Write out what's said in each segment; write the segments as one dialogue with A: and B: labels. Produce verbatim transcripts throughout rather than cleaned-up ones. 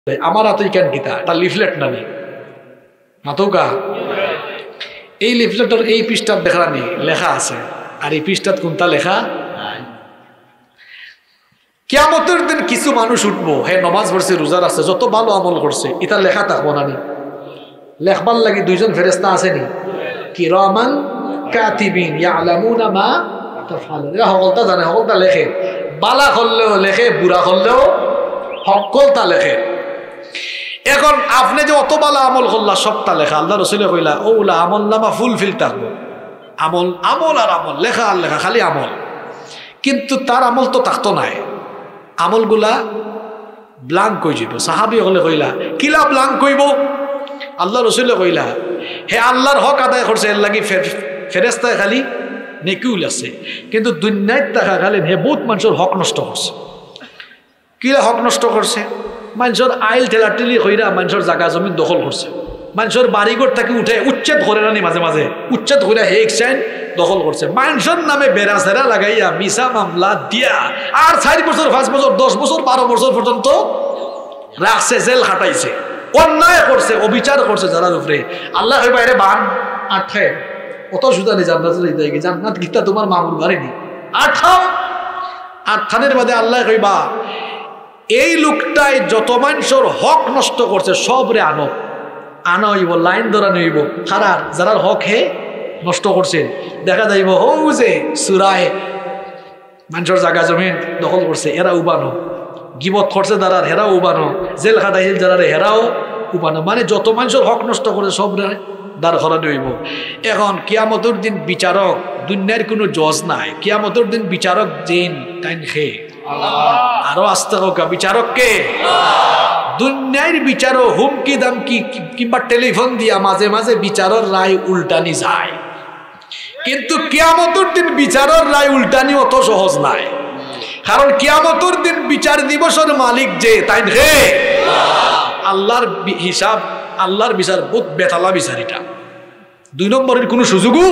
A: আমার হাতে কেন কিতা এটা লিফলেট নানি মাতৌকা এই লিফলেটের এই পৃষ্ঠাত দেখানি লেখা আছে আর এই পৃষ্ঠাত কোনটা লেখা কিয়ামতের দিন কিছু মানুষ উঠবো হে নমাজ পড়ছে রোজার আছে যত ভালো আমল করছে এটা লেখা থাকবো নানি লেখবার লাগি দুইজন ফেরেশতা আসেনি কিরামান কাতিবিন ইয়ালামুনা মা তাফআলুন এরা হকলতা জানে হকলতা লেখে বালা করলেও লেখে বুড়া করলেও হকলতা লেখে এখন আপনি যে অত বালা আমল করলা সবটা লেখা আল্লাহ রসুলে কইলা ওলা আমল নামা ফুল ফিল থাকবো আমল আমল আর আমল লেখা আর লেখা খালি আমল কিন্তু তার আমল তো থাকতো নাই আমলগুলা ব্লাঙ্ক কই যাব সাহাবি হলে কইলা কিলা ব্লাঙ্ক কইব আল্লাহ রসুলে কইলা হে আল্লাহর হক আদায় করছে এর লাগি ফেরেস্তায় খালি নেকিউল আছে কিন্তু দুনিয়ায় টাকা খালি হে বহুত মানুষের হক নষ্ট করছে কিলা হক নষ্ট করছে মানুষের আইল ঠেলাঠেলি কইরা মানুষের জায়গা জমিন দখল করছে মানুষের বাড়িঘর থেকে উঠে উচ্ছেদ করে রানি মাঝে মাঝে উচ্ছেদ করে হে এক্সাইন দখল করছে মানুষের নামে বেড়া সেরা লাগাইয়া মিশা মামলা দিয়া আর চার বছর পাঁচ বছর দশ বছর বারো বছর পর্যন্ত রাখছে জেল খাটাইছে অন্যায় করছে অবিচার করছে যারার উপরে আল্লাহ বাইরে বান আঠায় অত সুদা নেই জান্নাত জান্নাত গীতা তোমার মামুর বাড়িনি আঠাও আঠানের বাদে আল্লাহ কইবা এই লোকটাই যত মানুষের হক নষ্ট করছে সব রে আনো আনা হইব লাইন ধরা নইব খারার যারার হক হে নষ্ট করছে দেখা যাইব হৌ যে সুরায় মানুষের জায়গা জমিন দখল করছে এরা উবানো গিবত করছে যারার হেরাও উবানো জেল খাটাইছিল যারা হেরাও উবানো মানে যত মানুষের হক নষ্ট করে সব রে দাঁড় করানো হইব এখন কিয়ামতের দিন বিচারক দুনিয়ার কোনো জজ নাই কিয়ামতের দিন বিচারক জিন টাইন খে আরো আস্তে হোক বিচারক কে দুনিয়ার বিচারক হুমকি দামকি কিংবা টেলিফোন দিয়া মাঝে মাঝে বিচারের রায় উল্টানি যায় কিন্তু কিয়ামতের দিন বিচারের রায় উল্টানি অত সহজ নাই কারণ কিয়ামতের দিন বিচার দিবসের মালিক যে তাই হে আল্লাহর হিসাব আল্লাহর বিচার বহুত বেতালা বিচার এটা দুই নম্বরের কোনো সুযোগও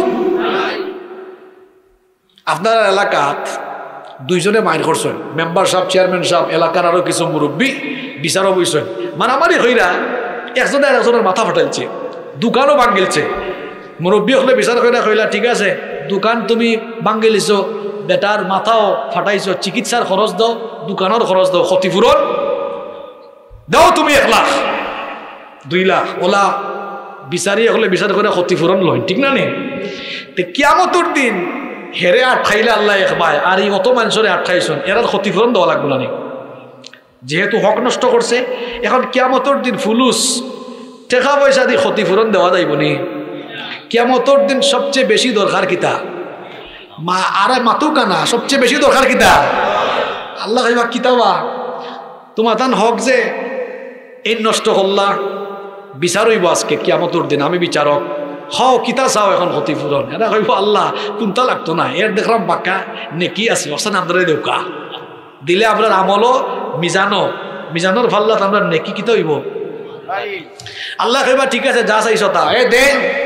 A: আপনার এলাকাত দুইজনে মাইর করছেন মেম্বার সাহেব চেয়ারম্যান সাহেব এলাকার আরো কিছু মুরব্বী বিচারও বইছেন মারামারি হইরা একজনে আর একজনের মাথা ফাটাইছে দোকানও ভাঙ্গিলছে মুরব্বী হলে বিচার কইরা কইলা ঠিক আছে দোকান তুমি ভাঙ্গিলিছ বেটার মাথাও ফাটাইছ চিকিৎসার খরচ দাও দোকানের খরচ দাও ক্ষতিপূরণ দাও তুমি এক লাখ দুই লাখ ওলা বিচারি হলে বিচার করে ক্ষতিপূরণ লয় ঠিক না নে কিয়ামতের দিন হেরে আঠাইলে আল্লাহ একবাই আর এই অত মানুষের আঠাইছন এরার ক্ষতিপূরণ দেওয়া লাগবে না যেহেতু হক নষ্ট করছে এখন কিয়ামতের দিন ফুলুস টাকা পয়সা দিয়ে ক্ষতিপূরণ দেওয়া যাইব নি কিয়ামতের দিন সবচেয়ে বেশি দরকার কিতা মা আর মাতু কানা সবচেয়ে বেশি দরকার কিতা আল্লাহ কইবা কিতাবা তোমার তান হক যে এই নষ্ট করলা বিচার হইব আজকে কিয়ামতের দিন আমি বিচারক হাও কিতা চাও এখন ক্ষতিপূরণ এরা কইব আল্লাহ কোনটা লাগতো না এর দেখলাম বাঁকা নেকি আছে অসান আমরা দেউকা দিলে আপনার আমলও মিজানো মিজানোর ফাল্লাত আমরা নেকি কিতা হইব আল্লাহ কইবা ঠিক আছে যা চাইছ তা এ দে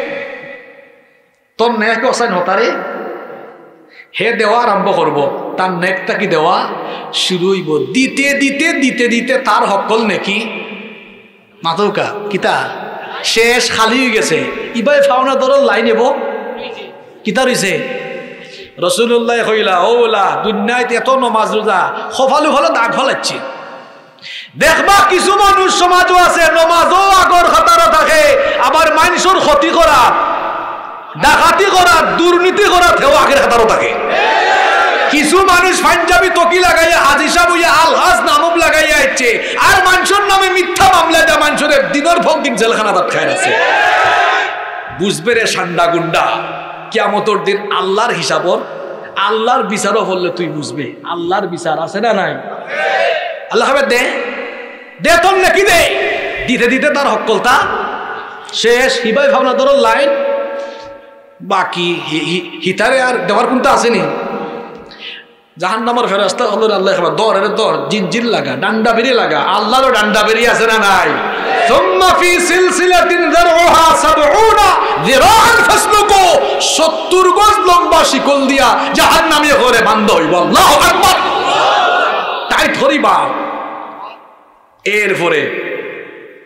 A: তোর নেক অসান হতারে হে দেওয়া আরম্ভ করব তার নেকটা কি দেওয়া শুরু হইব দিতে দিতে দিতে দিতে তার হকল নেকি মাতৌকা কিতা শেষ খালি হয়ে গেছে ইবাই ফাওনা ধরো লাইন এব কিতা রইছে রসুল্লাহ কইলা ওলা দুনিয়ায় এত নমাজ রোজা সফালু ভালো দাগ ফলাচ্ছে দেখবা কিছু মানুষ সমাজও আছে নমাজও আগর খাতারও থাকে আবার মানুষের ক্ষতি করা ডাকাতি করা দুর্নীতি করা থেও আগের খাতারও থাকে কিছু মানুষ পাঞ্জাবি তকি লাগাইয়া হাজি সাহেব হইয়া আলহাজ নামক লাগাইয়া আইছে আর মানুষের নামে মিথ্যা মামলা দেওয়া মানুষের দিনের ভোগ দিন জেলখানা দাঁত খায় আছে বুঝবে রে সান্ডা গুন্ডা কিয়ামতের দিন আল্লাহর হিসাবর আল্লাহর বিচারও বললে তুই বুঝবে আল্লাহর বিচার আছে না নাই আল্লাহ হবে দে দে তোর নাকি দে দিতে দিতে তার হকলতা শেষ হিবাই ভাবনা ধরো লাইন বাকি হিতারে আর দেওয়ার কোনটা আসেনি জাহান্নামের ফেরেশতা হলো আল্লাহ খাবার দর এর দর জিনজির লাগা ডান্ডা বেরি লাগা আল্লাহরও ডান্ডা বেরি আছে না নাই সুম্মা ফি সিলসিলাতিন যারউহা সাবউনা যিরাআন ফাসলুকু সত্তর গজ লম্বা শিকল দিয়া জাহান্নামে ঘরে বান্ধ হইব আল্লাহু আকবার তাই ধরিবা এরপরে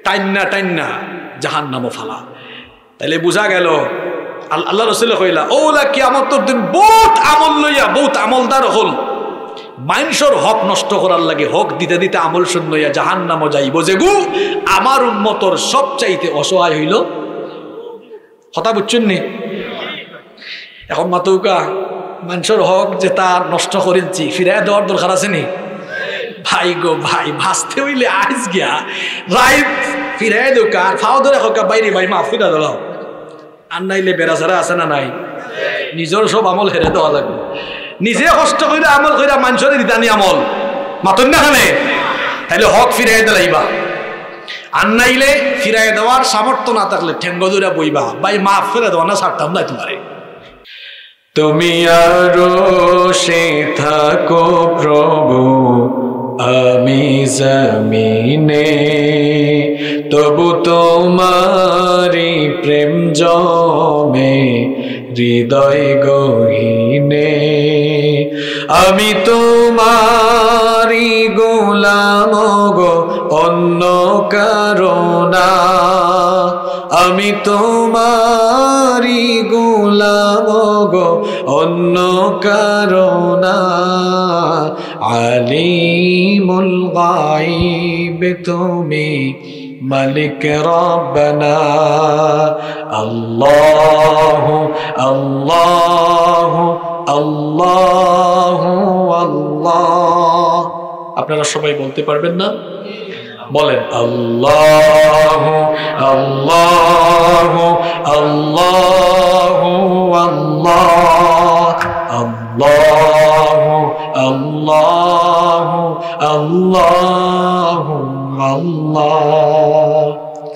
A: টাইন্না টাইন্না জাহান্নামে ফালা। তাইলে বুঝা গেল আল্লাহ রাসূল কইলা ওলা কিয়ামতের দিন বহুত আমল লইয়া বহুত আমলদার হল মানুষের হক নষ্ট করার লাগে হক দিতে দিতে আমল শূন্য হইয়া জাহান্নামে যাইব যে গু আমার উম্মতর সবচাইতে অসহায় হইল। কথা বুঝছেন নি? এখন মাতৌকা মানুষের হক যে তার নষ্ট করেছি ফিরাই দেওয়ার দরকার আছে নি? ভাই গো ভাই ভাসতে হইলে আইস গিয়া রাইট ফিরাই দোকা ফাও ধরে হোক বাইরে ভাই মাফ ফিরা দাও আর নাইলে বেড়াচারা আছে না নাই? নিজের সব আমল হেরে দেওয়া লাগবে। নিজে কষ্ট করে আমল করে মানুষের রিটানি আমল মাতন না খানে তাইলে হক ফিরাই দিলাইবা। আর নাইলে ফিরাই দেওয়ার সামর্থ্য না থাকলে ঠেঙ্গ ধরে বইবা ভাই মাফ ফিরে দেওয়া না ছাড়তাম না তোমারে। তুমি আরো সে থাকো প্রভু আমি জমিনে তবু তোমারি প্রেম জমে হৃদয় গহীনে। আমি তোমারি গোলাম গো অন্য কারো না। আমি তোমারি গোলাম গো অন্য কারো না। আলিমুল গায়ব তুমি মালিক রব্বানা। আল্লাহু আল্লাহু আল্লাহু আল্লাহ। আপনারা সবাই বলতে পারবেন না? বলেন আল্লাহু আল্লাহু আল্লাহু আল্লাহ আল্লাহু আল্লাহু আল্লাহু আল্লাহ।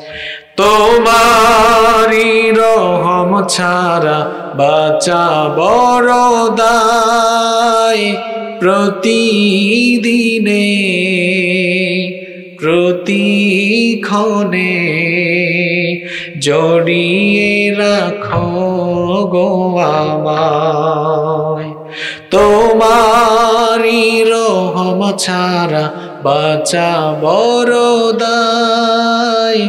A: তোমারি রহম ছাড়া বাঁচা বড় দায়। প্রতিদিনে প্রতিক্ষণে জড়িয়ে রাখো গো আমায়। তোমারি রহম ছাড়া বাঁচা বড় দায়।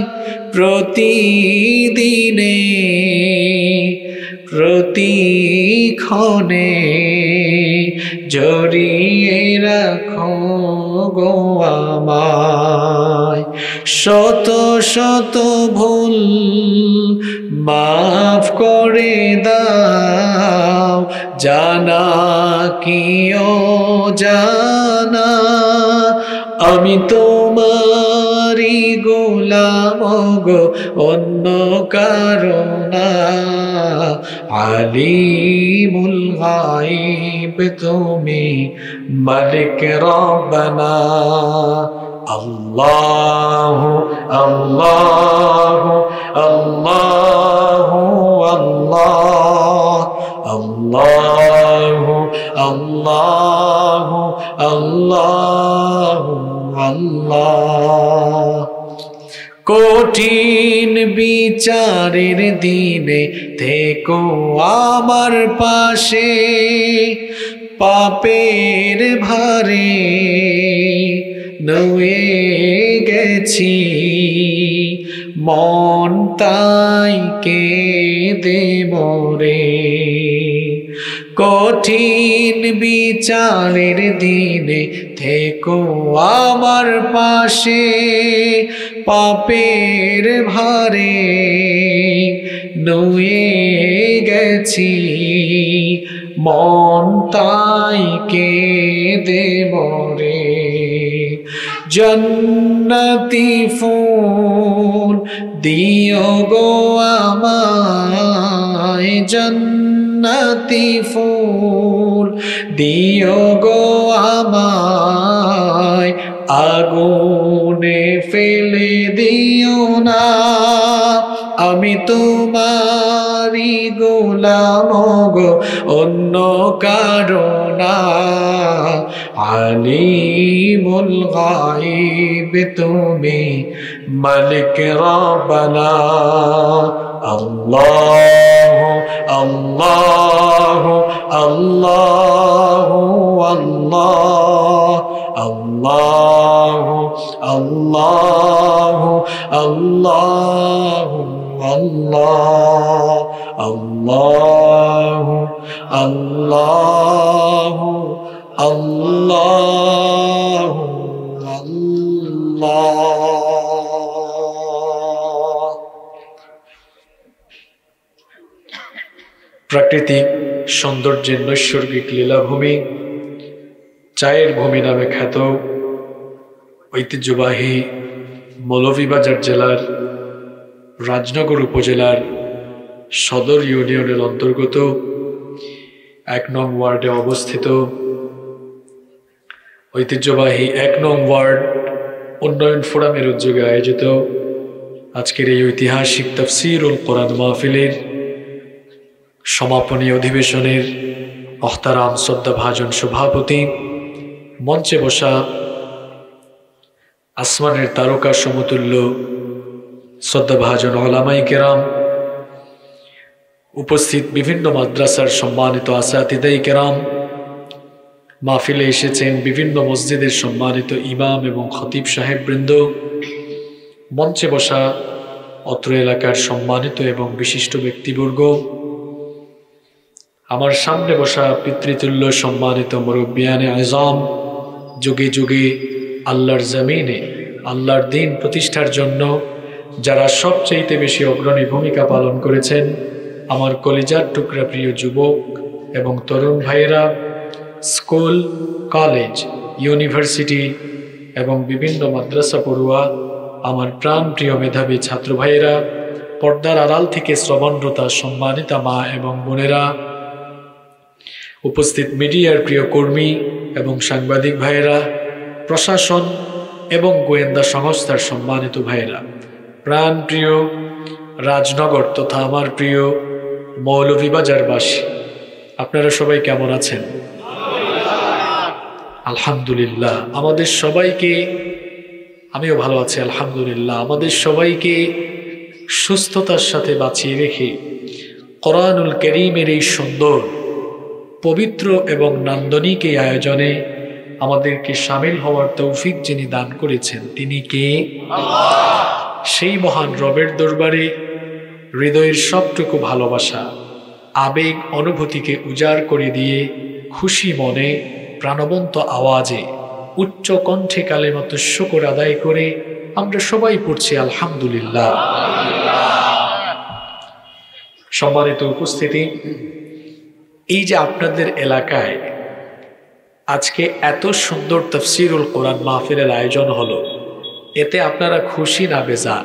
A: প্রতিদিনে প্রতিক্ষণে জড়িয়ে রাখো গো আমায়। শত শত ভুল মাফ করে দাও জানা কি অজানা। আমি তোমারি গোলাম গো অন্য কারো না। আলিমুল গায়ব তুমি মালিক রব্বানা। আল্লাহু আল্লাহু আল্লাহু আল্লাহ আল্লাহু আল্লাহু আল্লাহু আল্লাহ। কঠিন বিচারের দিনে থেকো আমার পাশে। পাপের ভারে নুয়ে গেছি মন তাই কেঁদে মরে। কঠিন বিচারের দিনে থেকো আমার পাশে। পাপের ভারে নুয়ে গেছি মন তাই কেঁদে মরে। জন্নতি ফুল দিও গো আমায়। জন্নতি ফুল দিও গো আমায়। আগুনে ফেলে দিও না। আমি তোমারি গোলাম গো অন্য কারো না। আলিমুল গায়ব তুমি মালিক রব্বানা। আল্লাহু আল্লাহু আল্লাহু আল্লাহ আল্লাহু আল্লাহু আল্লাহু আল্লাহ আল্লাহু আল্লাহু আল্লাহু আল্লাহ। প্রাকৃতিক সৌন্দর্যের নৈসর্গিক লীলাভূমি, চায়ের ভূমি নামে খ্যাত ঐতিহ্যবাহী মৌলভীবাজার জেলার রাজনগর উপজেলার সদর ইউনিয়নের অন্তর্গত এক নং ওয়ার্ডে অবস্থিত ঐতিহ্যবাহী এক নং ওয়ার্ড উন্নয়ন ফোরামের উদ্যোগে আয়োজিত আজকের এই ঐতিহাসিক তাফসীরুল কোরআন মাহফিলের সমাপনী অধিবেশনের মোহতারাম শ্রদ্ধাভাজন সভাপতি, মঞ্চে বসা আসমানের তারকা সমতুল্য শ্রদ্ধাভাজন ওলামায়ে কেরাম, উপস্থিত বিভিন্ন মাদ্রাসার সম্মানিত আসাতিদায়ে কেরাম, মাহফিলে এসেছেন বিভিন্ন মসজিদের সম্মানিত ইমাম এবং খতিব সাহেব বৃন্দ, মঞ্চে বসা অত্র এলাকার সম্মানিত এবং বিশিষ্ট ব্যক্তিবর্গ, আমার সামনে বসা পিতৃতুল্য সম্মানিত মুরব্বিয়ানে আযম, যুগে যুগে আল্লাহর জমিনে আল্লাহর দ্বীন প্রতিষ্ঠার জন্য যারা সবচেয়ে বেশি অগ্রণী ভূমিকা পালন করেছেন, আমার কলিজার টুকরা প্রিয় যুবক এবং তরুণ ভাইয়েরা, স্কুল, কলেজ, ইউনিভার্সিটি এবং বিভিন্ন মাদ্রাসা পড়ুয়া, আমার প্রাণ প্রিয় মেধাবী ছাত্র ভাইয়েরা, পর্দার আড়াল থেকে শ্রবণরতা সম্মানিতা মা এবং বোনেরা, উপস্থিত মিডিয়ার প্রিয় কর্মী এবং সাংবাদিক ভাইয়েরা, প্রশাসন এবং গোয়েন্দা সংস্থার সম্মানিত ভাইয়েরা, প্রাণ প্রিয় রাজনগর তথা আমার প্রিয় মৌলভীবাজারবাসী, আপনারা সবাই কেমন আছেন? আলহামদুলিল্লাহ। আমাদের সবাইকে, আমিও ভালো আছি আলহামদুলিল্লাহ, আমাদের সবাইকে সুস্থতার সাথে বাঁচিয়ে রেখে কোরআনুল কারীমের এই সুন্দর, পবিত্র এবং নান্দনিক এই আয়োজনে আমাদেরকে শামিল হওয়ার তৌফিক যিনি দান করেছেন তিনি কে? আল্লাহ। সেই মহান রবের দরবারে হৃদয়ের সবটুকু ভালোবাসা, আবেগ, অনুভূতিকে উজাড় করে দিয়ে খুশি মনে প্রাণবন্ত আওয়াজে উচ্চ কণ্ঠে কালেমাত শুকর আদায় করে আমরা সবাই পড়ছি আলহামদুলিল্লাহ। সম্মানিত উপস্থিতি, এই যে আপনাদের এলাকায় আজকে এত সুন্দর তাফসীরুল কোরআন মাহফিলের আয়োজন হলো, এতে আপনারা খুশি না বেজার?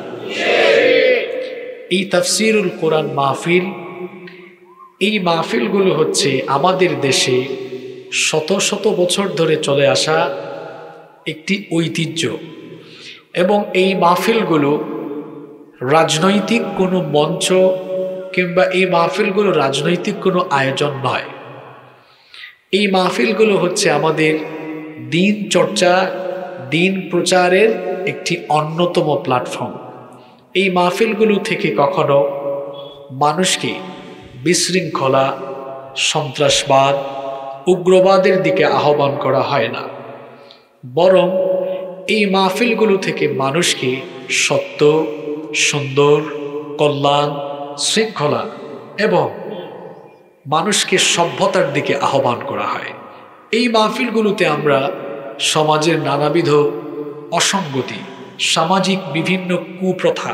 A: এই তাফসীরুল কোরআন মাহফিল, এই মাহফিলগুলো হচ্ছে আমাদের দেশে শত শত বছর ধরে চলে আসা একটি ঐতিহ্য, এবং এই মাহফিলগুলো রাজনৈতিক কোনো মঞ্চ কিংবা এই মাহফিলগুলো রাজনৈতিক কোনো আয়োজন নয়। এই মাহফিলগুলো হচ্ছে আমাদের দিন চর্চা, দিন প্রচারের একটি অন্যতম প্ল্যাটফর্ম। এই মাহফিলগুলো থেকে কখনো মানুষকে বিশৃঙ্খলা, সন্ত্রাসবাদ, উগ্রবাদের দিকে আহ্বান করা হয় না, বরং এই মাহফিলগুলো থেকে মানুষকে সত্য, সুন্দর, কল্যাণ, শৃঙ্খলা এবং মানুষকে সভ্যতার দিকে আহ্বান করা হয়। এই মাহফিলগুলোতে আমরা সমাজের নানাবিধ অসঙ্গতি, সামাজিক বিভিন্ন কুপ্রথা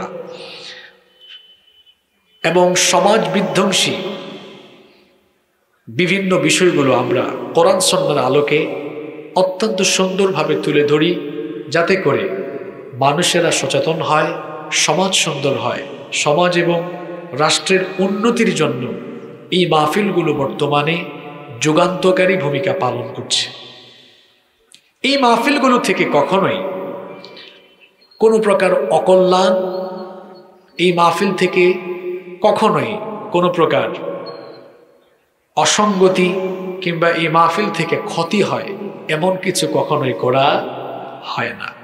A: এবং সমাজ বিধ্বংসী বিভিন্ন বিষয়গুলো আমরা কোরআন সুন্নাহর আলোকে অত্যন্ত সুন্দরভাবে তুলে ধরি, যাতে করে মানুষেরা সচেতন হয়, সমাজ সুন্দর হয়। সমাজ এবং রাষ্ট্রের উন্নতির জন্য এই মাহফিলগুলো বর্তমানে যুগান্তকারী ভূমিকা পালন করছে। এই মাহফিলগুলো থেকে কখনোই কোনো প্রকার অকল্যাণ, এই মাহফিল থেকে কখনোই কোনো প্রকার অসঙ্গতি কিংবা এই মাহফিল থেকে ক্ষতি হয় এমন কিছু কখনোই করা হয় না।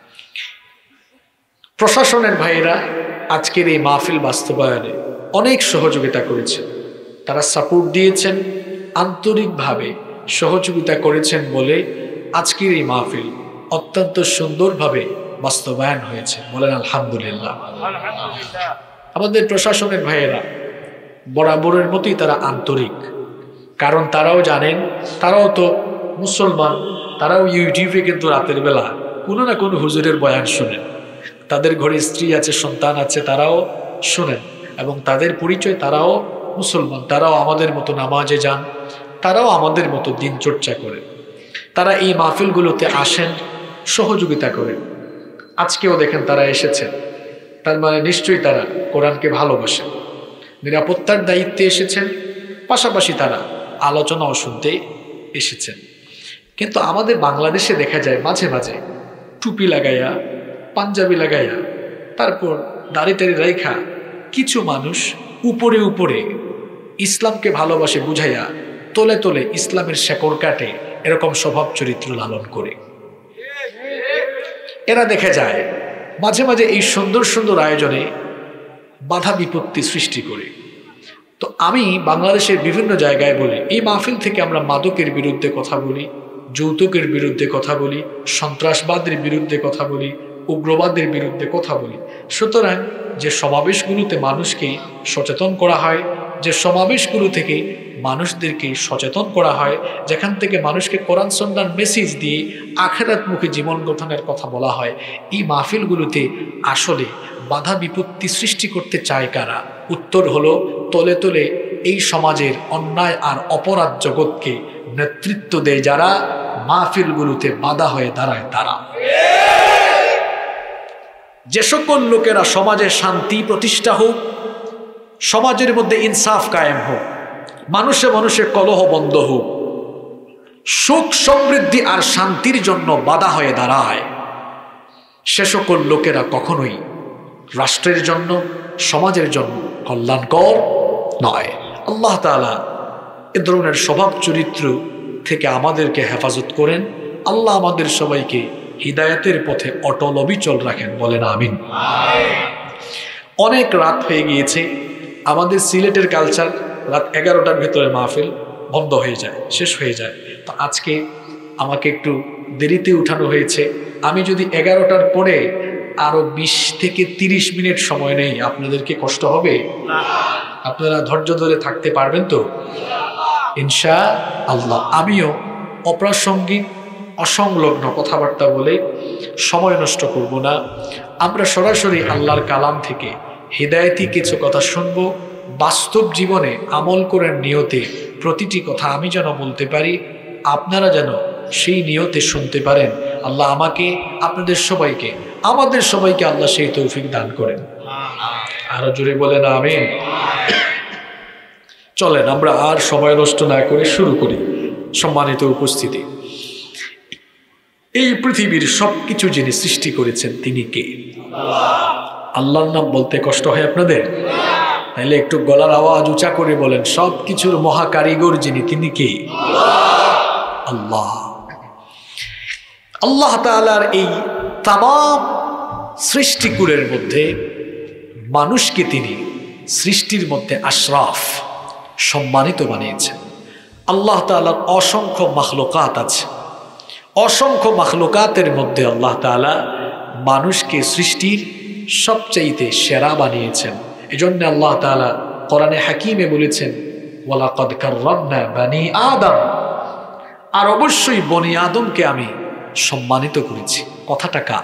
A: প্রশাসনের ভাইয়েরা আজকের এই মাহফিল বাস্তবায়নে অনেক সহযোগিতা করেছেন, তারা সাপোর্ট দিয়েছেন, আন্তরিকভাবে সহযোগিতা করেছেন বলে আজকের এই মাহফিল অত্যন্ত সুন্দরভাবে বাস্তবায়ন হয়েছে। বলেন আলহামদুলিল্লাহ। আমাদের প্রশাসনের ভাইয়েরা বরাবরের মতোই তারা আন্তরিক, কারণ তারাও জানেন, তারাও তো মুসলমান, তারাও ইউটিউবে কিন্তু রাতের বেলা কোনো না কোনো হুজুরের বয়ান শুনেন, তাদের ঘরে স্ত্রী আছে, সন্তান আছে, তারাও শুনেন, এবং তাদের পরিচয় তারাও মুসলমান, তারাও আমাদের মতো নামাজে যান, তারাও আমাদের মতো দিন চর্চা করে, তারা এই মাহফিলগুলোতে আসেন, সহযোগিতা করেন। আজকেও দেখেন তারা এসেছেন, তার মানে নিশ্চয়ই তারা কোরআনকে ভালোবাসেন, নিরাপত্তার দায়িত্বে এসেছেন, পাশাপাশি তারা আলোচনাও শুনতে এসেছেন। কিন্তু আমাদের বাংলাদেশে দেখা যায় মাঝে মাঝে টুপি লাগাইয়া, পাঞ্জাবি লাগাইয়া, তারপর দাড়ি টাড়ি রাইখা কিছু মানুষ উপরে উপরে ইসলামকে ভালোবাসে বুঝাইয়া তোলে তোলে ইসলামের শেকড় কাটে, এরকম স্বভাব চরিত্র লালন করে। এরা দেখা যায় মাঝে মাঝে এই সুন্দর সুন্দর আয়োজনে বাধা বিপত্তি সৃষ্টি করে। তো আমি বাংলাদেশের বিভিন্ন জায়গায় বলি, এই মাহফিল থেকে আমরা মাদকের বিরুদ্ধে কথা বলি, যৌতুকের বিরুদ্ধে কথা বলি, সন্ত্রাসবাদের বিরুদ্ধে কথা বলি, উগ্রবাদের বিরুদ্ধে কথা বলি। সুতরাং যে সমাবেশগুলোতে মানুষকে সচেতন করা হয়, যে সমাবেশগুলো থেকে মানুষদেরকে সচেতন করা হয়, যেখান থেকে মানুষকে কোরআন সুন্নাহর মেসেজ দিয়ে আখিরাতমুখী জীবন গঠনের কথা বলা হয়, এই মাহফিলগুলোতে আসলে বাধা বিপত্তি সৃষ্টি করতে চায় কারা? উত্তর হলো, তলে তলে এই সমাজের অন্যায় আর অপরাধ জগৎকে নেতৃত্ব দেয় যারা, মাহফিলগুলোতে বাধা হয়ে দাঁড়ায় তারা। যে সকল লোকেরা সমাজে শান্তি প্রতিষ্ঠা হোক, সমাজের মধ্যে ইনসাফ কায়েম হোক, মানুষে মানুষে কলহ বন্ধ হোক, সুখ সমৃদ্ধি আর শান্তির জন্য বাধা হয়ে দাঁড়ায়, সে সকল লোকেরা কখনোই রাষ্ট্রের জন্য, সমাজের জন্য কল্যাণকর নয়। আল্লাহ তাআলা এ ধরনের স্বভাব চরিত্র থেকে আমাদেরকে হেফাজত করেন। আল্লাহ আমাদের সবাইকে হিদায়াতের পথে অটল অবিচল রাখেন। বলেন আমিন। অনেক রাত হয়ে গিয়েছে, আমাদের সিলেটের কালচার রাত এগারোটার ভেতরে মাহফিল বন্ধ হয়ে যায়, শেষ হয়ে যায়। তো আজকে আমাকে একটু দেরিতে উঠানো হয়েছে। আমি যদি এগারোটার পরে আরো বিশ থেকে তিরিশ মিনিট সময় নেই, আপনাদেরকে কষ্ট হবে? আপনারা ধৈর্য ধরে থাকতে পারবেন তো ইনশাআল্লাহ? আমিও অপ্রাসঙ্গিক অসংলগ্ন কথাবার্তা বলে সময় নষ্ট করব না। আমরা সরাসরি আল্লাহর কালাম থেকে হিদায়াতি কিছু কথা শুনব, বাস্তব জীবনে আমল করার নিয়তে প্রতিটি কথা আমি যেন বলতে পারি, আপনারা যেন সেই নিয়তে শুনতে পারেন। আল্লাহ আমাকে, আপনাদের সবাইকে, আমাদের সবাইকে আল্লাহ সেই তৌফিক দান করেন। আরো জোরে বলেন আমিন। চলেন আমরা আর সময় নষ্ট না করে শুরু করি। সম্মানিত উপস্থিতি, এই পৃথিবীর সবকিছু যিনি সৃষ্টি করেছেন তিনি কে? আল্লাহর নাম বলতে কষ্ট হয় আপনাদের? তাহলে একটু গলার আওয়াজ উঁচা করে বলেন, সবকিছুর মহা কারিগর যিনি তিনি কে? আল্লাহ। আল্লাহ তাআলার এই তামাম সৃষ্টিকুলের মধ্যে মানুষকে তিনি সৃষ্টির মধ্যে আশরাফ, সম্মানিত বানিয়েছেন। আল্লাহ তাআলার অসংখ্য মাখলুকাত আছে, অসংখ্য মাখলুকাতের মধ্যে আল্লাহ তাআলা মানুষকে সৃষ্টির সবচাইতে সেরা বানিয়েছেন। এজন্য আল্লাহ তাআলা কোরআনে হাকিমে বলেছেন, ওয়ালাকাদ কাররামনা বানি আদম, আর অবশ্যই বনি আদমকে আমি সম্মানিত করেছি। কথাটা কার?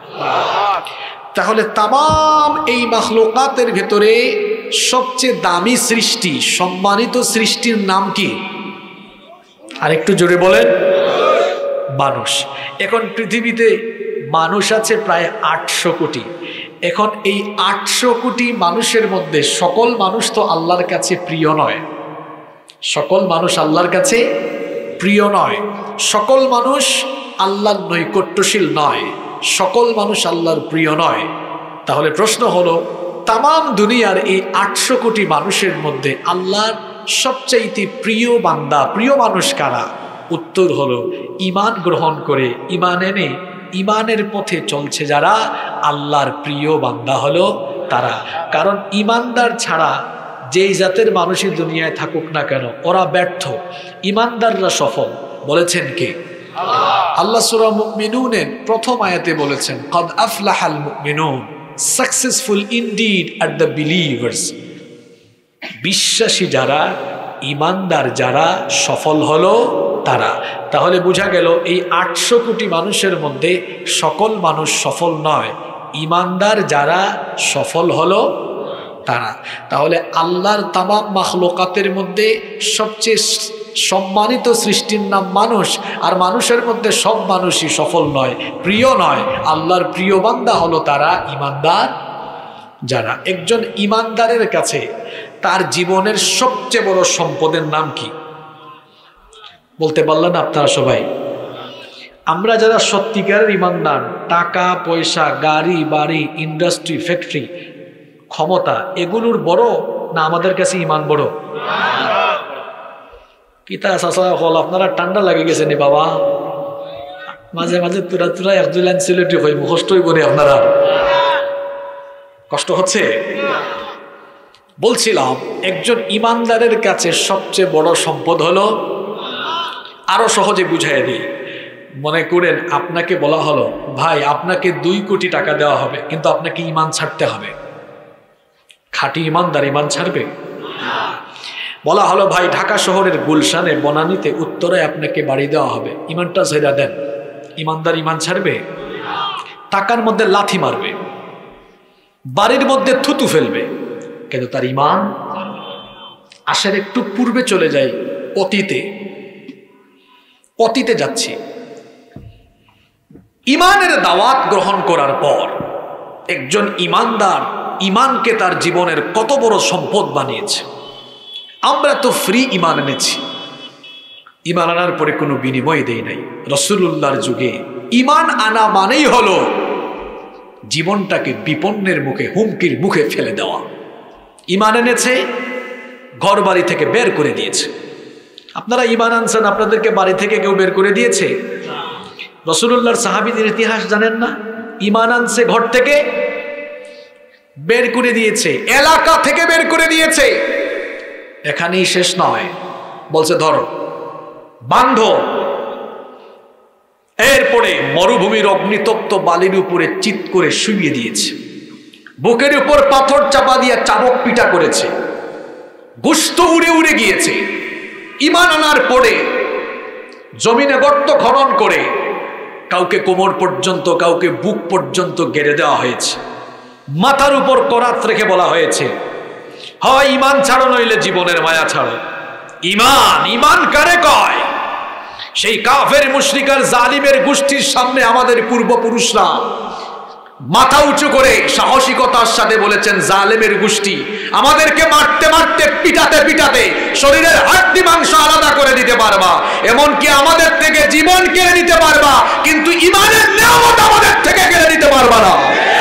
A: তাহলে তামাম এই মাখলুকাতের ভেতরে সবচেয়ে দামি সৃষ্টি, সম্মানিত সৃষ্টির নাম কি? আর একটু জোরে বলেন। মানুষ। এখন পৃথিবীতে মানুষ আছে প্রায় আটশো কোটি। এখন এই আটশো কোটি মানুষের মধ্যে সকল মানুষ তো আল্লাহর কাছে প্রিয় নয়, সকল মানুষ আল্লাহর কাছে প্রিয় নয়, সকল মানুষ আল্লাহর নৈকট্যশীল নয়, সকল মানুষ আল্লাহর প্রিয় নয়। তাহলে প্রশ্ন হলো, তামাম দুনিয়ার এই আটশো কোটি মানুষের মধ্যে আল্লাহর সবচাইতে প্রিয় বান্দা, প্রিয় মানুষ কারা? উত্তর হলো, ঈমান গ্রহণ করে, ঈমান এনে ঈমানের পথে চলছে যারা, আল্লাহর প্রিয় বান্দা হলো তারা। কারণ ঈমানদার ছাড়া যেই জাতের মানুষই দুনিয়ায় থাকুক না কেন ওরা ব্যর্থ, ঈমানদাররা সফল। বলেছেন কে? আল্লাহ সূরা মুমিনুনের প্রথম আয়াতে বলেছেন কদ আফলাহাল মুমিনুন, successful indeed are the believers. বিশ্বাসী যারা, ইমানদার যারা, সফল হলো তারা। তাহলে বোঝা গেল এই আটশো কোটি মানুষের মধ্যে সকল মানুষ সফল নয়, ইমানদার যারা সফল হলো তারা। তাহলে আল্লাহর তামাম মাখলুকাতের মধ্যে সবচেয়ে সম্মানিত সৃষ্টির নাম মানুষ, আর মানুষের মধ্যে সব মানুষই সফল নয়, প্রিয় নয়। আল্লাহর প্রিয় বান্দা হলো তারা, ইমানদার যারা। একজন ইমানদারের কাছে তার জীবনের সবচেয়ে বড় সম্পদের নাম কি বলতে পারলেন আপনারা সবাই? আমরা যারা সত্যিকারের ইমানদার, টাকা পয়সা, গাড়ি বাড়ি, ইন্ডাস্ট্রি, ফ্যাক্টরি, ক্ষমতা, এগুলোর বড় না আমাদের কাছে ইমান বড়? কিতা চাচা হল আপনারা ঠান্ডা লাগে গেছে নি বাবা? মাঝে মাঝে তুরা তুরা এক দুই লাইন সিলেটি হই মুখস্থই করে আপনারা কষ্ট হচ্ছে। বলছিলাম একজন ইমানদারের কাছে সবচেয়ে বড় সম্পদ হলো, আরো সহজে বুঝাই দিই। মনে করেন আপনাকে বলা হলো ভাই আপনাকে দুই কোটি টাকা দেওয়া হবে, কিন্তু আপনাকে ইমান ছাড়তে হবে। খাঁটি ইমানদার ইমান ছাড়বে? বলা হলো ভাই ঢাকা শহরের গুলশানে বনানীতে উত্তরায় আপনাকে বাড়ি দেওয়া হবে, ইমানটা ছেড়ে দেন। ইমানদার ইমান ছাড়বে? টাকার মধ্যে লাথি মারবে, বাড়ির মধ্যে থুতু ফেলবে, কিন্তু তার ইমান আসের একটু পূর্বে চলে যায়, অতীতে। অতীতে যাচ্ছি। ইমানের দাওয়াত গ্রহণ করার পর একজন ইমানদার ইমানকে তার জীবনের কত বড় সম্পদ বানিয়েছে। আমরা তো ফ্রি ইমান এনেছি, ইমান আনার পরে কোনো বিনিময় দেই নাই। রাসূলুল্লাহর যুগে ইমান আনা মানেই হলো জীবনটাকে বিপন্নের মুখে, হুমকির মুখে ফেলে দেওয়া। ইমান এনেছে, ঘর বাড়ি থেকে বের করে দিয়েছে। আপনারা ইমান আনছেন, আপনাদেরকে বাড়ি থেকে কেউ বের করে দিয়েছে? রাসূলুল্লাহর সাহাবীদের ইতিহাস জানেন না? ইমান আনছে, ঘর থেকে বের করে দিয়েছে, এলাকা থেকে বের করে দিয়েছে। এখানেই শেষ নয়, বলছে ধরো, বান্ধো। এরপরে মরুভূমির অগ্নিতপ্ত বালির উপরে চিৎ করে শুইয়ে দিয়েছে, বুকের উপর পাথর চাপা দিয়ে চাবক পিটা করেছে, গোশত উড়ে উড়ে গিয়েছে। ইমান আনার পরে জমিনে গর্ত খনন করে কাউকে কোমর পর্যন্ত, কাউকে বুক পর্যন্ত গেড়ে দেওয়া হয়েছে। মাথার উপর করাত রেখে বলা হয়েছে হয় ইমান ছাড়ো নইলে জীবনের মায়া ছাড়ো। ইমান, ইমান কারে কয়? সেই কাফের মুশরিকার জালিমের গোষ্ঠীর সামনে আমাদের পূর্বপুরুষরা মাথা উঁচু করে সাহসিকতার সাথে বলেছেন, জালেমের গোষ্ঠী আমাদেরকে মারতে মারতে, পিটাতে পিটাতে শরীরের হাড়ি মাংস আলাদা করে দিতে পারবা, এমনকি আমাদের থেকে জীবন কেড়ে নিতে পারবা, কিন্তু ইমানের নিয়ামত আমাদের থেকে কেড়ে নিতে পারবা না।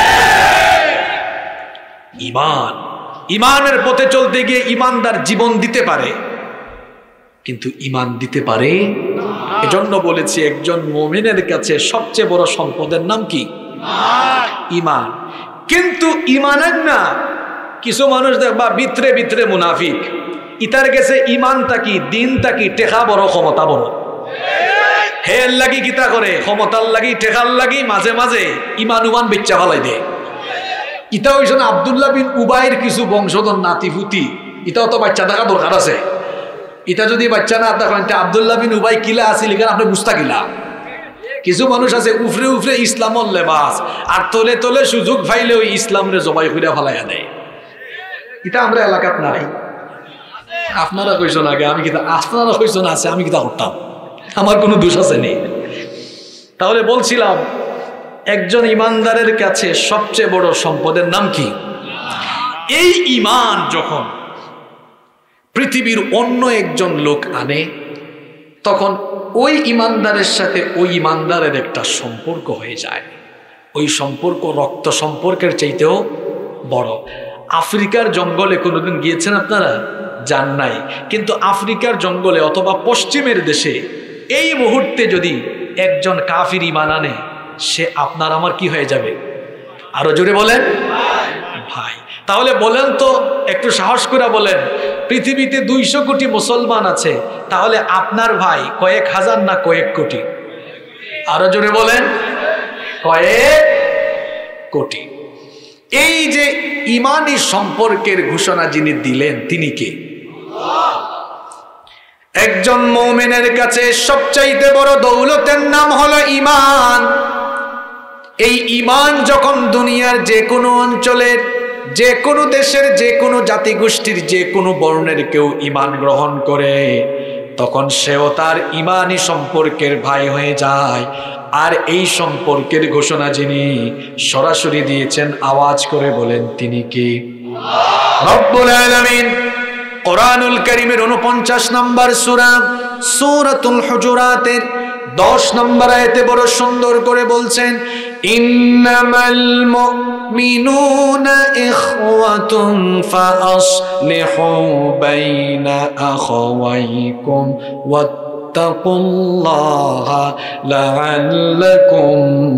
A: ইমান, ইমানের পথে চলতে গিয়ে ইমানদার জীবন দিতে পারে, কিন্তু ইমান দিতে পারে। এজন্য বলেছি একজন মুমিনের কাছে সবচেয়ে বড় সম্পদের নাম কি? ইমান। কিন্তু ইমানের না, কিছু মানুষ দেখবা ভিতরে ভিতরে মুনাফিক। ইতার কাছে ইমানটা কি, দিনটা কি, টেকা বড়, ক্ষমতা বড়। হের লাগি কিতা করে, ক্ষমতার লাগি, টেকার লাগি মাঝে মাঝে ইমান উমান বেচ্চা ফালাই দেয়। ইতা হইছে না আব্দুল্লাহ বিন উবাইর কিছু বংশধর নাতিপুতি, ইতাও তো বাচ্চা থাকা দরকার আছে। ইতা যদি বাচ্চা না থাকেন, আব্দুল্লাহ বিন উবাই কিলা আসিল এখানে আপনি বুঝতা কিলা? কিছু মানুষ আছে উফরে উফরে ইসলামর লেবাস, আর তোলে তোলে সুযোগ পাইলে ওই ইসলামরে জবাই কইরা ফালাইয়া দেয়। এটা আমরা এলাকাত নাই। আপনারা কইছেন আগে, আমি কিতা, আপনারা কইছেন আছে, আমি কিতা করতাম, আমার কোনো দোষ আছে নেই। তাহলে বলছিলাম একজন ইমানদারের কাছে সবচেয়ে বড় সম্পদের নাম কি? এই ইমান যখন পৃথিবীর অন্য একজন লোক আনে, তখন ওই ইমানদারের সাথে ওই ইমানদারের একটা সম্পর্ক হয়ে যায়। ওই সম্পর্ক রক্ত সম্পর্কের চাইতেও বড়। আফ্রিকার জঙ্গলে কোনোদিন গিয়েছেন আপনারা? যান নাই, কিন্তু আফ্রিকার জঙ্গলে অথবা পশ্চিমের দেশে এই মুহূর্তে যদি একজন কাফির ঈমান আনে, সে আপনার আমার কি হয়ে যাবে? আরো জোরে বলেন ভাই। তাহলে বলেন তো, একটু সাহস করে বলেন, পৃথিবীতে দুইশো কোটি মুসলমান আছে, তাহলে আপনার ভাই কয়েক হাজার না কয়েক কোটি? আরো জোরে বলেন, কয়েক কোটি। এই যে ইমানি সম্পর্কের ঘোষণা যিনি দিলেন তিনি কে? একজন মুমিনের কাছে সবচাইতে বড় দৌলতের নাম হলো ঈমান। এই ঈমান যখন দুনিয়ার যে কোনো অঞ্চলের, যে কোনো দেশের, যে কোনো জাতিগোষ্ঠীর, যে কোনো বর্ণের কেউ ঈমান গ্রহণ করে, তখন সেও তার ঈমানি সম্পর্কের ভাই হয়ে যায়। আর এই সম্পর্কের ঘোষণা যিনি সরাসরি দিয়েছেন, আওয়াজ করে বলেন তিনি কে? রব্বুল আলামিন কোরআনুল কারীমের উনপঞ্চাশ নম্বর সূরা সূরাতুল হুজুরাতের দশ নম্বর আয়াতে বড় সুন্দর করে বলছেন, ইন্নামাল মুমিনুনা ইখওয়াতুন ফাআসলিহু বাইনা আখাওয়াইকুম ওয়াত্তাকুল্লাহা লাআল্লাকুম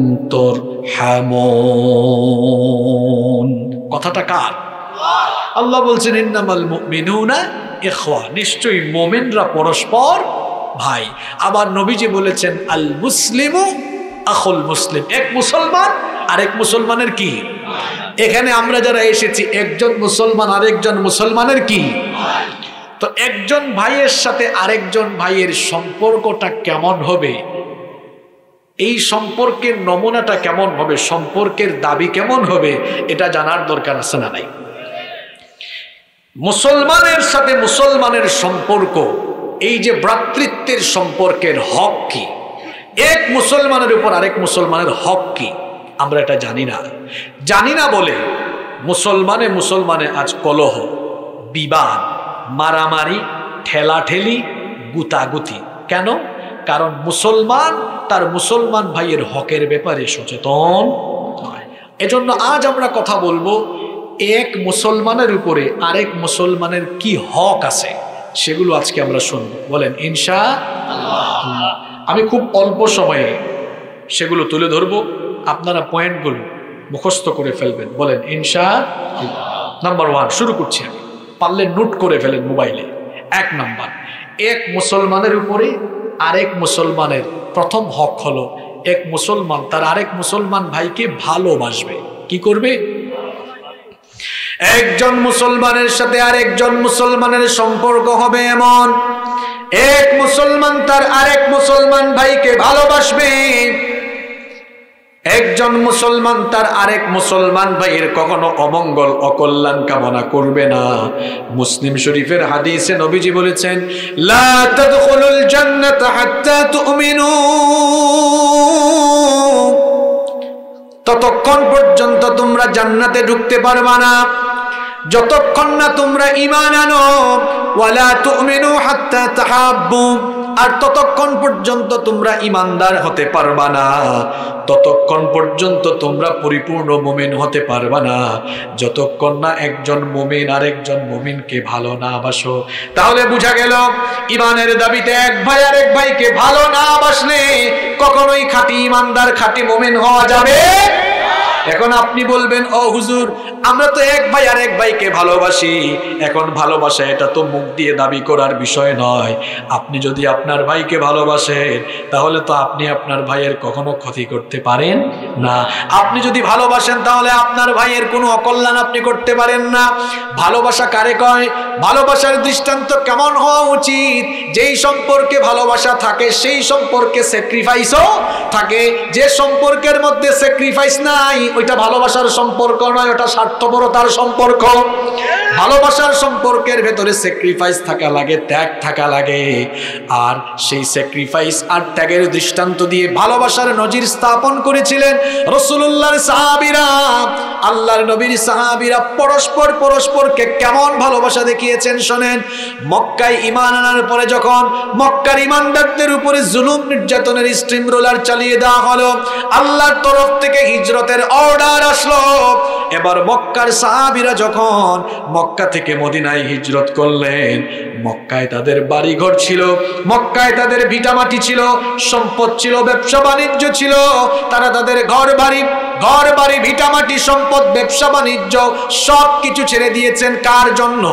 A: তুরহামুন। কথাটা কার? আল্লাহ বলছেন ইন্নামাল মুমিনুনা ইখওয়া, নিশ্চয়ই মুমিনরা পরস্পর ভাই। আবার নবীজি বলেছেন আল মুসলিমু আখুল মুসলিম, এক মুসলমান আরেক মুসলমানের কি? এখানে আমরা যারা এসেছি একজন মুসলমান আরেকজন মুসলমানের কি? তো একজন ভাইয়ের সাথে আরেকজন ভাইয়ের সম্পর্কটা কেমন হবে, এই সম্পর্কের নমুনাটা কেমন হবে, সম্পর্কের দাবি কেমন হবে, এটা জানার দরকার আছে না নাই? মুসলমানের সাথে মুসলমানের সম্পর্ক, এই যে ভ্রাতৃত্বের সম্পর্কের হক কি, এক মুসলমানের উপর আরেক মুসলমানের হক কি, আমরা এটা জানি না। জানি না বলে মুসলমানে মুসলমানে আজ কলহ, বিবাদ, মারামারি, ঠেলাঠেলি, গুতাগুতি। কেন? কারণ মুসলমান তার মুসলমান ভাইয়ের হকের ব্যাপারে সচেতন নয়। এজন্য আজ আমরা কথা বলবো এক মুসলমানের উপরে আরেক মুসলমানের কি হক আছে, সেগুলো আজকে আমরা শুনবো। বলেন ইনশাআল্লাহ। আমি খুব অল্প সময়ে সেগুলো তুলে ধরবো, আপনারা পয়েন্টগুলো মুখস্থ করে ফেলবেন। বলেন ইনশাআল্লাহ। নাম্বার ওয়ান শুরু করছি আমি, পারলে নোট করে ফেলেন মোবাইলে। এক নাম্বার, এক মুসলমানের উপরে আরেক মুসলমানের প্রথম হক হলো, এক মুসলমান তার আরেক মুসলমান ভাইকে ভালোবাসবে। কি করবে? একজন মুসলমানের সাথে আরেকজন মুসলমানের সম্পর্ক হবে এমন, এক মুসলমান তার আরেক মুসলমান ভাইকে ভালোবাসবে। একজন মুসলমান তার আরেক মুসলমান ভাইয়ের কখনো অমঙ্গল অকল্যাণ কামনা করবে না। মুসলিম শরীফের হাদিসে নবীজি বলেছেন, লা তাদখুলুল জান্নাতা হাত্তা তুমিনু, ততক্ষণ পর্যন্ত তোমরা জান্নাতে ঢুকতে পারবা না যতক্ষণ না তোমরা ঈমান আনো। ওয়ালা তুমিনু হাত্তা তাহাব্বু, আর ততক্ষণ পর্যন্ত তোমরা ঈমানদার হতে পারবা না, ততক্ষণ পর্যন্ত তোমরা পরিপূর্ণ মুমিন হতে পারবা না যতক্ষণ না একজন মুমিন আরেকজন মুমিনকে ভালো না বাসো। তাহলে বুঝা গেল ঈমানের দাবিতে এক ভাই আরেক ভাইকে ভালো না বাসলে কখনোই খাঁটি ঈমানদার খাঁটি মুমিন হওয়া যাবে। এখন আপনি বলবেন, ও হুজুর আমরা তো এক ভাই আর এক ভাইকে ভালোবাসি। এখন ভালোবাসা এটা তো মুখ দিয়ে দাবি করার বিষয় নয়। আপনি যদি আপনার ভাইকে ভালোবাসেন তাহলে তো আপনি আপনার ভাইয়ের কখনো ক্ষতি করতে পারেন না। আপনি যদি ভালোবাসেন তাহলে আপনার ভাইয়ের কোনো অকল্যাণ আপনি করতে পারেন না। ভালোবাসা কারে কয়? ভালোবাসার দৃষ্টান্ত কেমন হওয়া উচিত? যেই সম্পর্কে ভালোবাসা থাকে সেই সম্পর্কে স্যাক্রিফাইসও থাকে। যে সম্পর্কের মধ্যে স্যাক্রিফাইস নাই ওইটা ভালোবাসার সম্পর্ক নয়, ওটা স্বার্থপরতার সম্পর্ক। ভালোবাসার সম্পর্কের ভেতরে স্যাক্রিফাইস থাকা লাগে, ত্যাগ থাকা লাগে। আর সেই স্যাক্রিফাইস আর ত্যাগের দৃষ্টান্ত দিয়ে ভালোবাসার নজির স্থাপন করেছিলেন রাসূলুল্লাহর সাহাবীরা। আল্লাহর নবীর সাহাবীরা পরস্পর পরস্পরকে কেমন ভালোবাসা দেখিয়েছেন শোনেন। মক্কায় ঈমান আনার পরে যখন মক্কার ঈমানদারদের উপরে জুলুম নির্যাতনের স্টিম রোলার চালিয়ে দেওয়া হলো, আল্লাহর তরফ থেকে হিজরতের অর্ডার আসলো। এবার মক্কার সাহাবীরা যখন মক্কা থেকে মদিনায় হিজরত করলেন, মক্কায় তাদের বাড়িঘর ছিল, মক্কায় তাদের ভিটামাটি ছিল, সম্পদ ছিল, ব্যবসা বাণিজ্য ছিল। তারা তাদের ঘর বাড়ি ঘর বাড়ি ভিটামাটি সম্পদ ব্যবসা বাণিজ্য সব কিছু ছেড়ে দিয়েছেন। কার জন্য?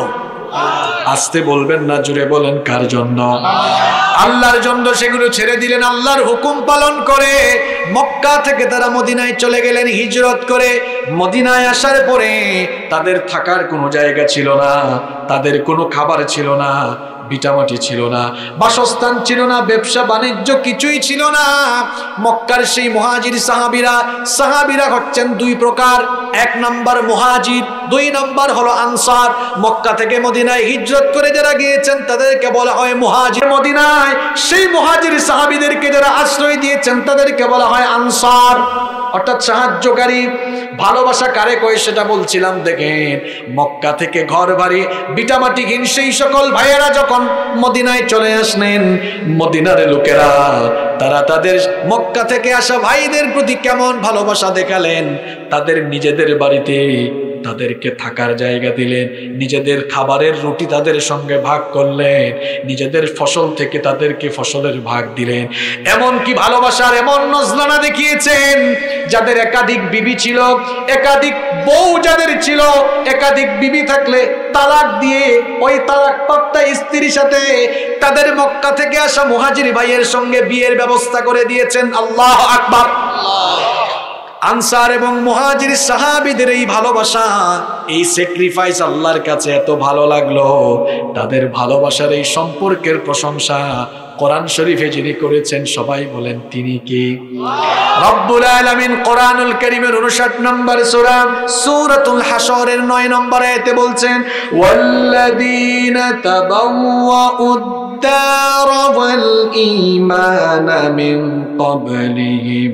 A: আসতে বলবেন না, জুড়ে বলেন কার জন্য? আল্লাহর জন্য সেগুলো ছেড়ে দিলেন, আল্লাহর হুকুম পালন করে মক্কা থেকে তারা মদিনায় চলে গেলেন হিজরত করে। মদিনায় আসার পরে তাদের থাকার কোনো জায়গা ছিল না, তাদের কোনো খাবার ছিল না, ভিটামাটি ছিল না, বাসস্থান ছিল না, ব্যবসা বাণিজ্য কিছুই ছিল না। মক্কার সেই মুহাজির সাহাবীরা, সাহাবীরা হচ্ছেন দুই প্রকার, এক নাম্বার মুহাজির, দুই নাম্বার হলো আনসার। মক্কা থেকে মদিনায় হিজরত করে যারা গিয়েছেন তাদেরকে বলা হয় মুহাজির। মদিনায় সেই মুহাজির সাহাবীদেরকে যারা আশ্রয় দিয়েছেন তাদেরকে বলা হয় আনসার, অর্থাৎ সাহায্যকারী। ভালোবাসা কারে কয় সেটা বলছিলাম। দেখেন, মক্কা থেকে ঘর বাড়ি ভিটামাটিহীন সেই সকল ভাইয়েরা যখন মদিনায় চলে আসলেন, মদিনার লোকেরা তারা তাদের মক্কা থেকে আসা ভাইদের প্রতি কেমন ভালোবাসা দেখালেন। তাদের নিজেদের বাড়িতে তাদেরকে থাকার জায়গা দিলেন, নিজেদের খাবারের রুটি তাদের সঙ্গে ভাগ করলেন, নিজেদের ফসল থেকে তাদেরকে ফসলের ভাগ দিলেন। এমন কি ভালোবাসার এমন নজরানা দেখিয়েছেন, যাদের একাধিক বিবি ছিল, একাধিক বউ যাদের ছিল, একাধিক বিবি থাকলে তালাক দিয়ে ওই তালাকপ্রাপ্ত স্ত্রীর সাথে তাদের মক্কা থেকে আসা মুহাজির ভাইয়ের সঙ্গে বিয়ের ব্যবস্থা করে দিয়েছেন। আল্লাহু আকবার। আনসার এবং মুহাজির সাহাবীদের এই ভালোবাসা, এই স্যাক্রিফাইস আল্লাহর কাছে এত ভালো লাগলো। তাদের ভালোবাসার এই সম্পর্কের প্রশংসা কোরআন শরীফে যিনি করেছেন সবাই বলেন তিনি কে? রব্বুল আলামিন কোরআনুল কারীমের উনষাট নম্বর সূরা সূরাতুল হাশরের নয় নম্বর আয়াতে বলছেন, ওয়াল্লাযীনা তাবাওয়াউদ الدار والإيمان من قبلهم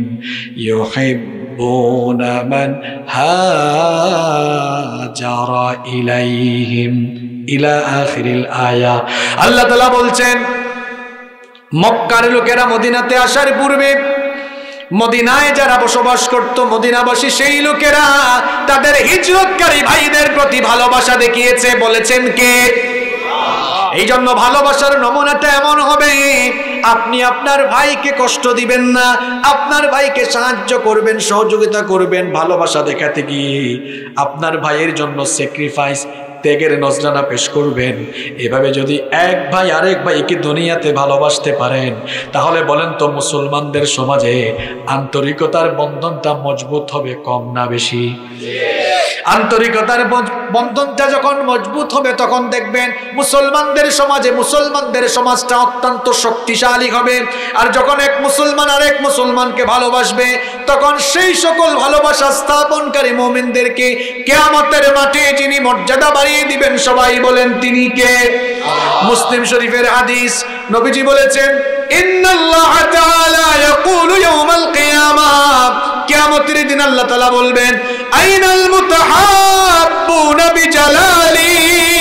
A: يحبون من هاجر إليهم إلى آخر الآية। আল্লাহ তাআলা বলছেন, মক্কার লোকেরা মদিনাতে আসার পূর্বে মদিনায় যারা বসবাস করত, মদিনাবাসী সেই লোকেরা তাদের হিজরতকারী ভাইদের প্রতি ভালোবাসা দেখিয়েছে। বলেছেন কে? এই জন্য ভালোবাসার নমুনাটা এমন হবে, আপনি আপনার ভাইকে কষ্ট দিবেন না, আপনার ভাইকে সাহায্য করবেন, সহযোগিতা করবেন। ভালোবাসা দেখাতে গিয়ে আপনার ভাইয়ের জন্য স্যাক্রিফাইস, ত্যাগের নজরানা পেশ করবেন। এভাবে যদি এক ভাই আরেক ভাইকে দুনিয়াতে ভালোবাসতে পারেন, তাহলে বলেন তো মুসলমানদের সমাজে আন্তরিকতার বন্ধনটা মজবুত হবে কম না বেশি? আন্তরিকতার বন্ধনটা যখন মজবুত হবে তখন দেখবেন মুসলমানদের সমাজে মুসলমানদের সমাজটা অত্যন্ত শক্তিশালী হবে। আর যখন এক মুসলমান আর এক মুসলমানকে ভালোবাসবে, তখন সেই সকল ভালোবাসা স্থাপনকারী মুমিনদেরকে কিয়ামতের মাঠে যিনি মর্যাদা বাড়িয়ে দিবেন, সবাই বলেন তিনি কে? মুসলিম শরীফের হাদিস, নবীজি বলেছেন, ইন্নাল্লাহা তাআলা ইয়াকুলু ইয়াউমাল কিয়ামাহ, কিয়ামতের দিন আল্লাহ তাআলা বলবেন, আইনাল মুতাহাব্বুনা বিজালালি।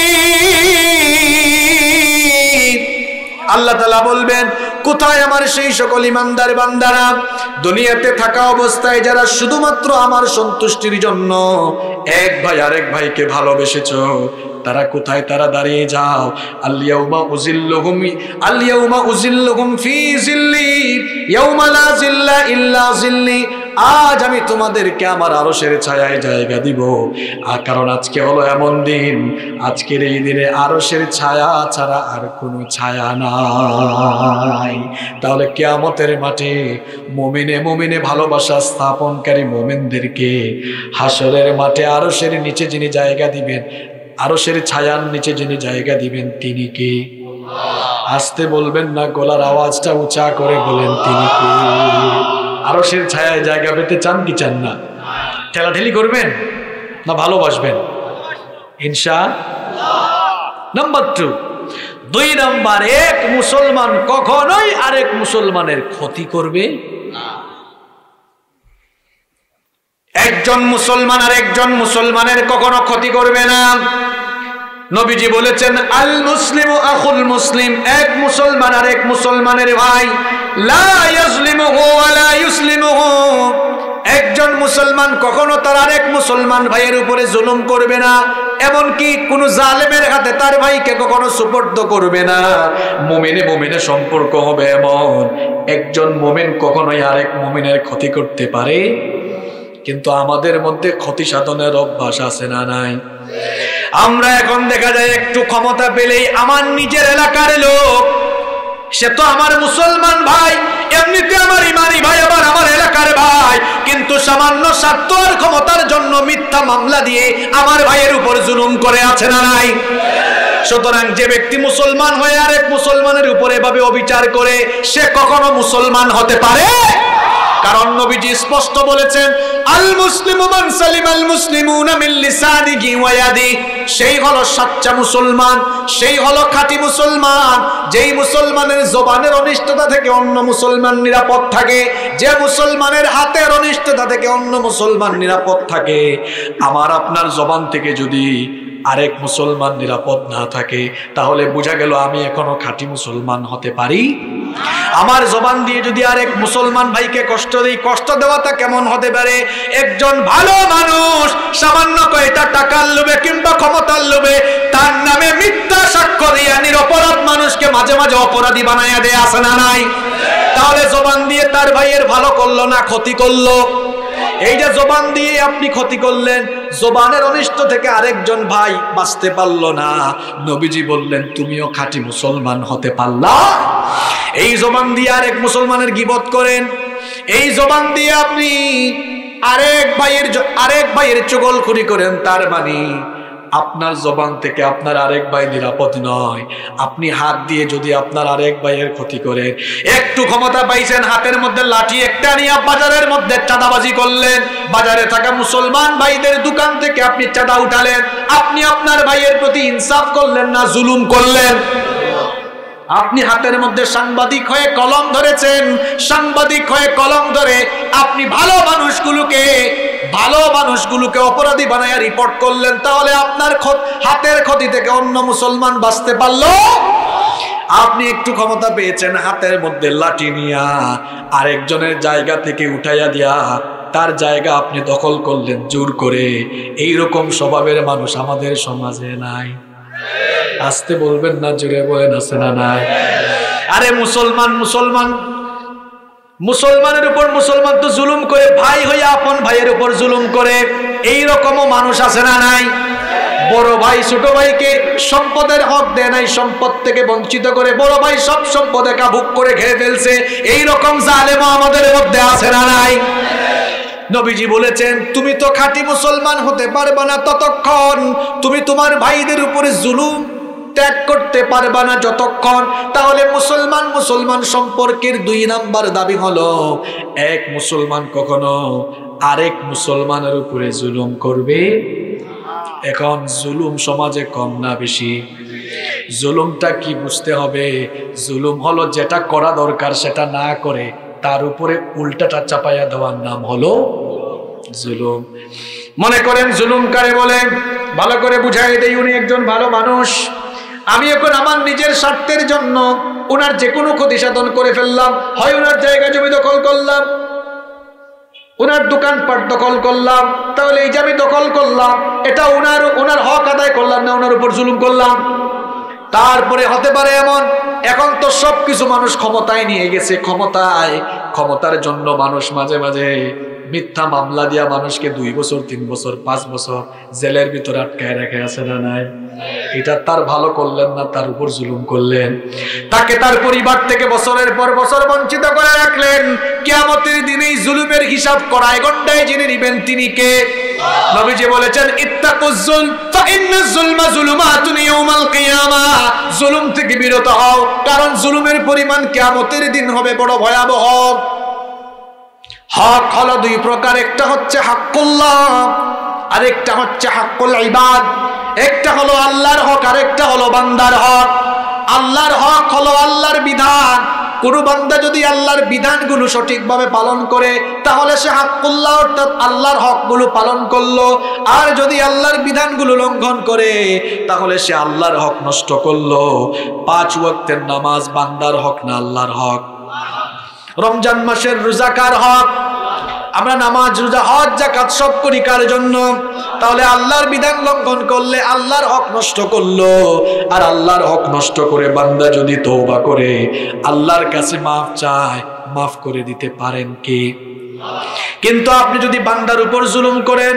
A: আল্লাহ তাআলা বলবেন, কোথায় আমার সেই সকল ইমানদার বান্দারা, দুনিয়াতে থাকা অবস্থায় যারা শুধুমাত্র আমার সন্তুষ্টির জন্য এক ভাই আরেক ভাইকে ভালোবেসেছো, তারা কোথায়? তারা দাঁড়িয়ে যাও। আল-ইয়াউমা উযিল্লুহুম আল-ইয়াউমা উযিল্লুহুম ফি যিল্লি ইয়াউমা লা যিল্লা ইল্লা যিল্লি। আজ আমি তোমাদেরকে আমার আরশের ছায়ায় জায়গা দিব। আর কারণ আজকে হলো এমন দিন, আজকের এই দিনে আরশের ছায়া ছাড়া আর কোনো ছায়া নাই। তাহলে কিয়ামতের মাঠে মুমিনে মুমিনে ভালোবাসা স্থাপনকারী মুমিনদেরকে হাসরের মাঠে আরশের নিচে যিনি জায়গা দিবেন, আরশের ছায়ার নিচে যিনি জায়গা দিবেন তিনি কে? আসতে বলবেন না, গলার আওয়াজটা উঁচা করে বলেন তিনি কে? আরশের ছায়ায় জায়গা পেতে চান কি চান না? ঠেলাঠেলি করবেন না ভালোবাসবেন? ইনশাআল্লাহ। নাম্বার টু, দুই নাম্বার, এক মুসলমান কখনোই আরেক মুসলমানের ক্ষতি করবে না। একজন মুসলমান আর একজন মুসলমানের কখনো ক্ষতি করবে না। নবীজি বলেছেন, আল মুসলিমু আখুল মুসলিম, এক মুসলমান আর এক মুসলমানের ভাই, লা ইয়াজলিমুহু ওয়া লা ইউসলিমুহু। একজন মুসলমান কখনো তার আরেক মুসলমান ভাইয়ের উপরে জুলুম করবে না, এমনকি কোন জালেমের হাতে তার ভাইকে কখনো সুপর্দ করবে না। মুমিনে মুমিনে সম্পর্ক হবে এমন, একজন মুমিন কখনোই আরেক মুমিনের ক্ষতি করতে পারে। কিন্তু আমাদের মধ্যে ক্ষতি সাধনের অভ্যাস আছে না নাই? আমরা এখন দেখা যায় একটু ক্ষমতা পেলেই আমার নিজের এলাকার লোক, সে তো আমার মুসলমান ভাই, এমনিতে আমার ইমানি ভাই, আবার আমার এলাকার ভাই, কিন্তু সামান্য স্বার্থ আর ক্ষমতার জন্য মিথ্যা মামলা দিয়ে আমার ভাইয়ের উপর জুলুম করে আছে না নাই? সুতরাং যে ব্যক্তি মুসলমান হয়ে আরেক মুসলমানের উপরে এভাবে অবিচার করে, সে কখনো মুসলমান হতে পারে? কারণ নবীজি স্পষ্ট বলেছেন, আল মুসলিমু মান সালিমাল মুসলিমুনা মিন লিসানিহি ওয়া ইয়াদিহি, সেই হলো সচ্চা মুসলমান, সেই হলো খাঁটি মুসলমান, যেই মুসলমানের জবানের অনিষ্টতা থেকে অন্য মুসলমান নিরাপদ থাকে, যে মুসলমানের হাতের অনিষ্টতা থেকে অন্য মুসলমান নিরাপদ থাকে। আমার আপনার জবান থেকে যদি আরেক মুসলমান নিরাপদ না থাকে, তাহলে বোঝা গেল আমি এখনো খাঁটি মুসলমান হতে পারি? আমার জবান দিয়ে যদি আরেক মুসলমান ভাইকে কষ্ট দেই, কষ্ট দেওয়াটা কেমন হতে পারে? একজন ভালো মানুষ সামান্য কয়টা টাকার লোভে কিংবা ক্ষমতার লোভে তার নামে মিথ্যা সাক্ষ্য দিয়া নিরপরাধ মানুষকে মাঝে মাঝে অপরাধী বানাইয়া দেয়, আছে না নাই? তাহলে জবান দিয়ে তার ভাইয়ের ভালো করলো না ক্ষতি করলো? এই যে জবান দিয়ে আপনি ক্ষতি করলেন, জবানের অনিষ্ট থেকে আরেকজন ভাই বাঁচতে পারলো না, নবীজি বললেন তুমিও খাঁটি মুসলমান হতে পারলা? এই জবান দিয়ে আরেক মুসলমানের গীবত করেন, এই জবান দিয়ে আপনি আরেক ভাইয়ের আরেক ভাইয়ের চুগলখড়ি করেন, তার মানে আপনার জবান থেকে আপনার আরেক ভাই নিরাপদ নয়। আপনি হাত দিয়ে যদি আপনার আরেক ভাইয়ের ক্ষতি করেন, একটু ক্ষমতা পাইছেন, হাতের মধ্যে লাঠি একটা নিয়ে বাজারের মধ্যে চাঁদাবাজি করলেন, বাজারে থাকা মুসলমান ভাইদের দোকান থেকে আপনি চাঁদা উঠালেন, আপনি আপনার ভাইয়ের প্রতি ইনসাফ করলেন না জুলুম করলেন? আপনি হাতের মধ্যে সাংবাদিক হয়ে কলম ধরেছেন, সাংবাদিক হয়ে কলম ধরে আপনি ভালো মানুষগুলোকে ভালো মানুষগুলোকে অপরাধী বানায় রিপোর্ট করলেন, তাহলে আপনার হাতের ক্ষতি থেকে অন্য মুসলমান বাঁচতে পারলো? আপনি একটু ক্ষমতা পেয়েছেন, হাতের মধ্যে লাঠি নিয়া আরেকজনের জায়গা থেকে উঠাইয়া দিয়া তার জায়গা আপনি দখল করলেন জোর করে। এইরকম স্বভাবের মানুষ আমাদের সমাজে নাই। আসতে বলবেন না, জোরে বলেন আছে না নাই? আরে মুসলমান মুসলমান মুসলমানের উপর মুসলমান তো জুলুম করে, ভাই হইয়া আপন ভাইয়ের উপর জুলুম করে, এই রকমও মানুষ আছে না নাই? বড় ভাই ছোট ভাইকে সম্পদের হক দেয় নাই, সম্পদ থেকে বঞ্চিত করে বড় ভাই সব সম্পদ একা ভোগ করে খেয়ে ফেলছে, এই রকম জালেমও আমাদের মধ্যে আছে না নাই? নবীজি বলেছেন তুমি তো খাঁটি মুসলমান হতে পারবে না ততক্ষণ তুমি তোমার ভাইদের উপরে জুলুম ত্যাগ করতে পারবে না যতক্ষণ। তাহলে মুসলমান মুসলমান সম্পর্কের দুই নাম্বার দাবি হলো, এক মুসলমান কখনো আরেক মুসলমানের উপরে জুলুম করবে। এখন জুলুম সমাজে কম না বেশি? জুলুমটা কি বুঝতে হবে? জুলুম হলো যেটা করা দরকার সেটা না করে তার উপরে উল্টাটা চাপাইয়া দেওয়ার নাম হলো জুলুম। মনে করেন জুলুম কারে বলে, ভালো করে বুঝাই দেই। উনি একজন ভালো মানুষ, আমি এখন আমার নিজের স্বার্থের জন্য ওনার যে কোনো ক্ষতি সাধন করে ফেললাম, হয় ওনার জায়গা জমি দখল করলাম, ওনার দোকানপাট দখল করলাম, তাহলে এই যে আমি দখল করলাম এটা ওনার ওনার হক আদায় করলাম না, ওনার উপর জুলুম করলাম। তারপরে হতে পারে এমন, এখন তো সবকিছু মানুষ ক্ষমতায় নিয়ে গেছে, ক্ষমতায় ক্ষমতার জন্য মানুষ মাঝে মাঝে মিথ্যা মামলা দিয়া মানুষকে দুই বছর তিন বছর পাঁচ বছর জেলের ভিতরে আটকায় রেখে আছে না নাই? এটা তার ভালো করলেন না, তার উপর জুলুম করলেন। তাকে তার পরিবার থেকে বছরের পর বছর বঞ্চিত করে রাখলেন। কিয়ামতের দিনে জুলুমের হিসাব করায় গন্ডায় যিনি নিবেন তিনি কে? নবীজি বলেছেন ইত্তাকুজ যুলম ফা ইন্নাজ যুলমা যুলুমাতুন ইয়াউমাল কিয়ামাহ। জুলুম থেকে বিরত হও, কারণ জুলুমের পরিমাণ কিয়ামতের দিন হবে বড় ভয়াবহ। হক হলো দুই প্রকার, একটা হচ্ছে হাক্কুল্লাহ আর একটা হচ্ছে হাক্কুল ইবাদ। একটা হলো আল্লাহর হক আর একটা হলো বান্দার হক। আল্লাহর হক হলো আল্লাহর বিধান। কোন বান্দা যদি আল্লাহর বিধানগুলো সঠিকভাবে পালন করে তাহলে সে হাক্কুল্লাহ অর্থাৎ আল্লাহর হকগুলো পালন করলো। আর যদি আল্লাহর বিধানগুলো লঙ্ঘন করে তাহলে সে আল্লাহর হক নষ্ট করলো। পাঁচ ওয়াক্তের নামাজ বান্দার হক না আল্লাহর হক? রমজান মাসের রোজা কার হক? আমরা নামাজ রোজা হজ যাকাত সব করি কার জন্য? তাহলে আল্লাহর বিধান লঙ্ঘন করলে আল্লাহর হক নষ্ট করলো। আর আল্লাহর হক নষ্ট করে বান্দা যদি তওবা করে আল্লাহর কাছে মাফ চায়, মাফ করে দিতে পারেন কে? কিন্তু আপনি যদি বান্দার উপর জুলুম করেন,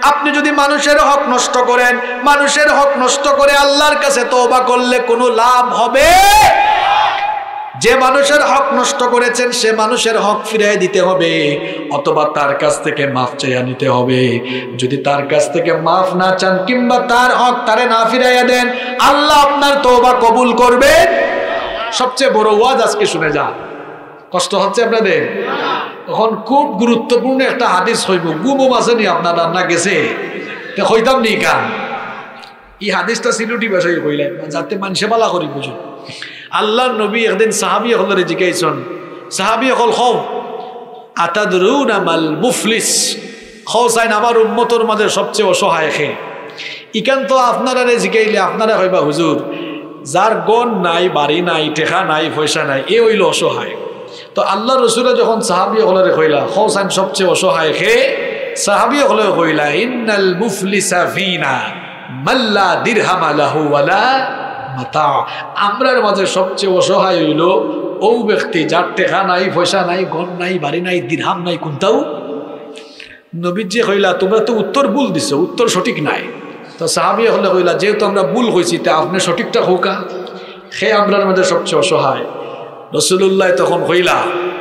A: আপনি যদি মানুষের হক নষ্ট করেন, মানুষের হক নষ্ট করে আল্লাহর কাছে তওবা করলে কোনো লাভ হবে? যে মানুষের হক নষ্ট করেছেন সে মানুষের হক ফিরিয়ে দিতে হবে, অথবা তার কাছ থেকে মাফ চাইয়া নিতে হবে। যদি তার কাছ থেকে মাফ না চান কিংবা তার হক তারে না ফিরাইয়া দেন, আল্লাহ আপনার তওবা কবুল করবেন। সবচেয়ে বড় ওয়াজ আজকে শুনে যান। কষ্ট হচ্ছে আপনাদের? এখন খুব গুরুত্বপূর্ণ একটা হাদিস হইব। গুমো আসেনি আপনার রান্না গেছে হইতাম নি কান। এই হাদিসটা সিলুটি ভাষায় কইলেন যাতে মানুষে বালা করি বুঝুন। আল্লাহর নবী একদিন সাহাবী হলরে জিজ্ঞাসন, সাহাবী হল খৌ আতাদরুনা মাল মুফলিস, খৌ চাইন আমার উম্মতর মাঝে সবচেয়ে অসহায় খে। ইকান তো আপনারা জিজ্ঞাইলে আপনারা হইবা হুজুর যার গণ নাই, বাড়ি নাই, টেকা নাই, পয়সা নাই, এ হইল অসহায়। তো আল্লাহ রসুলে যখন সাহাবী হলরে কইলা খৌ চাইন সবচেয়ে অসহায় খে, সাহাবী হলে কইলা ইন্নাল মুফলিসা ফিনা মাল্লা দিরহাম লাহু ওয়ালা মাতা, আমরার মাঝে সবচেয়ে অসহায় হইল ও ব্যক্তি যার টেকা নাই, পয়সা নাই, গণ নাই, বাড়ি নাই, দিরহাম নাই, কোনটাও। নবীজি কইলা তোমরা তো উত্তর ভুল দিছো, উত্তর সঠিক নাই। তো সাহাবী হলে কইলা যেহেতু আমরা ভুল হয়েছি তা আপনি সঠিকটা হোকা, সে আমরার মাঝে সবচেয়ে অসহায়। রাসূলুল্লাহ তখন কইলা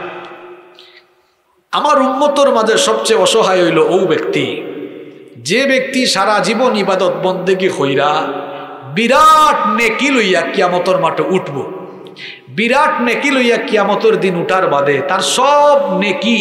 A: আমার উম্মতর মাঝে সবচেয়ে অসহায় হইল ও ব্যক্তি যে ব্যক্তি সারা জীবন ইবাদত বন্দেগী কইরা বিরাট নেকি লইয়া কিয়ামতর মাঠে উঠব, বিরাট নেকি লইয়া কিয়ামতর দিন উঠার বাদে তার সব নেকি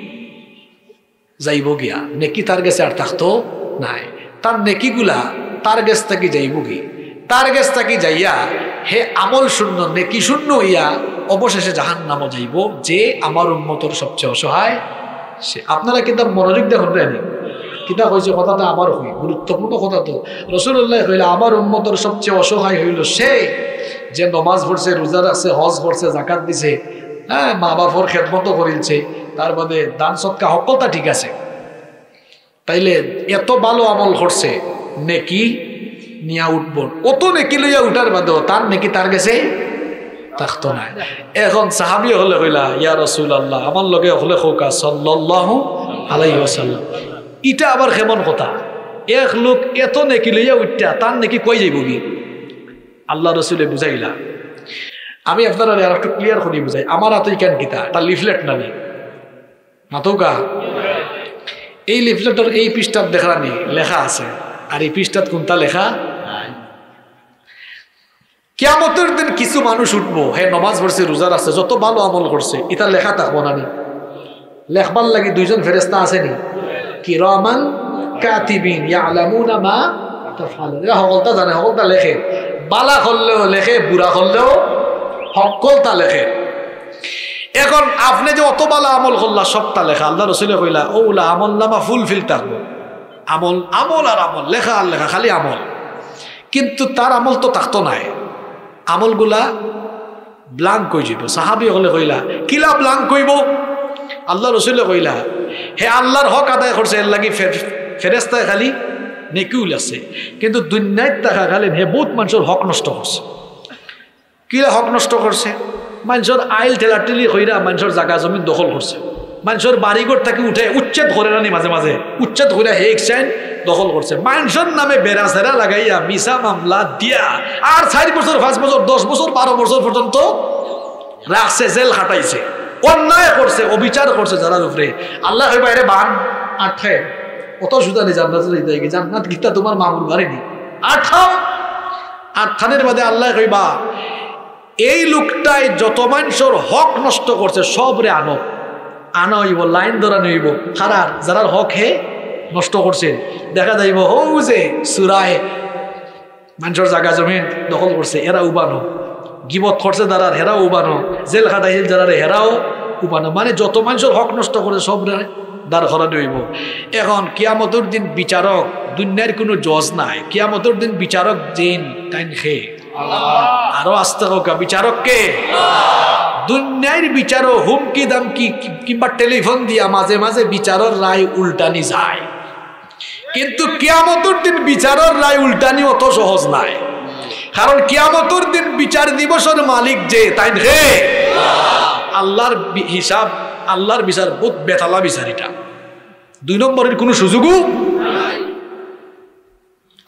A: যাইব গিয়া, নেকি তার গেছে আর থাকতো নাই। তার নেকিগুলা তার গেছ থাকি যাইব কি, তার গেছ থাকি যাইয়া হে আমল শূন্য নেকি শূন্য হইয়া অবশেষে জাহান্নামে যাইব। যে আমার উম্মতর সবচেয়ে অসহায় সে। আপনারা কিন্তু মনোযোগ দেখুন রে, কিতা কইছে কথাটা আমার হই গুরুত্বপূর্ণ কথা। তো রাসূলুল্লাহ কইলা আমার উম্মতর সবচেয়ে অসহায় হইল সে যে নমাজ পড়ছে, রোজা রাখছে, হজ করছে, যাকাত দিছে, হ্যাঁ মা বাবার খেদমত করিলছে, তার বাদে দান সৎকা সকলটা ঠিক আছে, তাইলে এত ভালো আমল করছে, নেকি নিয়া উঠব, অত নেকি লইয়া উঠার বাদেও তার নেকি তার গেছে থাকতো না। এখন সাহাবী হলে কইলা ইয়া রাসূলুল্লাহ আমার লগে হলে খোকা সাল্লাল্লাহু আলাইহি ওয়াসাল্লাম, ইটা আবার কেমন কথা? এক লোক এত নেকি লইয়া উঠটা তার নেকি কই যাইব কি? আল্লাহ রসুলে বুঝাইলা। আমি আপনারা আর একটু ক্লিয়ার করি বুঝাই। আমার হাতে কেন কিতা একটা লিফলেট নামি মাতৌকা, এই লিফলেটের এই পৃষ্ঠাত দেখানি লেখা আছে, আর এই পৃষ্ঠাত কোনটা লেখা? কিয়ামতের দিন কিছু মানুষ উঠবো, হে নমাজ পড়ছে, রোজা রাখছে, যত ভালো আমল করছে, এটা লেখা থাকবো না নি? লেখবার লাগি দুইজন ফেরেশতা আসেনি, কিরামান কাতিবিন ইয়ালামুনা মা তাফআলুন। এরা সকলটা জানে, সকলটা লেখে, বালা করলেও লেখে, বুড়া করলেও সকলটা লেখে। এখন আপনি যে অত বালা আমল করলা সবটা লেখা। আল্লাহ রসুলে কইলা ওলা আমল নামা ফুল ফিল থাকবো, আমল আমল আর আমল, লেখা আর লেখা, খালি আমল। কিন্তু তার আমল তো থাকতো নাই, আমলগুলা ব্লাঙ্ক কই যাব। সাহাবী হলে কইলা কিলা ব্লাঙ্ক কইব? আল্লাহ রসুলে কইলা হে আল্লাহর হক আদায় করছে, এর লাগি ফেরেস্তায় খালি নেকিউল আছে, কিন্তু দুনিয়ায় টাকা খালি হে বহুত মানুষের হক নষ্ট করছে। কিলা হক নষ্ট করছে? মানুষের আইল ঠেলাঠেলি কইরা মানুষের জায়গা জমিন দখল করছে, মানুষের বাড়িঘর থেকে উঠে উচ্ছেদ করে রানি, মাঝে মাঝে উচ্ছেদ করে হে এক্সাইন দখল করছে, মানুষের নামে বেড়া সেরা লাগাইয়া মিছা মামলা দিয়া আর চার বছর, পাঁচ বছর, দশ বছর, বারো বছর পর্যন্ত রাখছে, জেল খাটাইছে, অন্যায় করছে, অবিচার করছে যারার উপরে। আল্লাহ হয় বাইরে বান আঠায় অত সুদানি জান্নাত যাই, জান্নাত গীতা তোমার মামুর বাড়িনি আঠাও। আঠানের বাদে আল্লাহ কইবা এই লোকটাই যত মানুষের হক নষ্ট করছে সব রে আনো, আনা হইব, লাইন ধরা নইব, খারার যারার হক হে নষ্ট করছে। দেখা যাইব হৌ যে সুরায় মানুষের জায়গা জমিন দখল করছে, এরা উবানো, গিবত করছে যারার হেরাও উবানো, জেল খাটাইছিল যারা হেরাও উবানো, মানে যত মানুষের হক নষ্ট করে সব দাঁড় করানো হইব। এখন কিয়ামতের দিন বিচারক, দুনিয়ার কোনো জজ নাই, কিয়ামতের দিন বিচারক জিন টাইন খে আরো আস্তে হোক, বিচারক কে? দুনিয়ার বিচারক হুমকি দামকি কিংবা টেলিফোন দিয়া মাঝে মাঝে বিচারের রায় উল্টানি যায়, কিন্তু কিয়ামতের দিন বিচারের রায় উল্টানি অত সহজ নাই। কারণ কিয়ামতের দিন বিচার দিবসের মালিক যে তাই হে আল্লাহর হিসাব, আল্লাহর বিচার বহুত বেতালা বিচার। এটা দুই নম্বরের কোনো সুযোগও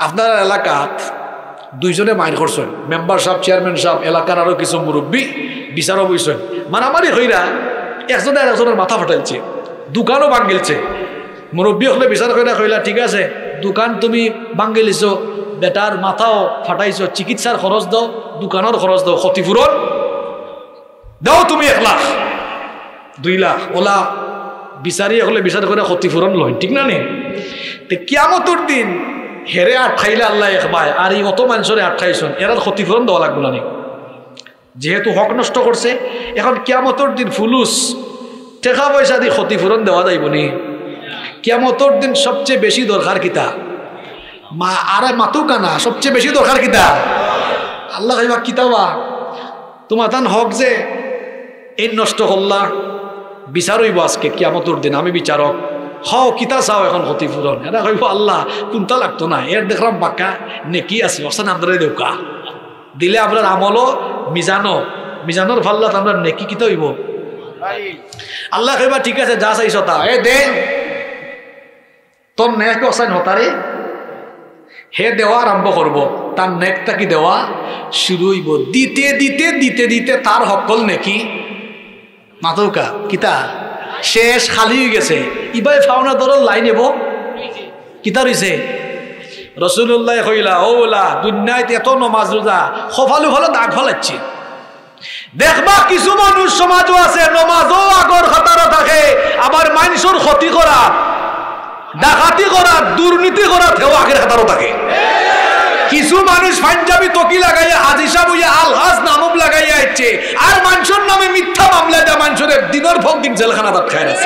A: আপনার এলাকাত দুইজনে মাইর করছেন, মেম্বার সাহেব, চেয়ারম্যান সাহেব, এলাকার আরো কিছু মুরব্বী বিচারও বইছেন, মারামারি হইরা একজনে আর একজনের মাথা ফাটাইছে, দোকানও ভাঙ্গিলছে। মুরব্বী হলে বিচার কইরা কইলা, ঠিক আছে দোকান তুমি ভাঙ্গিলিছ, বেটার মাথাও ফাটাইছ, চিকিৎসার খরচ দাও, দোকানের খরচ দাও, ক্ষতিপূরণ দাও তুমি এক লাখ দুই লাখ ওলা বিচারি হলে বিচার করে ক্ষতিপূরণ লয়, ঠিক না নে? কিয়ামতের দিন হেরে আঠাইলে আল্লাহ একবাই, আর এই অত মানুষরে আঠাইছন, এরার ক্ষতিপূরণ দেওয়া লাগবে না, যেহেতু হক নষ্ট করছে। এখন কিয়ামতের দিন ফুলুস টাকা পয়সা দিয়ে ক্ষতিপূরণ দেওয়া যাইব নি? কিয়ামতের দিন সবচেয়ে বেশি দরকার কিতা? মা আরে মাতু কানা, সবচেয়ে বেশি দরকার কিতা? আল্লাহ কইবা কিতাবা তোমার তান হক যে এই নষ্ট করলা, বিচার হইব আজকে কিয়ামতের দিন, আমি বিচারক, হও কিতা চাও এখন ক্ষতিপূরণ? এরা কইব আল্লাহ কোনটা লাগতো না, এর দেখলাম বাঁকা নেকি আছে, অসান আমরা দেউকা দিলে আপনার আমলও মিজানো, মিজানোর ফাল্লাত আমরা নেকি কিতা হইব? আল্লাহ কইবা ঠিক আছে যা চাইছ তা এ দে, তোর নেক অসান হতারে হে দেওয়া আরম্ভ করব, তার নেকটা কি দেওয়া শুরু হইব, দিতে দিতে দিতে দিতে তার হকল নেকি মাতৌকা কিতা শেষ, খালি হয়ে গেছে। ইবাই ফাওনা ধরো লাইন এব কিতা রইছে? রসুল্লাহ কইলা ওলা দুনিয়ায় এত নমাজ রোজা সফালু ভালো দাগ ফলাচ্ছে, দেখবা কিছু মানুষ সমাজও আছে নমাজও আগর খাতারও থাকে, আবার মানুষের ক্ষতি করা, ডাকাতি করা, দুর্নীতি করা থেও আগের খাতারও থাকে। কিছু মানুষ পাঞ্জাবি তকি লাগাইয়া হাজি সাহেব হইয়া আলহাজ নামক লাগাইয়া আইছে, আর মানুষের নামে মিথ্যা মামলা দেওয়া মানুষের দিনের ভোগ দিন জেলখানা দাঁত খায় আছে।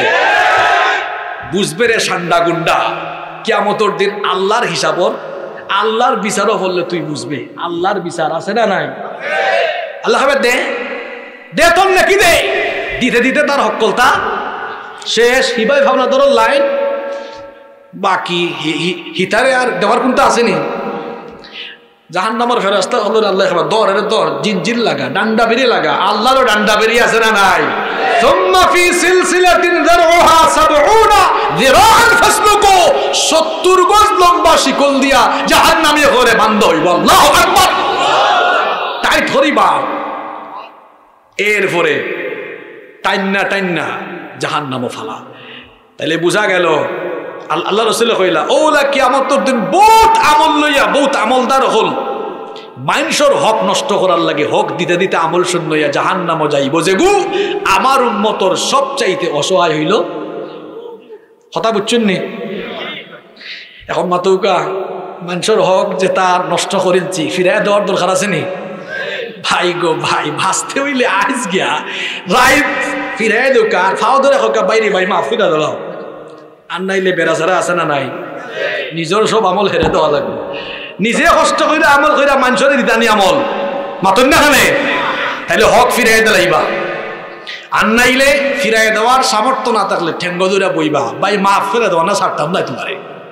A: বুঝবে রে সান্ডা গুন্ডা, কিয়ামতের দিন আল্লাহর হিসাবর, আল্লাহর বিচারও বললে তুই বুঝবে আল্লাহর বিচার আছে না নাই? আল্লাহ হবে দে দে তোর নাকি দে, দিতে দিতে তার হকলতা শেষ। হিবাই ভাবনা ধরো লাইন বাকি, হিতারে আর দেওয়ার কোনটা আসেনি? জাহান্নামের ফেরেশতা হলো আল্লাহ খাবার দর এর দর জিনজির লাগা, ডান্ডা বেরি লাগা, আল্লাহরও ডান্ডা বেরি আছে না নাই? সুম্মা ফি সিলসিলাতিন যারউহা সাবউনা যিরাআন ফাসলুকু, সত্তর গজ লম্বা শিকল দিয়া জাহান্নামে ঘরে বান্ধ হইব। আল্লাহু আকবার। তাই ধরিবা, এরপরে টাইন্না টাইন্না জাহান্নামে ফালা। তাইলে বুঝা গেল আল্লাহ রসুল কইলা ওলা কিয়ামতের দিন বহুত আমল লইয়া বহুত আমলদার হল, মানুষের হক নষ্ট করার লাগে, হক দিতে দিতে আমল শূন্য হইয়া জাহান্নামে যাইব। যেগু আমার উম্মতর সবচাইতে অসহায় হইল, কথা বুঝছেন নি? এখন মাতৌকা মানুষের হক যে তার নষ্ট করেছি ফিরাই দেওয়ার দরকার আছে নি? ভাই গো ভাই, ভাসতে হইলে আইস গিয়া রাইট ফিরাই দোকা, ফাও ধরে হোক বাইরে ভাই মাফ ফিরা দাও, আর নাইলে বেড়াচারা আছে না নাই? নিজের সব আমল হেরে দেওয়া লাগবে, নিজে কষ্ট করে আমল করে মানুষের রিটানি আমল মাতন না খানে, তাইলে হক ফিরাই দিলাইবা। আর নাইলে ফিরাই দেওয়ার সামর্থ্য না থাকলে ঠেঙ্গ দূরে বইবা, ভাই মাফ ফিরে দেওয়া না ছাড়তাম না তোমারে।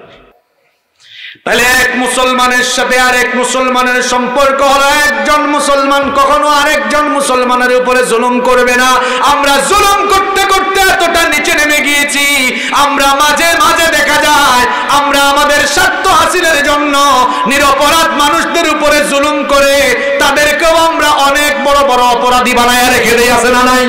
A: তাহলে এক মুসলমানের সাথে আরেক মুসলমানের সম্পর্ক হলো, একজন মুসলমান কখনো আরেকজন মুসলমানের উপরে জুলুম করবে না। আমরা জুলুম করতে করতে এতটা নিচে নেমে গিয়েছি, আমরা মাঝে মাঝে দেখা যায় আমরা আমাদের স্বার্থ হাসিলের জন্য নিরপরাধ মানুষদের উপরে জুলুম করে তাদেরকেও আমরা অনেক বড় বড় অপরাধী বানায় রেখে দেই, আছে না নাই?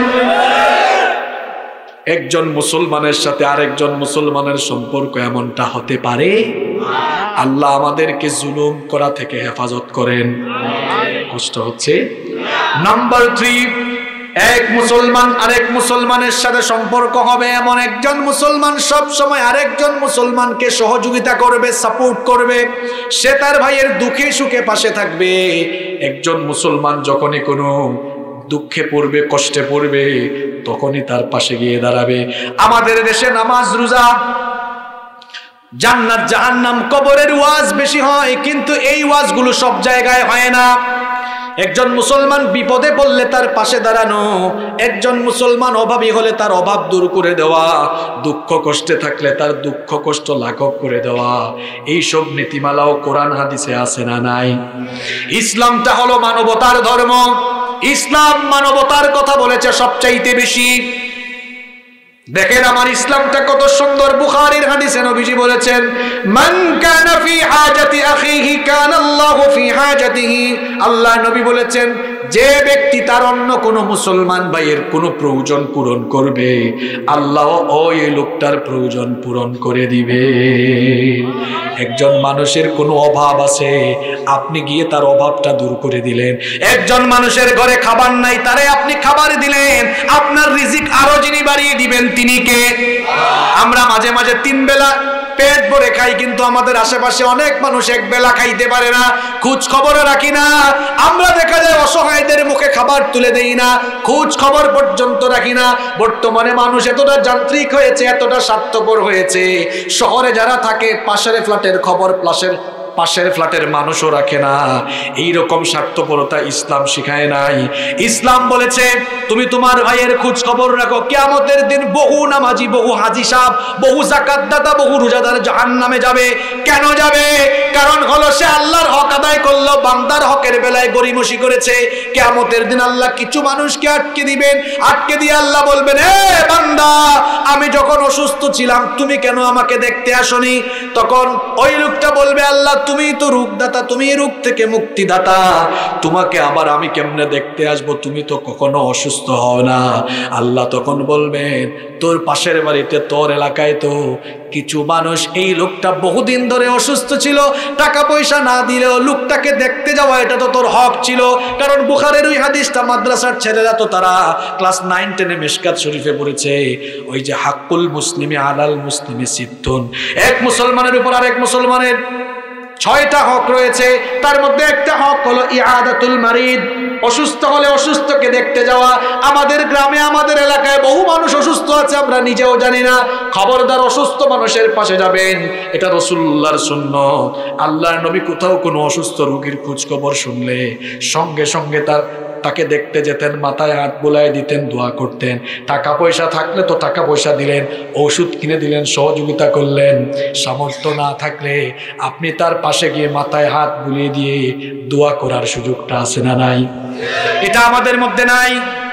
A: একজন মুসলমানের সাথে আরেকজন মুসলমানের সম্পর্ক এমনটা হতে পারে। আল্লাহ আমাদেরকে জুলুম করা থেকে হেফাজত করেন। কষ্ট হচ্ছে। নাম্বার থ্রি, এক মুসলমান আরেক মুসলমানের সাথে সম্পর্ক হবে এমন একজন মুসলমান সব সময় আরেকজন মুসলমানকে সহযোগিতা করবে, সাপোর্ট করবে, সে তার ভাইয়ের দুঃখে সুখে পাশে থাকবে। একজন মুসলমান যখনই কোনো দুঃখে পড়বে, কষ্টে পড়বে, তখনই তার পাশে গিয়ে দাঁড়াবে। আমাদের দেশে নামাজ রোজা, জান্নাত জাহান্নাম, কবরের ওয়াজ বেশি হয়, কিন্তু এই ওয়াজগুলো সব জায়গায় হয় না। একজন মুসলমান বিপদে পড়লে তার পাশে দাঁড়ানো, একজন মুসলমান অভাবী হলে তার অভাব দূর করে দেওয়া, দুঃখ কষ্টে থাকলে তার দুঃখ কষ্ট লাঘব করে দেওয়া, এইসব নীতিমালাও কোরআন হাদিসে আছে না নাই? ইসলামটা হলো মানবতার ধর্ম। ইসলাম মানবতার কথা বলেছে সবচাইতে বেশি। দেখেন আমার ইসলামটা কত সুন্দর। বুখারীর হাদিসে নবীজি বলেছেন, মান কানা ফি হাজাতি আখিহি কানা আল্লাহু ফি হাজাতিহি। আল্লাহ নবী বলেছেন, যে ব্যক্তি তার অন্য কোন মুসলমান ভাইয়ের কোন প্রয়োজন পূরণ করবে, আল্লাহ ওই লোকটার প্রয়োজন পূরণ করে দিবে। একজন মানুষের কোনো অভাব আছে, আপনি গিয়ে তার অভাবটা দূর করে দিলেন। একজন মানুষের ঘরে খাবার নাই, তারে আপনি খাবার দিলেন, আপনার রিজিক আরো যিনি বাড়িয়ে দিবেন তিনি কে? আমরা মাঝে মাঝে তিন বেলা পেট ভরে খাই, কিন্তু আমাদের আশেপাশে অনেক মানুষ এক বেলা খাইতে পারে না, খোঁজ খবরও রাখি না। আমরা দেখা যায় অসহায়দের মুখে খাবার তুলে দেই না, খোঁজ খবর পর্যন্ত রাখি না। বর্তমানে মানুষ এতটা যান্ত্রিক হয়েছে, এতটা স্বার্থপর হয়েছে, শহরে যারা থাকে পাশের ফ্ল্যাটের খবর পাশের পাশের ফ্ল্যাটের মানুষও রাখে না। এইরকম স্বার্থপরতা ইসলাম শিখায় নাই। ইসলাম বলেছে তুমি তোমার ভাইয়ের খোঁজ খবর রাখো। কিয়ামতের দিন বহু নামাজি, বহু হাজি সাহেব, বহু যাকাত দাতা, বহু রোজাদার জাহান্নামে যাবে। কেন যাবে? কারণ হলো সে আল্লাহর হক আদায় করলো, বান্দার হকের বেলায় গরিমসি করেছে। কিয়ামতের দিন আল্লাহ কিছু মানুষকে আটকে দিবেন, আটকে দিয়ে আল্লাহ বলবেন, এ বান্দা, আমি যখন অসুস্থ ছিলাম তুমি কেন আমাকে দেখতে আসনি? তখন ওই লোকটা বলবে, আল্লাহ তুমি তো রোগদাতা, তুমি রোগ থেকে মুক্তিদাতা, তোমাকে আবার আমি কেমনে দেখতে আসবো? তুমি তো কখনো অসুস্থ হও না। আল্লাহ তখন বলবেন, তোর পাশের বাড়িতে, তোর এলাকায় তো কিছু মানুষ, এই লোকটা বহুদিন ধরে অসুস্থ ছিল, টাকা পয়সা না দিলেও লোকটাকে দেখতে যাওয়া এটা তো তোর হক ছিল। কারণ বুখারীর ওই হাদিসটা মাদ্রাসার ছেলেরা তো তারা ক্লাস নাইন টেনে মিশকাত শরীফে পড়েছে, ওই যে হাক্কুল মুসলিমি আলাল মুসলিমি সিদ্দুন, এক মুসলমানের উপর আরেক মুসলমানের ছয়টা হক রয়েছে। তার মধ্যে একটা হক হলো ইয়াদাতুল মারিদ, অসুস্থ হলে অসুস্থকে দেখতে যাওয়া। আমাদের গ্রামে, আমাদের এলাকায় বহু মানুষ অসুস্থ আছে, আমরা নিজেও জানি না। খবরদার অসুস্থ মানুষের পাশে যাবেন, এটা রাসূলুল্লাহর সুন্নাত। আল্লাহর নবী কোথাও কোনো অসুস্থ রোগীর খোঁজ খবর শুনলে সঙ্গে সঙ্গে তার তাকে দেখতে যেতেন, মাথায় হাত বুলায় দিতেন, দোয়া করতেন। টাকা পয়সা থাকলে তো টাকা পয়সা দিলেন, ওষুধ কিনে দিলেন, সহযোগিতা করলেন। সামর্থ্য না থাকলে আপনি তার পাশে গিয়ে মাথায় হাত বুলিয়ে দিয়ে দোয়া করার সুযোগটা আছে না নাই? এটা আমাদের মধ্যে নাই।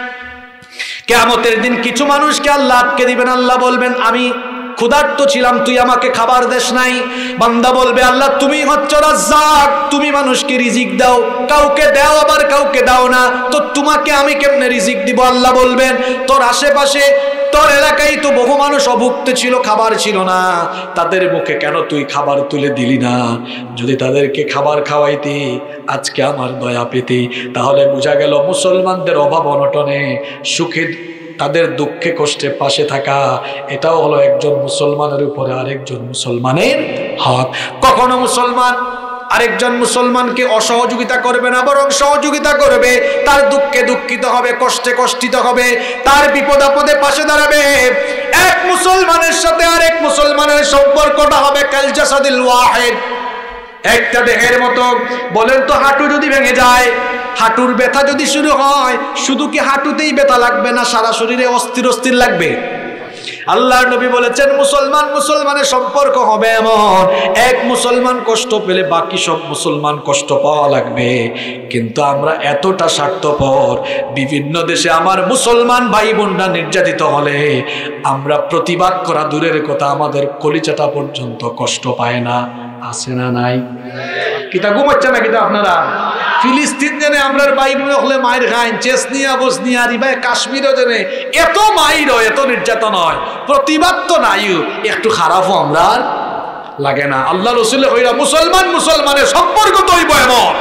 A: কিয়ামতের দিন কিছু মানুষকে আল্লাহ আটকে দিবেন। আল্লাহ বলবেন, আমি ক্ষুধার্ত ছিলাম, তুই আমাকে খাবার দেস নাই। বান্দা বলবে, আল্লাহ তুমি হচ্ছ রাজ্জাক, তুমি মানুষকে রিজিক দাও, কাউকে দাও আবার কাউকে দাও না, তো তোমাকে আমি কেমনে রিজিক দিব? আল্লাহ বলবেন, তোর আশেপাশে, তোর এলাকায় তো বহু মানুষ অভুক্ত ছিল, খাবার ছিল না, তাদের মুখে কেন তুই খাবার তুলে দিলি না? যদি তাদেরকে খাবার খাওয়াইতি, আজকে আমার দয়া পেতি। তাহলে বোঝা গেল মুসলমানদের অভাব অনটনে, সুখে, তাদের দুঃখে কষ্টে পাশে থাকা, এটাও হলো একজন মুসলমানের উপরে আরেকজন মুসলমানের হক। কখনো মুসলমান আরেকজন মুসলমানকে অসহযোগিতা করবে না, বরং সহযোগিতা করবে। তার দুঃখে দুঃখিত হবে, কষ্টে কষ্টিত হবে, তার বিপদ আপদে পাশে দাঁড়াবে। এক মুসলমানের সাথে আরেক মুসলমানের সম্পর্কটা হবে কাল জাসাদিল ওয়াহিদ, একটা দেহের মতো। বলেন তো, হাঁটু যদি ভেঙে যায়, হাঁটুর ব্যথা যদি শুরু হয়, শুধু কি হাঁটুতেই ব্যথা লাগবে না সারা শরীরে অস্থির অস্থির লাগবে? আল্লাহর নবী বলেছেন, মুসলমান মুসলমানের সম্পর্ক হবে এমন, এক মুসলমান কষ্ট পেলে বাকি সব মুসলমান কষ্ট পাওয়া লাগবে। কিন্তু আমরা এতটা স্বার্থপর, বিভিন্ন দেশে আমার মুসলমান ভাই বোনরা নির্যাতিত হলে আমরা প্রতিবাদ করা দূরের কথা, আমাদের কলিজাটা পর্যন্ত কষ্ট পায় না। আছে না নাই? কিতা ঘুমাচ্ছে না কিতা আপনারা? ফিলিস্তিন জেনে আমরা ভাই বোন হলে মায়ের খাইন, চেসনিয়া বসনিয়া রিবাই কাশ্মীরও জেনে এত মাইর হয়, এত নির্যাতন হয়, প্রতিবাদ তো নাই, একটু খারাপও আমরা লাগে না। আল্লাহ রসুল হইরা মুসলমান মুসলমানের সম্পর্ক তো হইব এমন,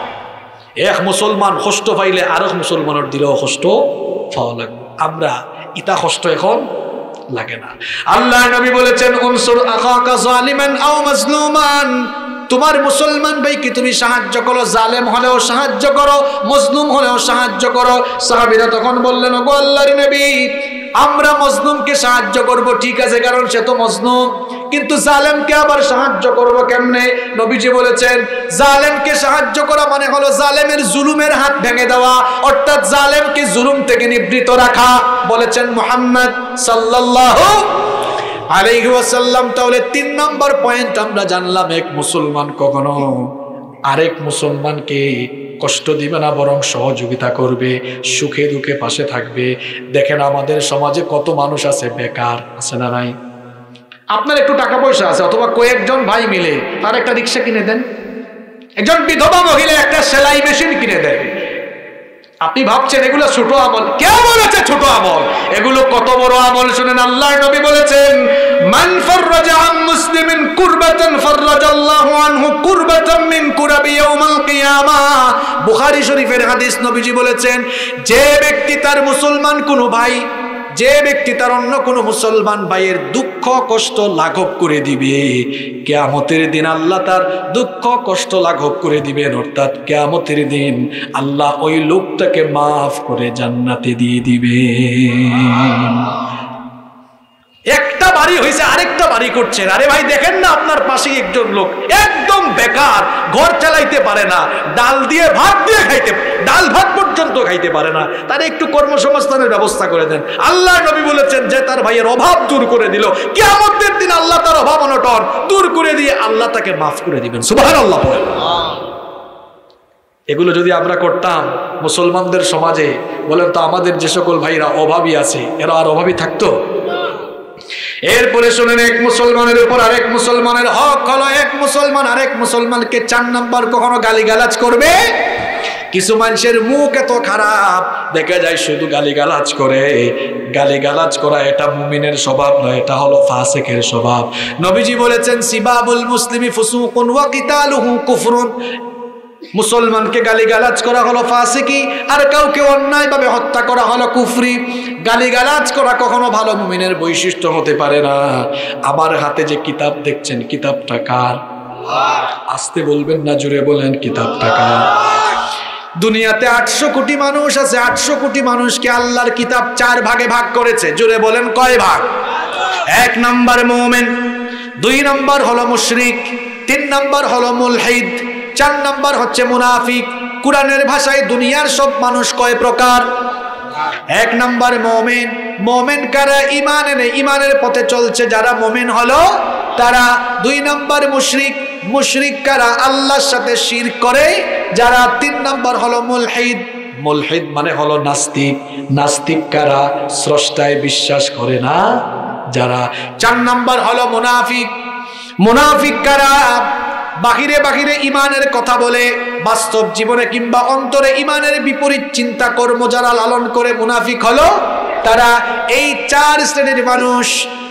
A: এক মুসলমান কষ্ট পাইলে আরেক মুসলমানের দিলেও কষ্ট পাওয়া লাগবে। আমরা ইতা কষ্ট এখন লাগে না। আল্লাহ নবী বলেছেন, উনসুর আখাকা জালিমান আও মাজলুমান, তোমার মুসলমান ভাইকে তুমি সাহায্য করো, জালেম হলেও সাহায্য করো, মজলুম হলেও সাহায্য করো। সাহাবীরা তখন বললেন, ওগো আল্লাহর নবী, আমরা মজলুমকে সাহায্য করব, ঠিক আছে, কারণ সে তো মজলুম, কিন্তু জালেমকে আবার সাহায্য করব কেমনে? নবীজি বলেছেন, জালেমকে সাহায্য করা মানে হলো জালেমের জুলুমের হাত ভেঙে দেওয়া, অর্থাৎ জালেমকে জুলুম থেকে নিবৃত রাখা, বলেছেন মুহাম্মদ সাল্লাল্লাহু আলাইহি ওয়াসাল্লাম। তাহলে তিন নম্বর পয়েন্ট আমরা জানলাম, এক মুসলমান কখনো আরেক মুসলমানকে কষ্ট দিবে না, বরং সহযোগিতা করবে, সুখে দুঃখে পাশে থাকবে। দেখেন আমাদের সমাজে কত মানুষ আছে বেকার, আছে না নাই? আপনার একটু টাকা পয়সা আছে, অথবা কয়েকজন ভাই মিলে তার একটা রিক্সা কিনে দেন, একজন বিধবা মহিলা একটা সেলাই মেশিন কিনে দেন। আপনি ভাবছেন এগুলো ছোট আমল, কে বলেছে ছোট আমল? এগুলো কত বড় আমল শুনেন। আল্লাহর নবী বলেছেন, মান ফাররাজা আন মুসলিমিন কুরবাতান ফাররাজাল্লাহু আনহু কুরবাতান মিন কুরাবি ইয়াউমাল কিয়ামা। বুখারী শরীফের হাদিস, নবীজি বলেছেন, যে ব্যক্তি তার মুসলমান কোনো ভাই, যে ব্যক্তি তার অন্য কোনো মুসলমান ভাইয়ের দুঃখ কষ্ট লাঘব করে দিবে, কিয়ামতের দিন আল্লাহ তার দুঃখ কষ্ট লাঘব করে দিবেন। অর্থাৎ কিয়ামতের দিন আল্লাহ ওই লোকটাকে মাফ করে জান্নাতে দিয়ে দিবেন। একটা বাড়ি হয়েছে, আরেকটা বাড়ি করছেন। আরে ভাই দেখেন না, আপনার পাশে একজন লোক একদম বেকার, ঘর চালাইতে পারে না, ডাল দিয়ে ভাত দিয়ে খাইতে, ডাল ভাত পর্যন্ত খাইতে পারে না, তার একটু কর্মসংস্থানের ব্যবস্থা করে দেন। আল্লাহ নবী বলেছেন, যে তার ভাইয়ের অভাব দূর করে দিল, কিয়ামতের দিন আল্লাহ তার অভাব অনটন দূর করে দিয়ে আল্লাহ তাকে মাফ করে দিবেন। সুবহানাল্লাহ। এগুলো যদি আমরা করতাম মুসলমানদের সমাজে, বলেন তো আমাদের যে সকল ভাইরা অভাবী আছে, এরা আর অভাবী থাকতো? এরপরে শুনেন, এক মুসলমানের উপর আরেক মুসলমানের হক হলো, এক মুসলমান আরেক মুসলমানকে চার নাম্বার কখনো গালিগালাজ করবে। কিছু মানুষের মুখ এত খারাপ, দেখা যায় শুধু গালিগালাজ করে। গালিগালাজ করা এটা মুমিনের স্বভাব নয়, এটা হলো ফাসিকের স্বভাব। নবীজি বলেছেন, সিবাবুল মুসলিমি ফুসুকুন ওয়া কিতালুহু কুফরুন। মুসলমানকে গালিগালাজ করা হলো ফাসিকি, আর কাউকে অন্যায়ভাবে হত্যা করা হলো কুফরি। গালিগালাজ করা কখনো ভালো মুমিনের বৈশিষ্ট্য হতে পারে না। আমার হাতে যে কিতাব দেখছেন, কিতাবটা কার? আস্তে বলবেন না, জোরে বলেন, কিতাবটা কার? দুনিয়াতে আটশো কোটি মানুষ আছে, আটশো কোটি মানুষকে আল্লাহর কিতাব চার ভাগে ভাগ করেছে। জোরে বলেন, কয় ভাগ? এক নম্বর মুমিন, দুই নম্বর হলো মুশরিক, তিন নম্বর হলো মুলহিদ, চার নম্বর হচ্ছে মুনাফিক। কুরআনের ভাষায় দুনিয়ার সব মানুষ কয় প্রকার? এক নম্বর মুমিন। মুমিন কারা? ঈমান এনে ঈমানের পথে চলছে যারা মুমিন হলো তারা। দুই নম্বর মুশরিক। মুশরিক কারা? আল্লাহর সাথে শিরক করে যারা। তিন নম্বর হলো মুলহিদ। মুলহিদ মানে হলো নাস্তিক। নাস্তিক কারা? স্রষ্টায় বিশ্বাস করে না যারা। চার নম্বর হলো মুনাফিক। মুনাফিক কারা? বাহিরে বাহিরে ইমানের কথা বলে, বাস্তব জীবনে কিংবা অন্তরে ইমানের বিপরীত চিন্তা কর্ম যারা লালন করে, মুনাফিক হলো তারা। এই চার শ্রেণীর মানুষ,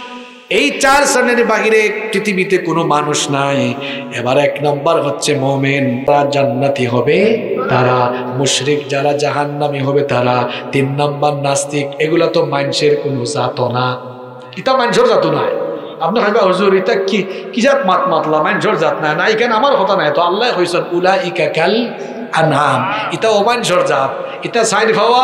A: এই চার শ্রেণীর বাহিরে পৃথিবীতে কোনো মানুষ নাই। এবার এক নম্বর হচ্ছে মুমিন, তারা জান্নাতি হবে তারা। মুশরিক যারা জাহান্নামী হবে তারা। তিন নম্বর নাস্তিক। এগুলা তো মানুষের কোনো জাত না, এটা মানুষের জাত নয়। আপনি ভাইবা হুজুর এটা কি কি জাত মাত মাতলা, মানুষের জাত নাই না, এখানে আমার কথা নাই তো। আল্লাহ কইছেন উলাইকা কাল আনআম, এটা ও মানুষের জাত, এটা সাইড খাওয়া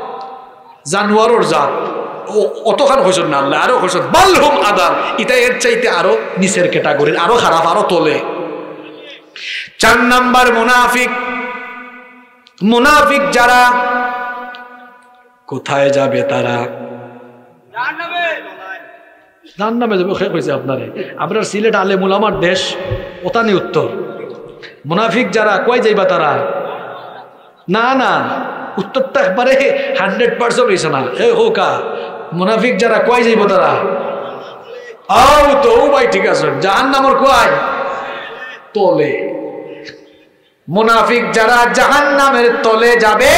A: জানোয়ারের জাত। অতখান হইছেন না আল্লাহ, আরো হইছেন বালহুম আদার, এটা এর চাইতে আরো নিচের ক্যাটাগরির, আরো খারাপ, আরো তলে। চার নাম্বার মুনাফিক। মুনাফিক যারা কোথায় যাবে তারা? জাহান্নামে যাবে। শেষ হয়েছে আপনারে। আপনার সিলেট আলেমুল আমার দেশ, ওতানি উত্তর। মুনাফিক যারা কয় যাইবা তারা? না না, উত্তরটা একবারে হান্ড্রেড পার্সেন্ট হয়েছে না। হে হোকা, মুনাফিক যারা কয় যাইব তারা? আও তো ও ভাই ঠিক আছে, জাহান্নামের কয় তলে। মুনাফিক যারা জাহান্নামের তলে যাবে।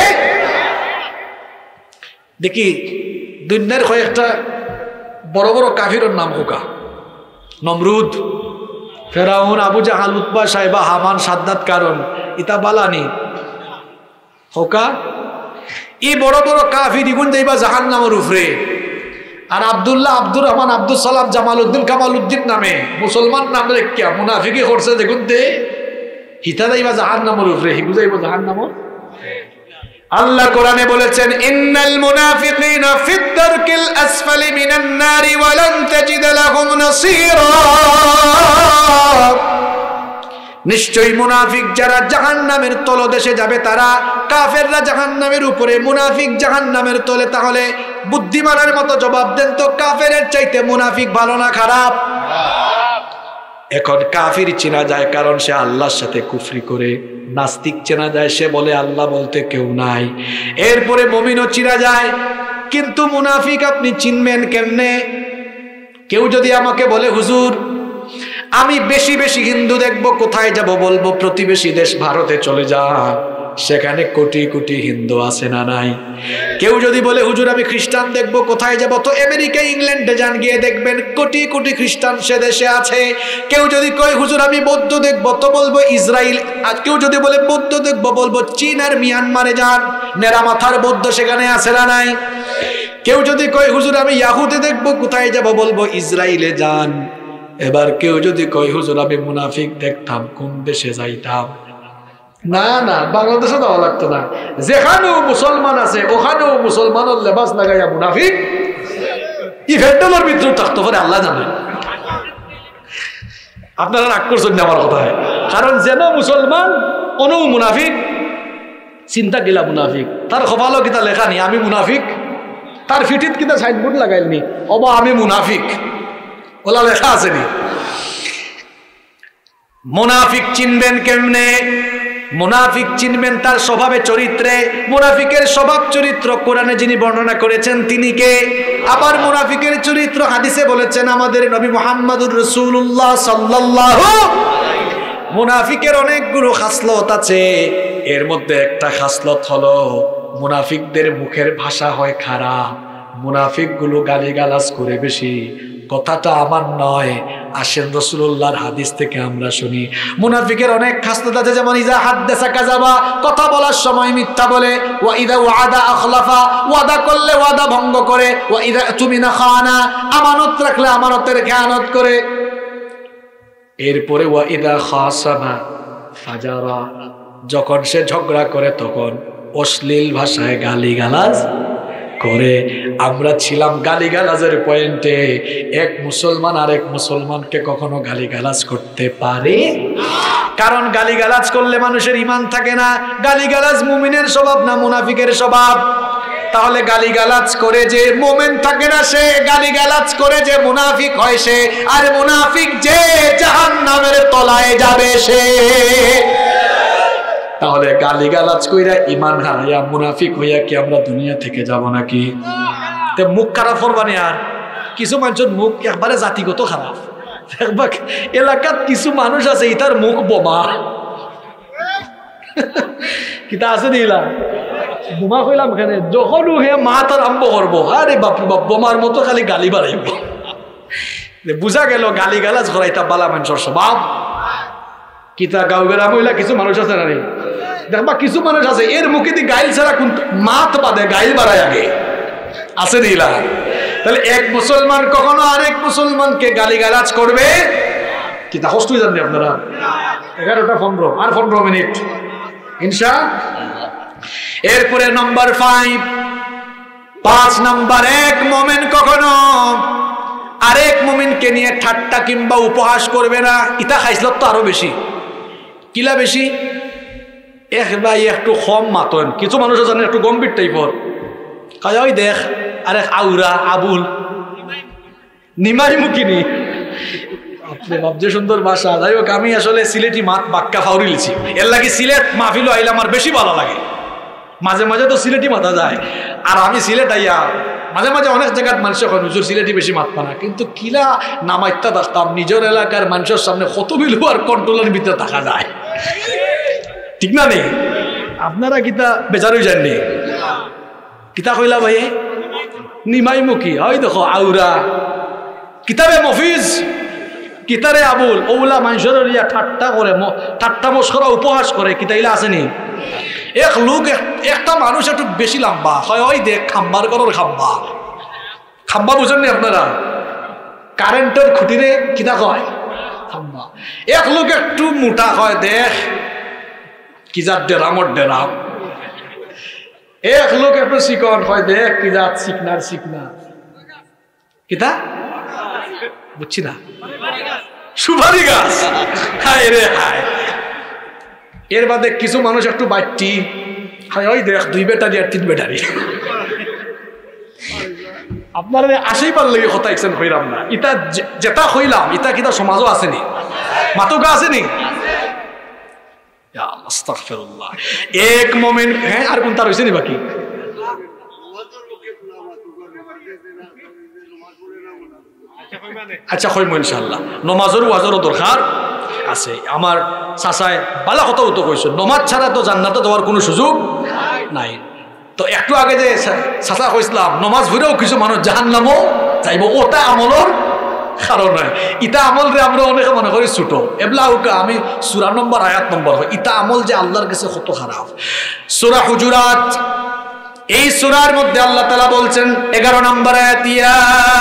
A: দেখি দুনিয়ার কয়েকটা বড় বড় কাফিরের নাম হোকা। নমরুদ, ফেরাউন, আবু জাহাল, উতবা, সাইবা, হামান, সাদ্দাত, কারণ ইতা বালানি হোকা। এই বড় বড় কাফির ইগুন যাইবা জাহান্নামের উপরে। আর আব্দুল্লাহ, আব্দুর রহমান, আব্দুল সালাম, জামাল উদ্দিন, কামাল উদ্দিন নামে মুসলমান নাম রেখা মুনাফিকি করছে দেখুন দে, হিতা যাইবা জাহান্নামের উপরে, হিগু যাইবা জাহান্নামের। আল্লাহ কোরআনে বলেছেন, ইন্নাল মুনাফিকিনা ফিদ দারকিল আসফালি মিনান নারি ওয়া লান তাজিদ লাহুম নাসীরা। নিশ্চয়ই মুনাফিক যারা জাহান্নামের তলদেশে যাবে তারা। কাফেররা জাহান্নামের উপরে, মুনাফিক জাহান্নামের তলে। তাহলে বুদ্ধিমানের মতো জবাব দেন তো, কাফেরের চাইতে মুনাফিক ভালো না খারাপ? এখন কাফির চেনা যায় কারণ সে আল্লাহর সাথে কুফরি করে। নাস্তিক চেনা যায়, সে বলে আল্লাহ বলতে কেউ নাই। এরপরে মুমিনও চেনা যায়। কিন্তু মুনাফিক আপনি চিনবেন কেমনে? কেউ যদি আমাকে বলে হুজুর আমি বেশি বেশি হিন্দু দেখবো, কোথায় যাব? বলবো প্রতিবেশী দেশ ভারতে চলে যান, সেখানে কোটি কোটি হিন্দু আছে না নাই? কেউ যদি বলে হুজুর আমি খ্রিস্টান দেখবো, কোথায় যাব? তো আমেরিকা ইংল্যান্ডে যান, গিয়ে দেখবেন কোটি কোটি খ্রিস্টান সে দেশে আছে। কেউ যদি কয় হুজুর আমি বৌদ্ধ দেখবো, তো বলবো ইসরায়েল। আর কেউ যদি বলে বৌদ্ধ দেখবো, বলবো চীন আর মিয়ানমারে যান, নেরা মাথার বৌদ্ধ সেখানে আছে না নাই? কেউ যদি কয় হুজুর আমি ইয়াহুদে দেখবো, কোথায় যাব? বলবো ইসরায়েলে যান। এবার কেউ যদি কয় হুজুর আমি মুনাফিক দেখতাম, কোন দেশে যাইতাম? না না, বাংলাদেশে দেওয়া লাগতো না। যেখানেও মুসলমান আছে ওখানেও মুসলমানের লেবাস লাগাইয়া মুনাফিক ইভেন্টলের ভিতরে থাকতে পারে, আল্লাহ জানে। আপনারা রাগ করছেন আমার কথায়, কারণ যেন মুসলমান অনু মুনাফিক, চিন্তা গিলা মুনাফিক, তার কপালও কিতা লেখা নি আমি মুনাফিক, তার ফিটিত কিতা সাইনবোর্ড লাগাইলনি অবা আমি মুনাফিক, ওলা লেখা আসেনি। মুনাফিক চিনবেন কেমনে? মুনাফিক চিনবেন তার স্বভাবে চরিত্রে। মুনাফিকের স্বভাব চরিত্র কোরআনে যিনি বর্ণনা করেছেন তিনি কে? আবার মুনাফিকের চরিত্র হাদিসে বলেছেন আমাদের নবী মুহাম্মদুর রাসূলুল্লাহ সাল্লাল্লাহু। মুনাফিকের অনেকগুলো খাসলত আছে, এর মধ্যে একটা খাসলত হলো মুনাফিকদের মুখের ভাষা হয় খারাপ। মুনাফিক গুলো গালিগালাজ করে বেশি। কথাটা আমার নয়, আসেন রাসূলুল্লাহর হাদিস থেকে আমরা শুনি। মুনাফিকের অনেক খাসলত আছে, যেমন ইজা হাদ্দাসা কাযাবা, কথা বলার সময় মিথ্যা বলে। ওয়া ইযা ওয়াদা আখলাফা, ওয়াদা করলে ওয়াদা ভঙ্গ করে। ওয়া ইযা তুমিনা খানা, আমানত রাখলে আমানতের খেয়ানত করে। এরপরে ওয়া ইযা খাসামা ফাজারা, যখন সে ঝগড়া করে তখন অশ্লীল ভাষায় গালিগালাজ করে। আমরা ছিলাম গালিগালাজের পয়েন্টে। এক মুসলমান আরেক মুসলমানকে কখনো গালিগালাজ করতে পারে? কারণ গালিগালাজ করলে মানুষের ঈমান থাকে না। গালিগালাজ মুমিনের স্বভাব না মুনাফিকের স্বভাব। তাহলে গালিগালাজ করে যে মুমিন থাকে না সে, গালিগালাজ করে যে মুনাফিক হয় সে, আর মুনাফিক যে জাহান্নামের তলায় যাবে সে। তাহলে গালিগালাজ কইরা ঈমান হারাইয়া মুনাফিক হইয়া কি আমরা দুনিয়া থেকে যাব নাকি? তে মুখ খারাপ করবানি। আর কিছু মানুষের মুখ একবারে জাতিগত খারাপ। এলাকাত কিছু মানুষ আছে ইতার মুখ বোমা, কিতা আছে দিলা বোমা কইলাম এখানে, যখন হে মা তার আরম্ভ করবো, আরে বাপরে বাপ বোমার মতো খালি গালি বাড়াইব। বুঝা গেল গালিগালাজ করাইতা বালা মানুষের স্বভাব। কিতা গাঁও গ্রাম হইলা কিছু মানুষ আছে না রে, দেখবা কিছু মানুষ আছে এর মুখে দিয়ে গাইল ছাড়া কোন মাত বাদে গাইল বাড়ায় আগে, আছে দিলা। তাহলে এক মুসলমান কখনো আরেক মুসলমানকে গালিগালাজ করবে? কিতা কষ্ট জানবে আপনারা? এগারোটা পনেরো আর পনেরো মিনিট ইনশা। এরপরে নাম্বার ফাইভ, পাঁচ নাম্বার, এক মোমেন কখনো আরেক মুমিনকে নিয়ে ঠাট্টা কিংবা উপহাস করবে না। ইতা খাইসলত তো আরো বেশি। কিলা বেশি? এক ভাই একটু কম মাতন। কিছু মানুষ জানেন একটু গম্ভীর টাইপর, কাজ ওই দেখ আরে আউরা আবুল নিমাই মুখিনি যে সুন্দর ভাষা। যাই হোক, আমি আসলে সিলেটি মাত বাক্কা ফাউরি লিছি, এর লাগে সিলেট মাহফিল আইলে আমার বেশি ভালো লাগে। মাঝে মাঝে তো সিলেটি মাথা যায়, আর আমি সিলেট আইয়া মাঝে মাঝে অনেক জায়গার মানুষের হুজুর সিলেটি বেশি মাত পানা, কিন্তু কিলা নামাইতা থাকতাম নিজের এলাকার মানুষের সামনে কত বিলু আর কন্ট্রোলের ভিতরে থাকা যায়, ঠিক না নেই? আপনারা কিতা বেচার হয়ে যাননি? কিতা কইলা ভাই নিমাইমুখী হয় দেখো আউরা, কিতাবে মফিজ, কিতারে আবুল, ওগুলা মানুষের ইয়া ঠাট্টা করে, ঠাট্টা মস্করা উপহাস করে, কিতাইলা আসেনি? এক লোক একটা মানুষ একটু বেশি লম্বা হয়, ওই দেখ খাম্বার করার খাম্বা, খাম্বা বুঝেননি আপনারা? কারেন্টের খুঁটিরে কিতা কয় খাম্বা। এক লোক একটু মোটা হয়, দেখ কি যার ডেরামর ডেরাম। এক লোক একটু চিকন হয়, দেখ কি যার চিকনার চিকনা। কিতা বুঝছি না? সুপারি গাছ, হায় রে হায়। এর বাদে কিছু মানুষ একটু বাড়তি হয়, ওই দেখ দুই ব্যাটারি আর তিন ব্যাটারি। আপনারা আসেই পারলে কথা একশন হইলাম না, ইটা যেটা হইলাম ইটা কিতা সমাজও আসেনি। মাতুকা আসেনি? ইয়া আল্লাহ, আস্তাগফিরুল্লাহ। এক মুমিন, হ্যাঁ আর কোনটা রইছে নি বাকি? আচ্ছা কইমু ইনশাআল্লাহ। নমাজের ওয়াজেরও দরকার আছে। আমার চাচায় বালা কথা তো কইছো, নমাজ ছাড়া তো জান্নাতে যাওয়ার কোনো সুযোগ নাই। তো একটু আগে যে চাচা কইছিলাম নমাজ ভরেও কিছু মানুষ জাহান্নামও যাইব, ওটা আমলের কারণ ইটা আমল রে আমরা অনেকে মনে করি ছোট, এবলা আমি সূরা নম্বর আয়াত নম্বর হয়, ইটা আমল যে আল্লাহর কাছে কত খারাপ। সূরা হুজুরাত, এই সূরার মধ্যে আল্লাহ তাআলা বলছেন এগারো নম্বর আয়াত, ইয়া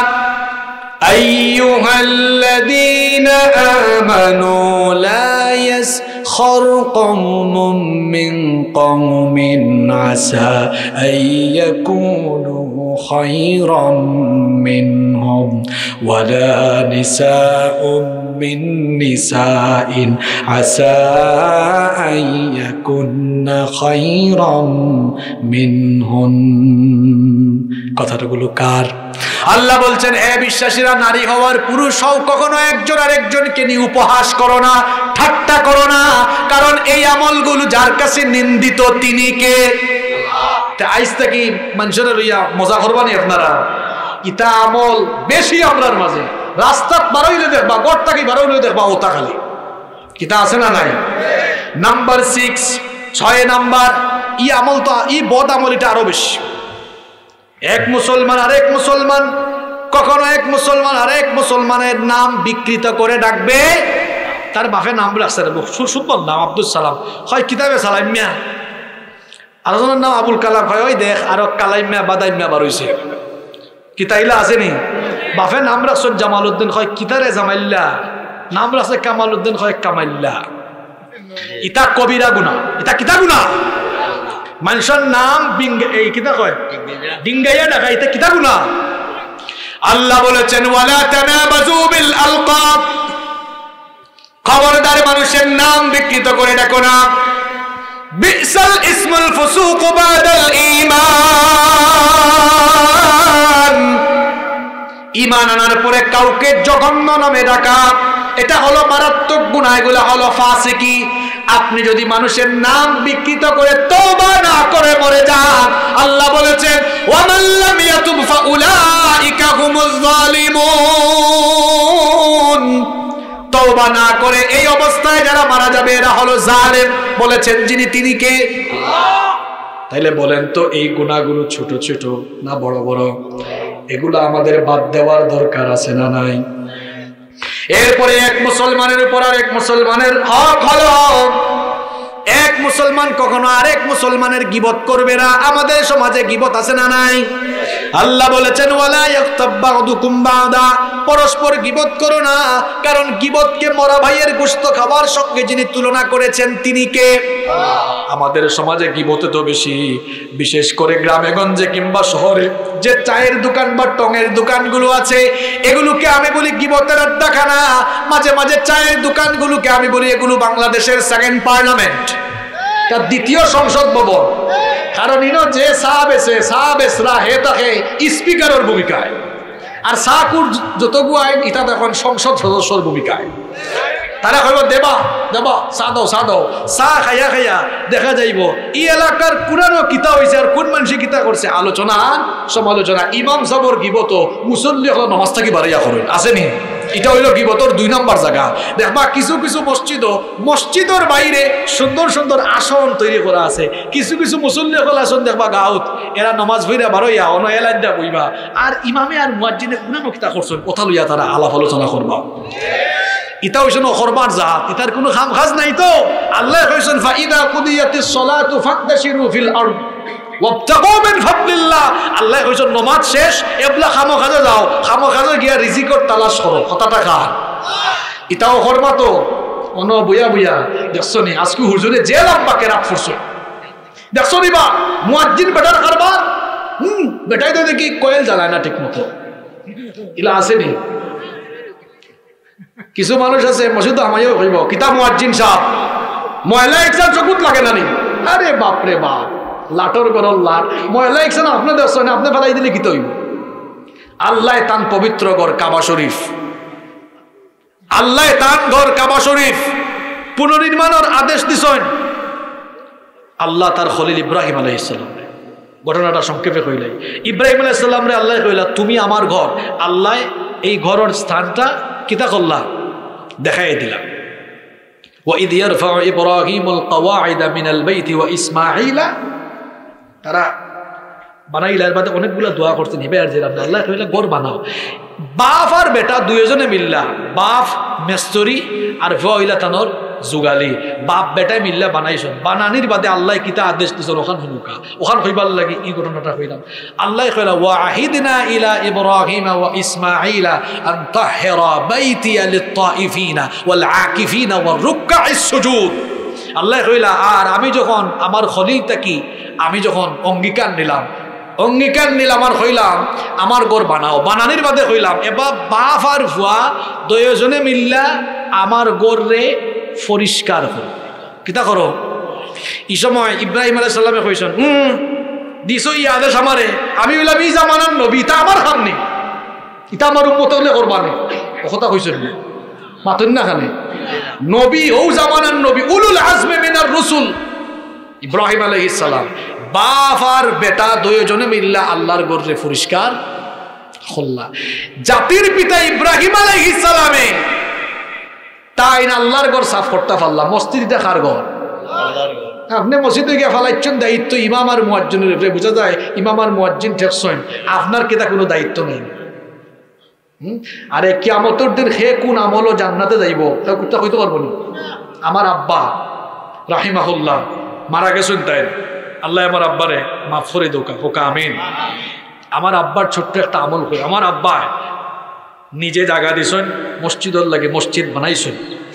A: আইয়ুহাল্লাযীনা আমানু লা ইয়াসখর কওমুম মিন কওমিন আসা আইয়াকুনু খায়রাম মিনহুম ওয়ালা নিসাউম মিন নিসাইন আসা আইয়াকুন্না খায়রাম মিনহুন। কথাগুলো কার? আল্লাহ বলছেন, হে বিশ্বাসীরা, নারী হওয়ার পুরুষ হও, কখনো একজন আরেকজনকে নিয়ে উপহাস করো না, ঠাট্টা করো না, কারণ এই আমলগুলো যার কাছে নিন্দিত তিনি কে? আইজ থেকে মানুষের লইয়া মজা করবানি আপনারা, ইটা আমল বেশি আমরার মাঝে। রাস্তাত বারোইলে দেখবা, গড় থাকি বারোইলে দেখবা ওটা খালি কিতা আছে না নাই? নাম্বার সিক্স, ছয় নাম্বার, ই আমল তো ই বদ আমল, এটা আরো বেশি। এক মুসলমান আরেক মুসলমান, কখনো এক মুসলমান আরেক মুসলমানের নাম বিকৃত করে ডাকবে। তার বাপের নাম রাখছে সুন্দর নাম আব্দুল সালাম, হয় কিতাবে সালাইমিয়া, আরেকজনের নাম আবুল কালাম, হয় ওই দেখ আরো কালাইমিয়া বাদাইমিয়া বার হইছে, কিতাইলা আসেনি? বাপের নাম রাখছেন জামাল উদ্দিন, হয় কিতারে জামাইল্লা, নাম রাখছে কামাল উদ্দিন, হয় কামাইল্লা। ইতা কবিরা গুনাহ, ইতা কিতা গুনাহ? মানুষের নাম এই কিতা কয় ডিঙ্গাইয়া ডাকা, এটা কিতা গুনাহ? আল্লাহ বলেছেন ওয়ালা তানাবাজু বিল আলকাব, খবরদার মানুষের নাম বিকৃত করে ডাকো না। বিসাল ইসমুল ফুসুক বাদাল ঈমান, ঈমান আনার পরে কাউকে জঘন্য নামে ডাকা, এটা হলো মারাত্মক গুনাহ, এগুলা হলো ফাসিকি। আপনি যদি মানুষের নাম বিকৃত করে তওবা না করে মরে যান, আল্লাহ বলেছেন ওয়ামান লাম ইয়াতুব ফাউলাইকা হুমুজ জালিমুন, তওবা না করে এই অবস্থায় যারা মারা যাবে এরা হলো জালেম। বলেছেন যিনি, তিনি কে? আল্লাহ। তাইলে বলেন তো এই গুনাহগুলো ছোট ছোট না বড় বড়? এগুলো আমাদের বাদ দেওয়ার দরকার আছে না নাই? এরপরে এক মুসলমানের উপর আর এক মুসলমানের হক হলো, এক মুসলমান কখনো আরেক মুসলমানের গীবত করবে না। আমাদের সমাজে গীবত আছে না নাই? আল্লাহ বলেছেন ওয়ালা ইয়াগতাব বা'দুকুম বা'দা, পরস্পর গীবত করো না, কারণ গীবতকে মরা ভাইয়ের গোশত খাবার সঙ্গে যিনি তুলনা করেছেন তিনি কে? আমাদের সমাজে গীবত তো বেশি, বিশেষ করে গ্রামে গঞ্জে কিংবা শহরে যে চায়ের দোকান বা টঙের দোকানগুলো আছে, এগুলোকে আমি বলি গীবতের আড্ডাখানা। মাঝে মাঝে চায়ের দোকানগুলোকে আমি বলি এগুলো বাংলাদেশের সেকেন্ড পার্লামেন্ট, তার দ্বিতীয় সংসদ ভবন। কারণ ইনো যে চা বেছে, চা বেচরা হে থাকে স্পিকারের ভূমিকায়, আর চাকুর যতগু আইন ইটা এখন সংসদ সদস্যর ভূমিকায়। তারা কইব দেবা দেবা চা দাও চা দাও, চা খাইয়া খাইয়া দেখা যাইব এই এলাকার পুরানো কিতা হয়েছে আর কোন মানুষে কিতা করছে, আলোচনা সমালোচনা। ইমাম সাবর গিবত মুসল্লি হলো নমাজ থাকি বাড়িয়া করেন, আসেনি? এটা হইল গিবতর দুই নম্বর জায়গা। দেখবা কিছু কিছু মসজিদ, মসজিদের বাইরে সুন্দর সুন্দর আসন তৈরি করা আছে, কিছু কিছু মুসল্লি হল আসন দেখবা গাঁত, এরা নমাজ ভইরা বারোইয়া অন এলাইন্দা বইবা, আর ইমামে আর মুয়াজ্জিনে কোন কিতা করছেন কথা লইয়া তারা আলাপ আলোচনা করবা। ইতা হইছেন অখরবার জাত, ইতার কোনো খাম খাজ নাই। তো আল্লাহ কইছেন ফাইদা কুদিয়াতিস সালাতু ফাকদাশিরু ফিল আরদ ওয়াবতাগু মিন ফাদলিল্লাহ। আল্লাহ কইছেন নামাজ শেষ, এবলা খামো খাজে যাও, খামো খাজে গিয়া রিজিকর তালাশ করো, কথাটা কার? ইতাও অখরবা। তো অন বইয়া বইয়া দেখছনি আজকে হুজুরে যে লম্বাকে রাত ফুরছে, দেখছনি বা মুয়াজ্জিন বেটার কারবার, হুম বেটাই তো দেখি কোয়েল জ্বালায় না ঠিক মতো, ইলা আসেনি? কিছু মানুষ আছে মসজিদ আমায়ও কইব কিতা মুয়াজ্জিন সাহেব ময়লা একসান চকুত লাগে না নি, আরে বাপ রে বাপ, লাটর গরল লাট ময়লা একসান আপনি দেখছেন, আপনি ফেলাই দিলে কি তৈব? আল্লাহ তান পবিত্র গড় কাবা শরীফ, আল্লাহ তান ঘর কাবা শরীফ পুনর্নির্মাণের আদেশ দিছেন আল্লাহ তার খলিল ইব্রাহিম আলাইহিস সালাম। ঘটনাটা সংক্ষেপে কইলাই, ইব্রাহিম আলাইহিস সালাম রে আল্লাহ কইলা তুমি আমার ঘর। আল্লাহ এই ঘরের স্থানটা কিতা করলা দেখাই দিলাম। وَإِذْ يَرْفَعُ إِبْرَاهِيمُ الْقَوَاعِدَ مِنَ الْبَيْتِ وَإِسْمَاعِيلَ তারা বানাইলা, এর বাদে অনেকগুলো দোয়া করতেন এবার যে আল্লাহ কইলা ঘর বানাও। বাপ আর বেটা দুইজনে মিল্লা, বাপ মেস্তরি আর ভইলা তানোর যুগালি, বাপ বেটায় মিল্লা বানাইছেন। বানানির বাদে আল্লাহ কিতা আদেশ দিছেন ওখান হুনুকা ওখান কইবার লাগি এই ঘটনাটা কইলাম। আল্লাহ কইলা ওয়া আহিদনা ইলা ইব্রাহিম ওয়া ইসমাঈলা আন তাহহিরা বাইতিয়া লিত-তাইফিনা ওয়াল আকিফিনা ওয়ার রুকআইস সুজুদ। আল্লাহ কইলা আর আমি যখন আমার খলিলটা কি আমি যখন অঙ্গীকার নিলাম অঙ্গীকার নিলাম আর হইলাম আমার ঘর বানাও। বানানির বাদে হইলাম এবার বাপ আর ভুয়া দুইজনে মিল্লা আমার ঘর রে পরিষ্কার করো। কিতা করো? এই সময় ইব্রাহিম আলাইহিস সালামে কইছেন হুম দিছো ই আদেশ আমারে, আমি হইলাম এই জামানার নবী, তা আমার খামনি, ইটা আমার উম্মত হলে করবানে। ও কথা কইছেন না মাতুন না খানে নবী ও জামানার নবী উলুল আজমে মিনার রাসূল ইব্রাহিম আলাইহিস সালাম। বাপ আর বেটা দুইজনে মিল্লা আল্লাহর ঘরে পরিষ্কার হল্লা। জাতির পিতা ইব্রাহিম আলাইহিস সালামে তাই না আল্লাহর ঘর সাফ করতে পারলাম। মসজিদটা কার ঘর? আল্লাহর ঘর। আপনি মসজিদে গিয়ে ফালাইছেন দায়িত্ব ইমাম আর মুয়াজ্জিনের উপরে, বুঝা যায় ইমাম আর মুয়াজ্জিন ঠেকছেন, আপনার কেটা কোনো দায়িত্ব নেই। হুম আরে কিয়ামতের দিন হে কোন আমলও জান্নাতে যাইব তা কথা কইতে পারবো না। আমার আব্বা রাহিমাহুল্লাহ মারা গেছেন, তাই আল্লাহ আমার আব্বারে মাফ করে দোকা হোকা আমিন। আমার আব্বার ছোট্ট একটা আমল করে আমার আব্বা নিজে জায়গা দিছেন মসজিদর লাগে, মসজিদ বানাইছেন।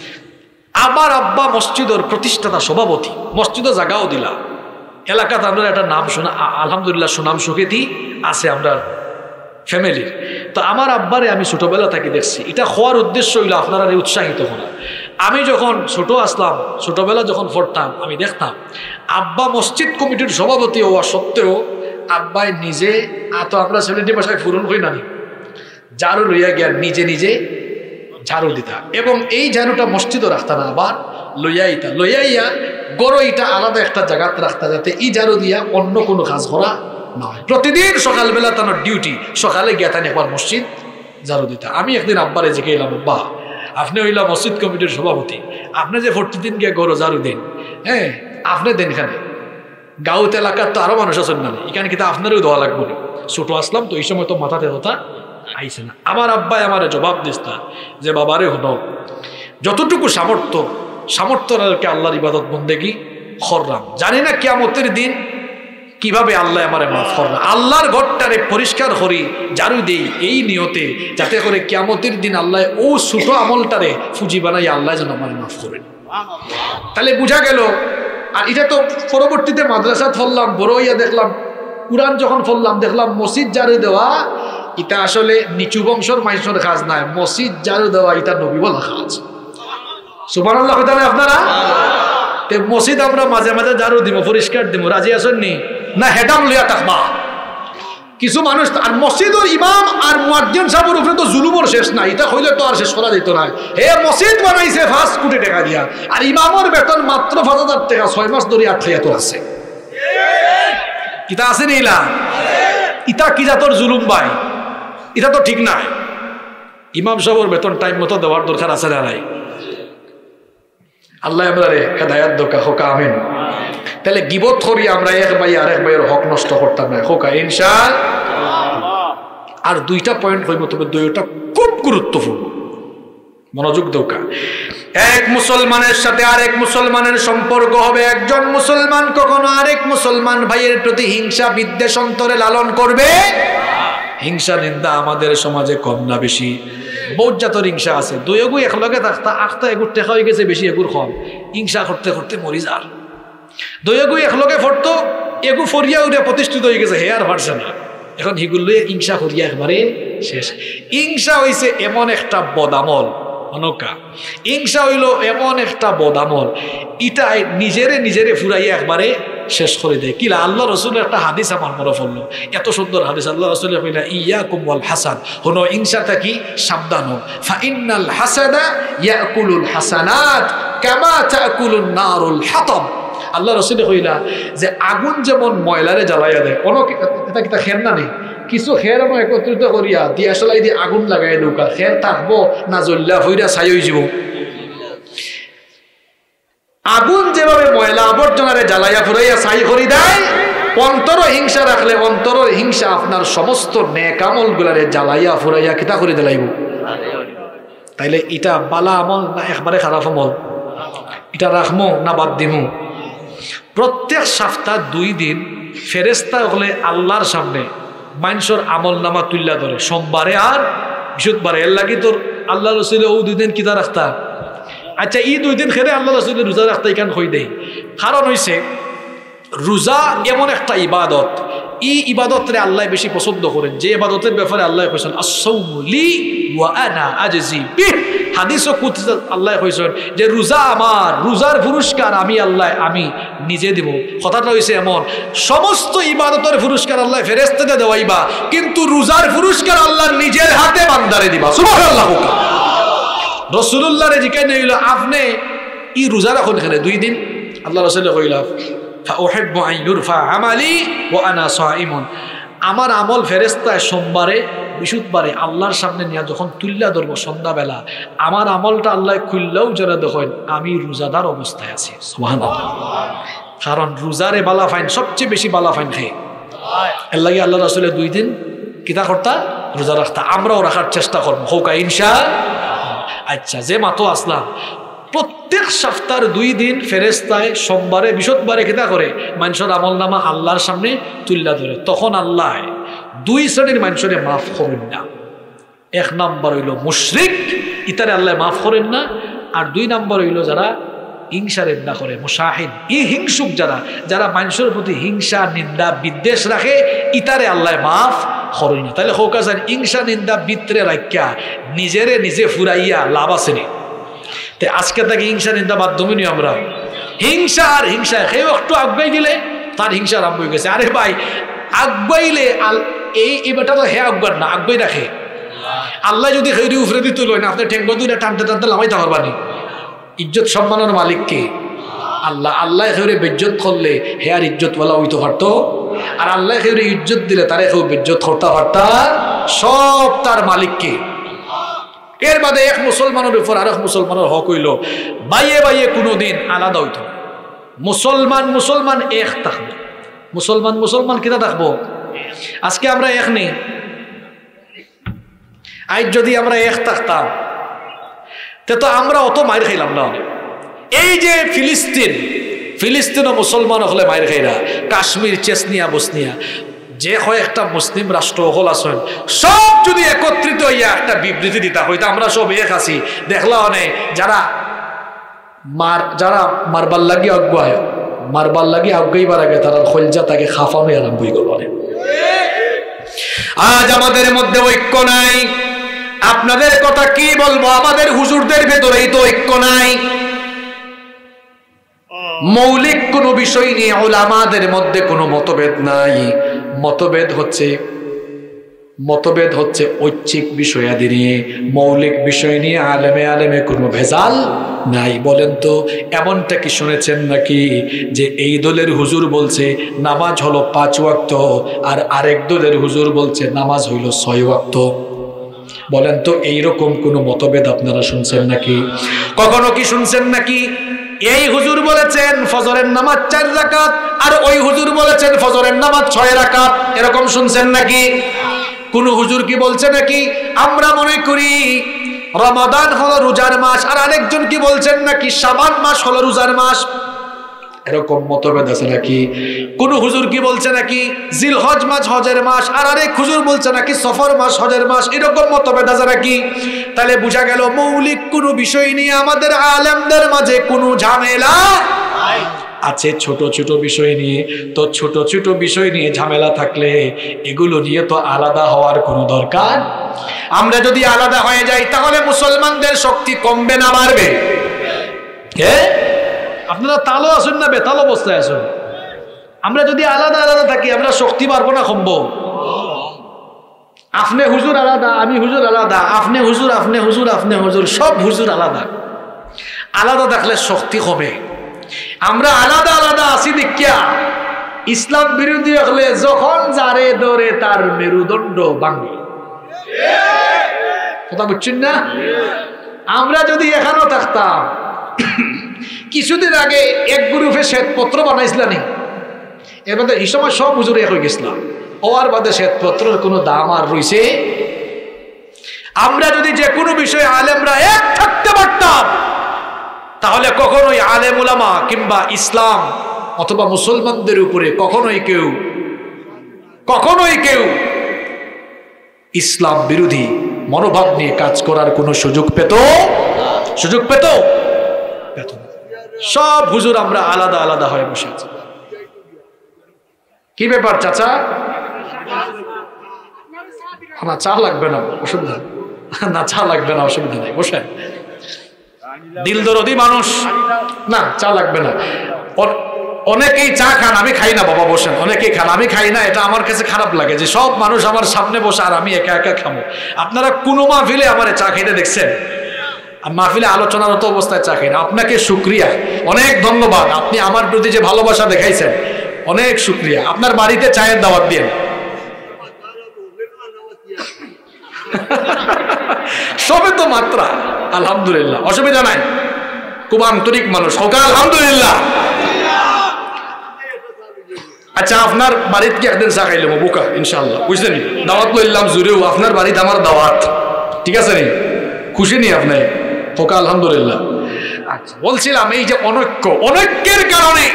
A: আমার আব্বা মসজিদর প্রতিষ্ঠাতা সভাপতি, মসজিদও জায়গাও দিলা। এলাকাতে আমরা একটা নাম শোনা আলহামদুলিল্লাহ সুনাম সুখ্যাতি আছে আমরা ফ্যামিলির। তো আমার আব্বারে আমি ছোটবেলা থেকে দেখছি, এটা হওয়ার উদ্দেশ্য হইল আপনারা উৎসাহিত করা। আমি যখন ছোট আসলাম, ছোটবেলা যখন পড়তাম আমি দেখতাম আব্বা মসজিদ কমিটির সভাপতি হওয়া সত্ত্বেও আব্বাই নিজে এত আমরা সেভেন্টি ভাষায় ফুরন হই না ঝাড়ু লইয়া গিয়া নিজে নিজে ঝাড়ু দিতা, এবং এই ঝাড়ুটা মসজিদও রাখতা না, আবার লইয়া ইতা লইয়া ইয়া গড় ইটা আলাদা একটা জায়গাতে রাখতা যাতে এই ঝাড়ু দিয়া অন্য কোনো কাজ করা নয়। প্রতিদিন সকালবেলা তার ডিউটি, সকালে গিয়া তানি একবার মসজিদ ঝাড়ু দিতা। আমি একদিন আব্বারে জিজ্ঞে এলাম আব্বা আপনি হইলা মসজিদ কমিটির সভাপতি, আপনি যে প্রতিদিন গিয়ে গড় ঝাড়ু দিন, হ্যাঁ আপনি দেন এখানে গাঁত এলাকার তো আরো মানুষ আছেন না, এখানে কিন্তু আপনারও দেওয়া লাগবে। ছোট আসলাম তো এই সময় তো মাথাতে হতা আইসে না। আমার আব্বাই আমার জবাব দিস্তা যে বাবারে হলো যতটুকু সামর্থ্য সামর্থ্যকে আল্লাহর ইবাদত বন্দেগি করলাম, জানি না কিয়ামতের দিন কিভাবে আল্লাহ আমারে মাফ করবে। আল্লাহর ঘরটারে পরিষ্কার করি ঝাড়ু দেই এই নিয়তে যাতে করে কিয়ামতের দিন আল্লাহ ও ছোট আমলটারে ফুজি বানাই আল্লাহ যেন আমারে মাফ করেন। তাহলে বুঝা গেল। আর এটা তো পরবর্তীতে মাদ্রাসা ফললাম, বড় হইয়া দেখলাম, কুরআন যখন ফললাম দেখলাম মসজিদ ঝাড়ু দেওয়া এটা আসলে নিচু বংশর মানুষের কাজ নাই, মসজিদ ঝাড়ু দেওয়া এটা নবী বলা কাজ। সুবহানাল্লাহ কইতালে আপনারা তে মসজিদ আমরা মাঝে মাঝে ঝাড়ু দিব, পরিষ্কার দিব, রাজি আছেন নি না? হেডাম লিয়া থাকবা কিছু মানুষ। আর মসজিদের ইমাম আর মুয়াজ্জিন সাহেবের উপরে তো জুলুমের শেষ নাই, এটা হইলে তো আর শেষ করা যেত না। হে মসজিদ বানাইছে পাঁচ কোটি টাকা দিয়া, আর ইমামের বেতন মাত্র পাঁচ হাজার টাকা, ছয় মাস ধরে আটকাইয়া তো আছে। কিতা আছে নিলা ইটা কি জাতর জুলুম ভাই, এটা তো ঠিক নাই। ইমাম সাহেবের বেতন টাইম মতো দেওয়ার দরকার আছে না নাই? আল্লাহ আমরা রে হেদায়াত দোকা হোকা আমিন। তাহলে গিবত করি আমরা এক ভাই আর এক ভাইয়ের হক নষ্ট করতাম না হোকা ইনশাআল্লাহ। আর দুইটা পয়েন্ট হইব, তবে দুইটা খুব গুরুত্বপূর্ণ, মনোযোগ দোকা। এক মুসলমানের সাথে আরেক মুসলমানের সম্পর্ক হবে, একজন মুসলমান কখনো আরেক মুসলমান ভাইয়ের প্রতি হিংসা বিদ্বেষ অন্তরে লালন করবে। হিংসা নিন্দা আমাদের সমাজে কম না বেশি? বহুত জাতর হিংসা আছে। দুই এগু একলগে থাকতা আখতা এগুর টেকা হয়ে গেছে বেশি, এগুর কম। হিংসা করতে করতে মরি যার। দুই এগু একলগে ফরতো এগু ফরিয়া উঠে প্রতিষ্ঠিত হয়ে গেছে, হে আর পারছে না, এখন হিগুলো হিংসা করিয়া একবারে শেষ। হিংসা হইছে এমন একটা বদামল, অনকা হিংসা হইল এমন একটা বদামল, ইটাই নিজেরে নিজেরে ফুরাইয়া একবারে শেষ করে দেয়। কিলা আল্লাহ রসুলের একটা হাদিস আমার মনে পড়লো, এত সুন্দর হাদিস। আল্লাহ রসুল কইলা ইয়াকুম ওয়াল হাসাদ, হনো হিংসা থাকি সাবধান হও। ফাইন্নাল হাসাদা ইয়াকুলুল হাসানাত কামা তাকুলুন নারুল হাতাব। আল্লাহ রসুল কইলা যে আগুন যেমন ময়লারে জ্বালাইয়া দেয়, কোনো এটা কিতা খের না নেই, কিছু খের আমি একত্রিত করিয়া দিয়া আসলাই দিয়ে আগুন লাগাই নৌকা, খের থাকবো না জ্বললা হইরা ছাই হয়ে যাব। আগুন যেভাবে ময়লা আবর্জনারে জ্বালাইয়া ফুরাইয়া ছাই করে দেয়, অন্তর হিংসা রাখলে অন্তর হিংসা আপনার সমস্ত নেক আমল গুলারে জ্বালাইয়া ফুরাইয়া কিতা করে দিলাইব। তাইলে এটা বালা আমল না একবারে খারাপ আমল? এটা রাখমো না বাদ দিমু? প্রত্যেক সপ্তাহ দুই দিন ফেরেস্তা হলে আল্লাহর সামনে মানুষের আমল নামা তুল্লা ধরে, সোমবারে আর বৃহস্পতিবারে। এর লাগি তোর আল্লাহ রসুলে ও দুই দিন কিতা রাখতা। আচ্ছা এই দুই দিন খেলে আল্লাহ রসুলে রোজা রাখতে এখান হই দেয়, কারণ হইছে রোজা এমন একটা ইবাদত, এই ইবাদতরে আল্লাহ বেশি পছন্দ করেন, যে ইবাদতের ব্যাপারে আল্লাহ কইছেন আসসাউমু লি ওয়া আনা আজজি বিহ। হাদিসও কুদসি আল্লাহ কইছেন যে রোজা আমার, রোজার পুরস্কার আমি আল্লাহ আমি নিজে দেব। কথাটা হইছে এমন, সমস্ত ইবাদতের পুরস্কার আল্লাহ ফেরেশতাকে দেওয়াইবা, কিন্তু রোজার পুরস্কার আল্লাহ নিজের হাতে বান্দারে দিবা। সুবহানাল্লাহ। রাসূলুল্লাহ রে জিজ্ঞাসা হইল আপনি ই রোজা রাখুন এখানে দুই দিন? আল্লাহ রাসূল কইলা ফাউহিব্বু আন ইউরফা আমালি ওয়া আনা সাইমুন। আমার আমল ফেরেশতায় সোমবারে বৃহস্পতিবারে আল্লাহর সামনে নিয়ে যখন তুল্লা ধরবো সন্ধ্যাবেলা, আমার আমলটা আল্লাহ খুললেও যারা দেখেন আমি রোজাদার অবস্থায় আছি। সুবহানাল্লাহ। কারণ রোজারে বালা ফাইন সবচেয়ে বেশি বালা ফাইন খাই, এর লাগে আল্লাহ রাসূলের দুই দিন কিতা করতা রোজা রাখতা। আমরাও রাখার চেষ্টা করবো হোক ইনশাআল্লাহ। আচ্ছা যে মাতো আসলাম, প্রত্যেক সপ্তাহের দুই দিন ফেরেশতায় সোমবারে বৃহস্পতিবারে কিতা করে মানুষের আমল নামা আল্লাহর সামনে তুল্লা ধরে। তখন আল্লাহ দুই শ্রেণীর মানুষের মাফ করেন না। এক নম্বর হইল মুশরিক, ইতারে আল্লাহ মাফ করেন না। আর দুই নম্বর হইল যারা হিংসা নিন্দা করে, মুশাহিদ, ই হিংসুক যারা যারা মানুষের প্রতি হিংসা নিন্দা বিদ্বেষ রাখে, ইতারে আল্লাহ মাফ করেন না। তাহলে হোক আছেন হিংসা নিন্দা বিত্রে রাখিয়া নিজেরে নিজে ফুরাইয়া লাভ আসেনি। তাই আজকে তাকে হিংসা নিন্দা মাধ্যমে নিয়ে আমরা হিংসা আর হিংসা কেউ একটু আগুয়াই গেলে তার হিংসা আরম্ভ হয়ে গেছে। আরে ভাই আগুয়াইলে এই এবারটা তো হে আগুয়ার না, আগুয়াই রাখে আল্লাহ। যদি হেরি উফরে দিতে লয় না, আপনি ঠেঙ্গ দুইটা টানতে টানতে লামাইতে পারবানি। ইজ্জত সম্মানের মালিক কে? আল্লাহ। আল্লাহ হেরে বেজ্জত করলে হে আর ইজ্জতওয়ালা হইতে পারতো, আর আল্লাহ হেরে ইজ্জত দিলে তারে কেউ বেজ্জত করতে পারতা। সব তার মালিক কে? এর বাদে এক মুসলমানের উপর আর এক মুসলমানের হক হইল বাইয়ে বাইয়ে কোনোদিন আলাদা হইত। মুসলমান মুসলমান এক থাকবো, মুসলমান মুসলমান কিনা থাকবো। আজকে আমরা এক নেই, আজ যদি আমরা এক থাকতাম তে তো আমরা অত মায়ের খাইলাম না। এই যে ফিলিস্তিন, ফিলিস্তিনও মুসলমান হলে মায়ের খাইরা, কাশ্মীর, চেচনিয়া, বসনিয়া, যে কয়েকটা মুসলিম রাষ্ট্র হল আছেন সব যদি একত্রিত হইয়া একটা বিবৃতি দিতা হইতো আমরা সব এক আছি, দেখলা অনেক যারা মার যারা মারবার লাগি অজ্ঞায় মারবার লাগি অজ্ঞাইবার আগে তারা খলজা তাকে খাফানো আরম্ভ হয়ে গেল। আজ আমাদের মধ্যে ঐক্য নাই। আপনাদের কথা কি বলবো, আমাদের হুজুরদের ভেতরেই তো ঐক্য নাই। মৌলিক কোনো বিষয় নিয়ে উলামাদের মধ্যে কোনো মতভেদ নাই। মতভেদ হচ্ছে মতভেদ হচ্ছে ঐচ্ছিক বিষয়াদি নিয়ে, মৌলিক বিষয় নিয়ে আলেমে আলেমে কোনো ভেজাল নাই। বলেন তো এমনটা কি শুনেছেন নাকি যে এই দলের হুজুর বলছে নামাজ হলো পাঁচ ওয়াক্ত আর আরেক দলের হুজুর বলছে নামাজ হইল ছয় ওয়াক্ত? বলেন তো এইরকম কোনো মতভেদ আপনারা শুনছেন নাকি? কখনো কি শুনছেন নাকি এই হুজুর বলেছেন ফজরের নামাজ চার রাকাত আর ওই হুজুর বলেছেন ফজরের নামাজ ছয় রাকাত? এরকম শুনছেন নাকি? কোন হুজুর কি বলছে নাকি আমরা মনে করি রমাদান হলো রোজার মাস, আর আরেকজন কি বলছেন নাকি শাবান মাস হলো রোজার মাস? এরকম মতভেদ আছে নাকি? কোন হুজুর কি বলছে নাকি জিলহজ মাস হজের মাস, আর আরেক হুজুর বলছে নাকি সফর মাস হজের মাস? এরকম মতভেদ আছে নাকি? তাহলে বোঝা গেল মৌলিক কোনো বিষয় নিয়ে আমাদের আলেমদের মাঝে কোনো ঝামেলা আছে। ছোট ছোট বিষয় নিয়ে তো ছোট ছোট বিষয় নিয়ে ঝামেলা থাকলে এগুলো নিয়ে তো আলাদা হওয়ার কোনো দরকার। আমরা যদি আলাদা হয়ে যাই তাহলে মুসলমানদের শক্তি কমবে না বাড়বে? হ্যাঁ, আপনারা তালো আসুন না বেতাল অবস্থায় আসুন? আমরা যদি আলাদা আলাদা থাকি আমরা শক্তি পারবো না কমবো? আপনি হুজুর আলাদা, আমি হুজুর আলাদা, আপনি হুজুর আপনি হুজুর আপনি হুজুর, সব হুজুর আলাদা। আলাদা থাকলে শক্তি কমে। আমরা আলাদা আলাদা আছি দেখিয়া ইসলাম বিরোধী হলে যখন যারে ধরে তার মেরুদণ্ড ভাঙে। কথা বুঝছেন না? আমরা যদি এখানেও থাকতাম, কিছুদিন আগে এক গ্রুপে শ্বেতপত্র বানাইছিলাম, এর মধ্যে এই সময় সব হুজুর এক হয়ে গেছিলাম, ওর বাদে শ্বেতপত্রের কোনো দাম আর রয়েছে? আমরা যদি যে কোনো বিষয়ে আলেমরা এক থাকতে পারতাম, তাহলে কখনোই আলেম উলামা কিংবা ইসলাম অথবা মুসলমানদের উপরে কখনোই কেউ কখনোই কেউ ইসলাম বিরোধী মনোভাব নিয়ে কাজ করার কোনো সুযোগ পেত সুযোগ পেত পেত না। সব হুজুর আমরা আলাদা আলাদা হয়ে বসে আছি। কি ব্যাপার চাচা? না চা লাগবে না, অসুবিধা না, চা লাগবে না, অসুবিধা নেই, বসে। দিল দরদি মানুষ, না চা লাগবে না। অনেকেই চা খান, আমি খাই না বাবা, বসেন। অনেকেই খান, আমি খাই না। এটা আমার কাছে খারাপ লাগে যে সব মানুষ আমার সামনে বসে আর আমি একা একা খাবো। আপনারা কোনো মাহফিলে আমার চা খেতে দেখছেন? মাহফিলে আলোচনারত অবস্থায় চা খাই না। আপনাকে শুক্রিয়া, অনেক ধন্যবাদ। আপনি আমার প্রতি যে ভালোবাসা দেখাইছেন, অনেক শুক্রিয়া। আপনার বাড়িতে চায়ের দাওয়াত দিন। সবে তো মাত্রা, আলহামদুলিল্লাহ, অসুবিধা নাই। খুব আন্তরিক মানুষ, হোক আলহামদুলিল্লাহ। আচ্ছা, আপনার বাড়িতে কি একদিন চা খাইলাম বোকা ইনশাল্লাহ, বুঝলেন? দাওয়াত লইলাম জুড়েও, আপনার বাড়িতে আমার দাওয়াত, ঠিক আছে নি? খুশি নি আপনি? হোক আলহামদুলিল্লাহ। আচ্ছা, বলছিলাম এই যে অনৈক্য, অনৈক্যের কারণে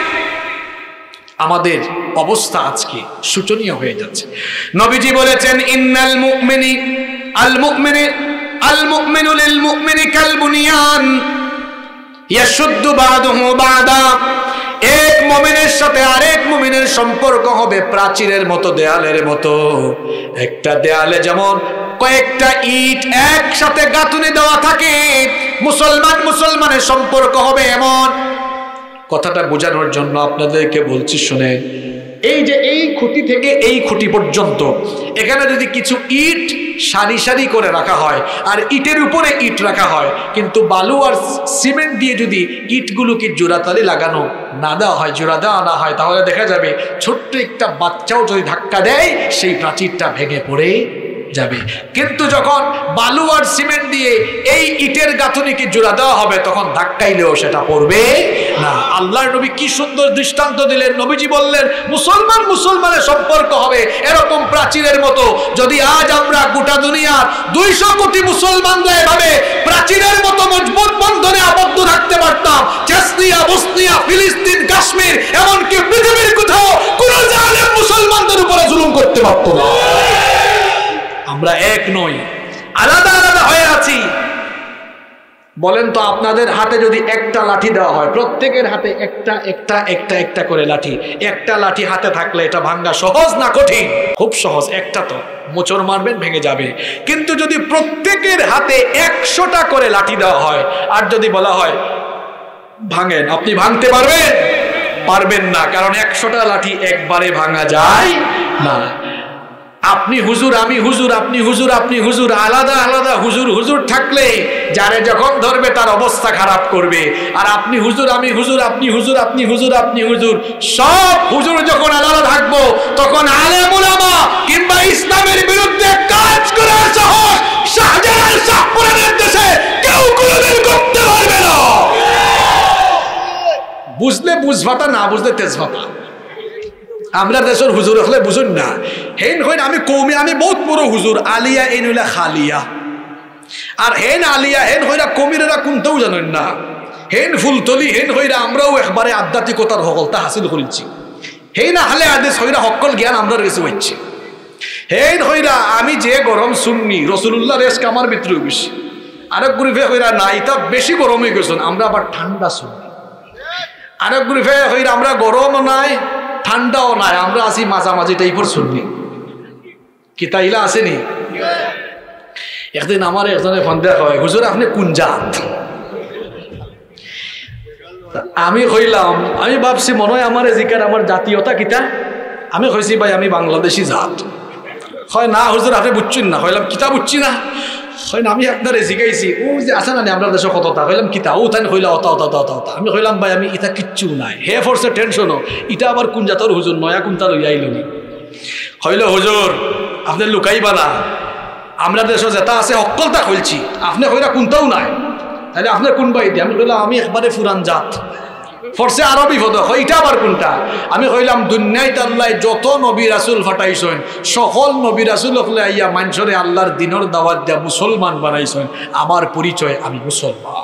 A: আমাদের অবস্থা আজকে শোচনীয় হয়ে যাচ্ছে। নবীজি বলেছেন, ইন্নাল মুমিনি আল মুমিনি আল মুমিনু লিল মুমিনি কাল বুনিয়ান ইয়াশুদ্দু বাদুহু বাদা। এক মুমিনের সাথে আরেক মুমিনের সম্পর্ক হবে প্রাচীরের মতো, দেয়ালের মতো। একটা দেয়ালে যেমন কয়েকটা ইট একসাথে গাঁথুনি দেওয়া থাকে, মুসলমান মুসলমানের সম্পর্ক হবে এমন। কথাটা বোঝানোর জন্য আপনাদেরকে বলছি, শুনেন। এই যে এই খুঁটি থেকে এই খুঁটি পর্যন্ত, এখানে যদি কিছু ইট সারি সারি করে রাখা হয় আর ইটের উপরে ইট রাখা হয়, কিন্তু বালু আর সিমেন্ট দিয়ে যদি ইটগুলোকে জোড়াতালি লাগানো না দেওয়া হয়, জোড়া দেওয়া না হয়, তাহলে দেখা যাবে ছোট্ট একটা বাচ্চাও যদি ধাক্কা দেয় সেই প্রাচীরটা ভেঙে পড়ে যাবে। কিন্তু যখন বালু আর সিমেন্ট দিয়ে এই ইটের গাঁথুনিকে জোড়া দেওয়া হবে, তখন ধাক্কাইলেও সেটা পড়বে না। আল্লাহর নবী কি সুন্দর দৃষ্টান্ত দিলেন। নবীজি বললেন, মুসলমান মুসলমানের সম্পর্ক হবে এরকম প্রাচীরের মতো। যদি আজ আমরা গোটা দুনিয়ার দুইশো কোটি মুসলমানরা এভাবে প্রাচীরের মতো মজবুত বন্ধনে আবদ্ধ থাকতে পারতাম, চেচনিয়া, বসনিয়া, ফিলিস্তিন, কাশ্মীর, এমনকি পৃথিবীর কোথাও কোন জালেম মুসলমানদের উপরে জুলুম করতে পারত না। আমরা এক নই, আলাদা আলাদা হয়ে আছি। বলেন তো, আপনাদের হাতে যদি একটা লাঠি দেওয়া হয়, প্রত্যেকের হাতে একটা একটা একটা একটা করে লাঠি, একটা লাঠি হাতে থাকলে এটা ভাঙ্গা সহজ না কঠিন? খুব সহজ। একটা তো মোচড় মারবেন, ভেঙে যাবে। কিন্তু যদি প্রত্যেকের হাতে একশোটা করে লাঠি দেওয়া হয় আর যদি বলা হয় ভাঙেন, আপনি ভাঙতে পারবেন? পারবেন না, কারণ একশোটা লাঠি একবারে ভাঙা যায় না। আপনি হুজুর, আমি হুজুর, আপনি হুজুর, আপনি হুজুর, আলাদা আলাদা হুজুর হুজুর থাকলে যারে যখন ধরবে তার অবস্থা খারাপ করবে। আর আপনি হুজুর, আমি হুজুর, আপনি হুজুর, আপনি হুজুর, আপনি হুজুর, সব হুজুর যখন আলাদা থাকবো, তখন আলেম উলামা কিংবা ইসলামের বিরুদ্ধে কাজ করার সাহস শাহজালাল শাহপুরানের দেশে কেউ কোনোদিন করতে পারবে না। বুঝলে বুঝবাটা, না বুঝলে তেজবাটা। আমরা দেশের হুজুর হলে বুঝুন না, হেন হইন আমি কৌমি, আমি বহুত বড় হুজুর, আলিয়া এন হইলা খালিয়া, আর হেন আলিয়া হেন হইরা কমিরেরা কোনটাও জানেন না। হেন ফুলতলি হেন হইরা আমরাও একবারে আধ্যাত্মিকতার হকলতা হাসিল করেছি। হেন আহলে হাদিস হইরা হকল জ্ঞান আমরা কাছে হচ্ছে। হেন হইরা আমি যে গরম শুননি, রসুল্লাহ রেস্ক আমার ভিতরে বেশি। আরেক গ্রুপে হইরা না, এটা বেশি গরম হয়ে গেছেন, আমরা আবার ঠান্ডা শুনি। আরেক গ্রুপে হইরা আমরা গরমও নাই ঠান্ডাও নাই, আমরা আছি মাঝামাঝি টাইপের শুননি। কি তাইলা আসেনি? একদিন আমার একজনে ফোন দেখা হয়, হুজুর আপনি কোন জাত? আমি কইলাম, আমি ভাবছি মনে হয় আমার জিকার আমার জাতীয়তা কিতা। আমি কইছি ভাই আমি বাংলাদেশি জাত। হয় না হুজুর আপনি বুঝছেন না। কইলাম কিতা বুঝছি না। হয় না আমি আপনারে জিগাইছি ও যে আছে না আমরা দেশে কতটা। কইলাম কিতা ও তাই কইলা অতা অতা অতা অতা। আমি কইলাম ভাই আমি ইটা কিচ্ছু নাই। হে ফোর্সে টেনশনও ইটা আবার কোন জাতর হুজুর নয়া কোনটা লইয়া আইলনি। হইল হুজুর আপনি লুকাইবা না, আমরা দেশে যেটা আছে অকলটা কইলছি, আপনি কইরা কোনটাও নাই, তাহলে আপনার কোন বাই দিয়ে? আমি কইলাম আমি একবারে ফুরান জাত। ফরসে আরবি পদ এটা আবার কোনটা? আমি কইলাম দুনিয়ায় আল্লাহ যত নবী রাসূল ফাটাইছেন সকল নবী রাসূল হলে আইয়া মানুষরে আল্লাহর দিনের দাওয়াত দিয়া মুসলমান বানাইছেন। আমার পরিচয় আমি মুসলমান।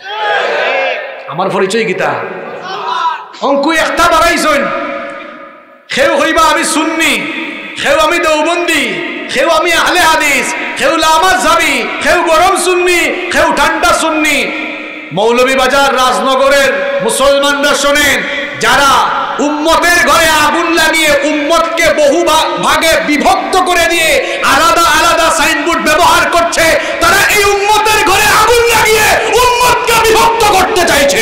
A: আমার পরিচয় কিতা? অঙ্কু একটা বানাইছেন। কেউ কইবা আমি সুন্নি, কেউ আমি দেওবন্দি, কেউ আমি আহলে হাদিস, কেউ লামাযহাবী, কেউ গরম সুন্নি, কেউ ঠান্ডা সুন্নি। মৌলভীবাজার রাজনগরের মুসলমানরা শোনেন, যারা উম্মতের ঘরে আগুন লাগিয়ে উম্মতকে বহু ভাগে বিভক্ত করে দিয়ে আলাদা আলাদা সাইনবোর্ড ব্যবহার করছে, তারা এই উম্মতের ঘরে আগুন লাগিয়ে উম্মতকে বিভক্ত করতে চাইছে।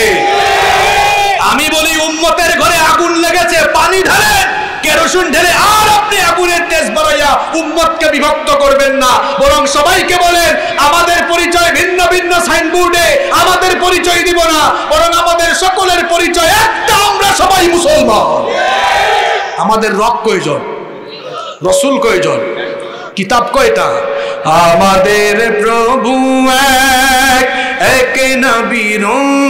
A: আমি বলি উম্মতের ঘরে আগুন লেগেছে, পানি ঢালেন, কেরোসিন ঢেলে আর আপনি আগুনের তেজ বাড়াইয়া উম্মতকে বিভক্ত করবেন না, বরং সবাইকে বলেন আমাদের পরিচয় ভিন্ন ভিন্ন সাইনবোর্ডে আমাদের পরিচয় দিব না, বরং আমাদের সকলের পরিচয় একটা, আমরা সবাই মুসলমান। আমাদের রব কয়জন? রসুল কয়জন? কিতাব কয়টা? আমাদের প্রভু এক, এক নবীর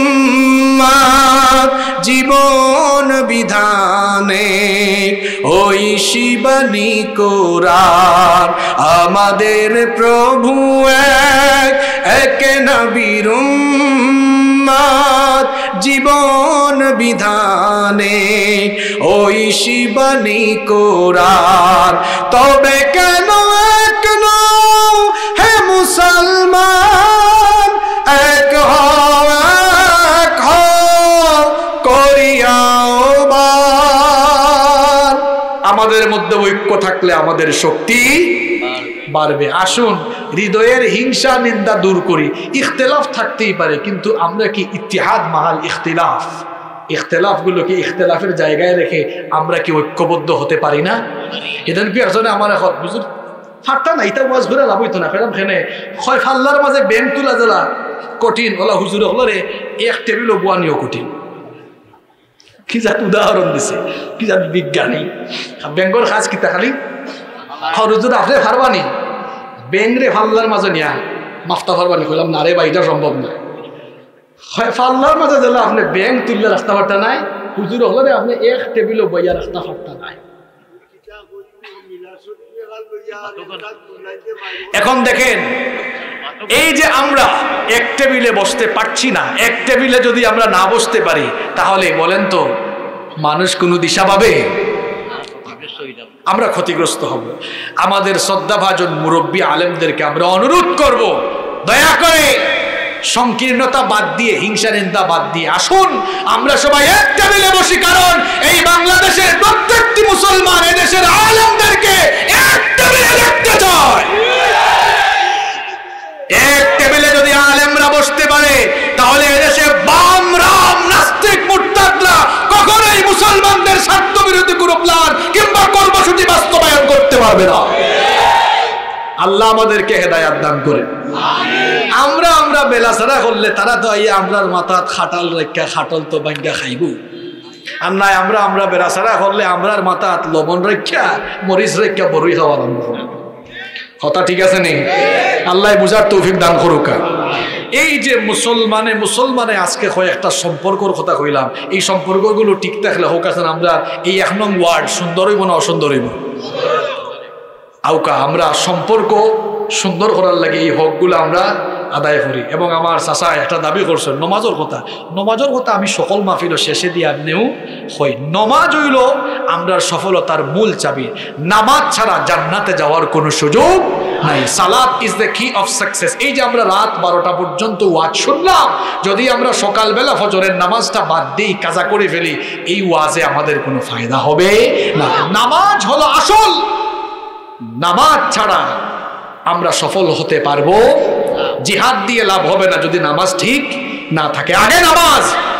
A: উম্মত, জীবন বিধানে ওই শিবানী কোরআন। আমাদের প্রভু এক, এক নবীর উম্মত, জীবন বিধানে ওই শিবানী কোরআন। তবে কেন এক নও হে মুসলমান, এক হও এক হও করিয়াও বার। আমাদের মধ্যে ঐক্য থাকলে আমাদের শক্তি বাড়বে। আসুন হৃদয়ের হিংসা নিন্দা দূর করি। ইখতিলাফ থাকতেই পারে, কিন্তু আমরা কি ইত্তিহাদ মাহাল ইখতিলাফ, ইখতিলাফ গুলোকে ইখতিলাফের জায়গায় রেখে আমরা কি ঐক্যবদ্ধ হতে পারি না? এদের কি একজনে আমার এখন বুঝুন ফাটতা না, ইটা ওয়াজ ঘুরে লাভ হইতো না। ফেরাম খেনে হয় ফাল্লার মাঝে ব্যাংক তুলা জেলা কঠিন, ওলা হুজুর হলরে এক টেবিলও বোয়ানিও কঠিন। কি জাত উদাহরণ দিছে, কি জাত বিজ্ঞানী। ব্যাংকর কাজ কিতা খালি হুজুর আপনি ফারবানি ব্যাংক রে ফাল্লার মাঝে নিয়া মাফতা ফারবানি। কইলাম না রে ভাই এটা সম্ভব না। হয় ফাল্লার মাঝে জেলা আপনি ব্যাংক তুললে রাস্তা ফাটতা নাই, হুজুর হলরে আপনি এক টেবিলও বইয়া রাস্তা ফাটতা নাই। এখন দেখেন এই যে আমরা এক টেবিলে বসতে পারছি না, এক টেবিলে যদি আমরা না বসতে পারি তাহলে বলেন তো মানুষ কোনো দিশা পাবে? আমরা ক্ষতিগ্রস্ত হব। আমাদের শ্রদ্ধাভাজন মুরব্বী আলেমদেরকে আমরা অনুরোধ করব, দয়া করে সংকীর্ণতা বাদ দিয়ে হিংসা নিন্দা বাদ দিয়ে আসুন আমরা সবাই এক টেবিলে বসি। কারণ এই বাংলাদেশের প্রত্যেকটি মুসলমান এদেশের আলেমদেরকে এক টেবিলে দেখতে চায়। এক টেবিলে যদি আলেমরা বসতে পারে তাহলে এদেশে বাম রাম নাস্তিক মুরতাদরা কখনোই মুসলমানদের স্বার্থ বিরোধী কোনো প্ল্যান কিংবা কর্মসূচি বাস্তবায়ন করতে পারবে না। আল্লাহ আমাদেরকে হেদায়াত দান করে। আমরা আমরা বেলাসারা করলে তারা তো আইয়া আমরার মাথাত খাটাল রেখা খাটল তো ভাঙ্গা খাইব, আর নাই আমরা আমরা বেলাসারা করলে আমরার মাথাত লবণ রেখা মরিচ রেখা বড়ই খাওয়ার কথা ঠিক আছে নি? আল্লাহ বুঝার তৌফিক দান করুক। এই যে মুসলমানে মুসলমানে আজকে হয় একটা সম্পর্কর কথা কইলাম, এই সম্পর্কগুলো ঠিক থাকলে হোক আছেন আমরা এই এক নং ওয়ার্ড সুন্দর হইব না অসুন্দর হইব? আউকা আমরা সম্পর্ক সুন্দর করার লাগে এই হকগুলো আমরা আদায় করি। এবং আমার চাচা একটা দাবি করছেন নমাজের কথা, নমাজের কথা আমি সকল মাহফিল শেষে দিয়ে আপনিও হই। নমাজ হইল আমরা সফলতার মূল চাবি। নামাজ ছাড়া জান্নাতে যাওয়ার কোনো সুযোগ নাই। সালাত is the key of success. এই যে আমরা রাত বারোটা পর্যন্ত ওয়াজ শুনলাম, যদি আমরা সকালবেলা ফজরের নামাজটা বাদ দিই, কাজা করে ফেলি, এই ওয়াজে আমাদের কোনো ফায়দা হবে না। নামাজ হলো আসল, নামাজ ছাড়া আমরা সফল হতে পারবো? জিহাদ দিয়ে লাভ হবে না যদি নামাজ ঠিক না থাকে। আগে নামাজ,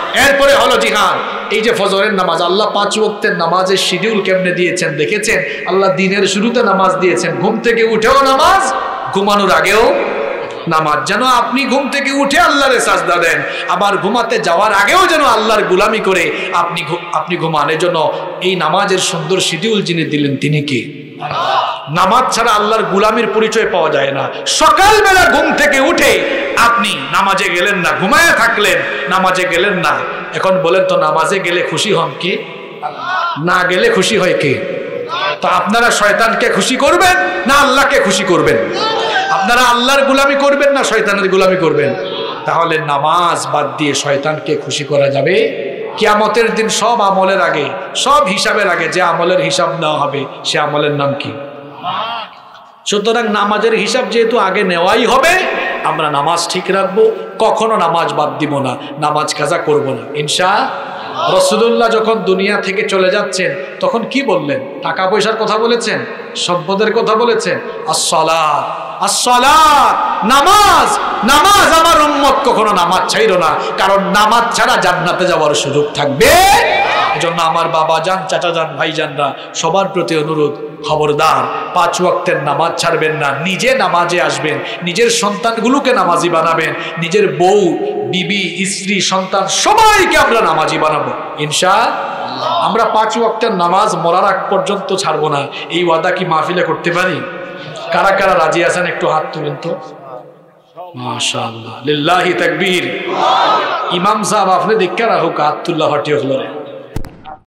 A: এরপরে হলো জিহাদ। এই যে ফজরের নামাজ, আল্লাহ পাঁচ ওয়াক্তের নামাজের শিডিউল কেমনে দিয়েছেন দেখেছেন? আল্লাহ দিনের শুরুতে নামাজ দিয়েছেন, ঘুম থেকে উঠেও নামাজ, ঘুমানোর আগেও নামাজ, যেন আপনি ঘুম থেকে উঠে আল্লাহরে সাজদা দেন, আবার ঘুমাতে যাওয়ার আগেও যেন আল্লাহর গোলামি করে আপনি আপনি ঘুমান। এজন্য এই নামাজের সুন্দর শিডিউল যিনি দিলেন তিনি কি? নামাজ ছাড়া আল্লাহর গোলামির পরিচয় পাওয়া যায় না। সকালবেলা ঘুম থেকে উঠে আপনি নামাজে গেলেন না, ঘুমায় থাকলেন, নামাজে গেলেন না। এখন বলেন তো, নামাজে গেলে খুশি হন কি? না গেলে খুশি হয় কে? তো আপনারা শয়তানকে খুশি করবেন না আল্লাহকে খুশি করবেন? আপনারা আল্লাহর গোলামি করবেন না শয়তানের গোলামি করবেন? তাহলে নামাজ বাদ দিয়ে শয়তানকে খুশি করা যাবে? কিয়ামতের দিন সব আমলের আগে, সব হিসাবের আগে যে আমলের হিসাব নেওয়া হবে সে আমলের নাম কি? সুতরাং নামাজের হিসাব যেহেতু আগে নেওয়াই হবে, আমরা নামাজ ঠিক রাখবো, কখনো নামাজ বাদ দিব না, নামাজ কাজা করব না ইনশাআল্লাহ। রাসূলুল্লাহ যখন দুনিয়া থেকে চলে যাচ্ছেন তখন কি বললেন? টাকা পয়সার কথা বলেছেন, সম্পদের কথা বলেছেন? আসসালাত, আসসালাত, নামাজ, নামাজ। আমার উম্মত কখনো নামাজ ছাইরো না, কারণ নামাজ ছাড়া জান্নাতে যাওয়ার সুযোগ থাকবে। এজন্য আমার বাবা জান, চাচা জান, ভাই জানরা, সবার প্রতি অনুরোধ, খবরদার পাঁচ ওয়াক্তের নামাজ ছাড়বেন না। নিজে নামাজে আসবেন, নিজের সন্তানগুলোকে নামাজি বানাবেন, নিজের বউ, বিবি, স্ত্রী, সন্তান সবাইকে আমরা নামাজি বানাবো ইনশাআল্লাহ। আমরা পাঁচ ওয়াক্তের নামাজ মরার আগ পর্যন্ত ছাড়বো না, এই ওয়াদা কি মাহফিলে করতে পারি? কারা কারা রাজি আছেন একটু হাত তুলেন তো। মাশাআল্লাহ, লিল্লাহি তাকবীর। ইমাম সাহেব আপনি দেখা রাখুক হাত তুল্লাহ হটি হলো রে।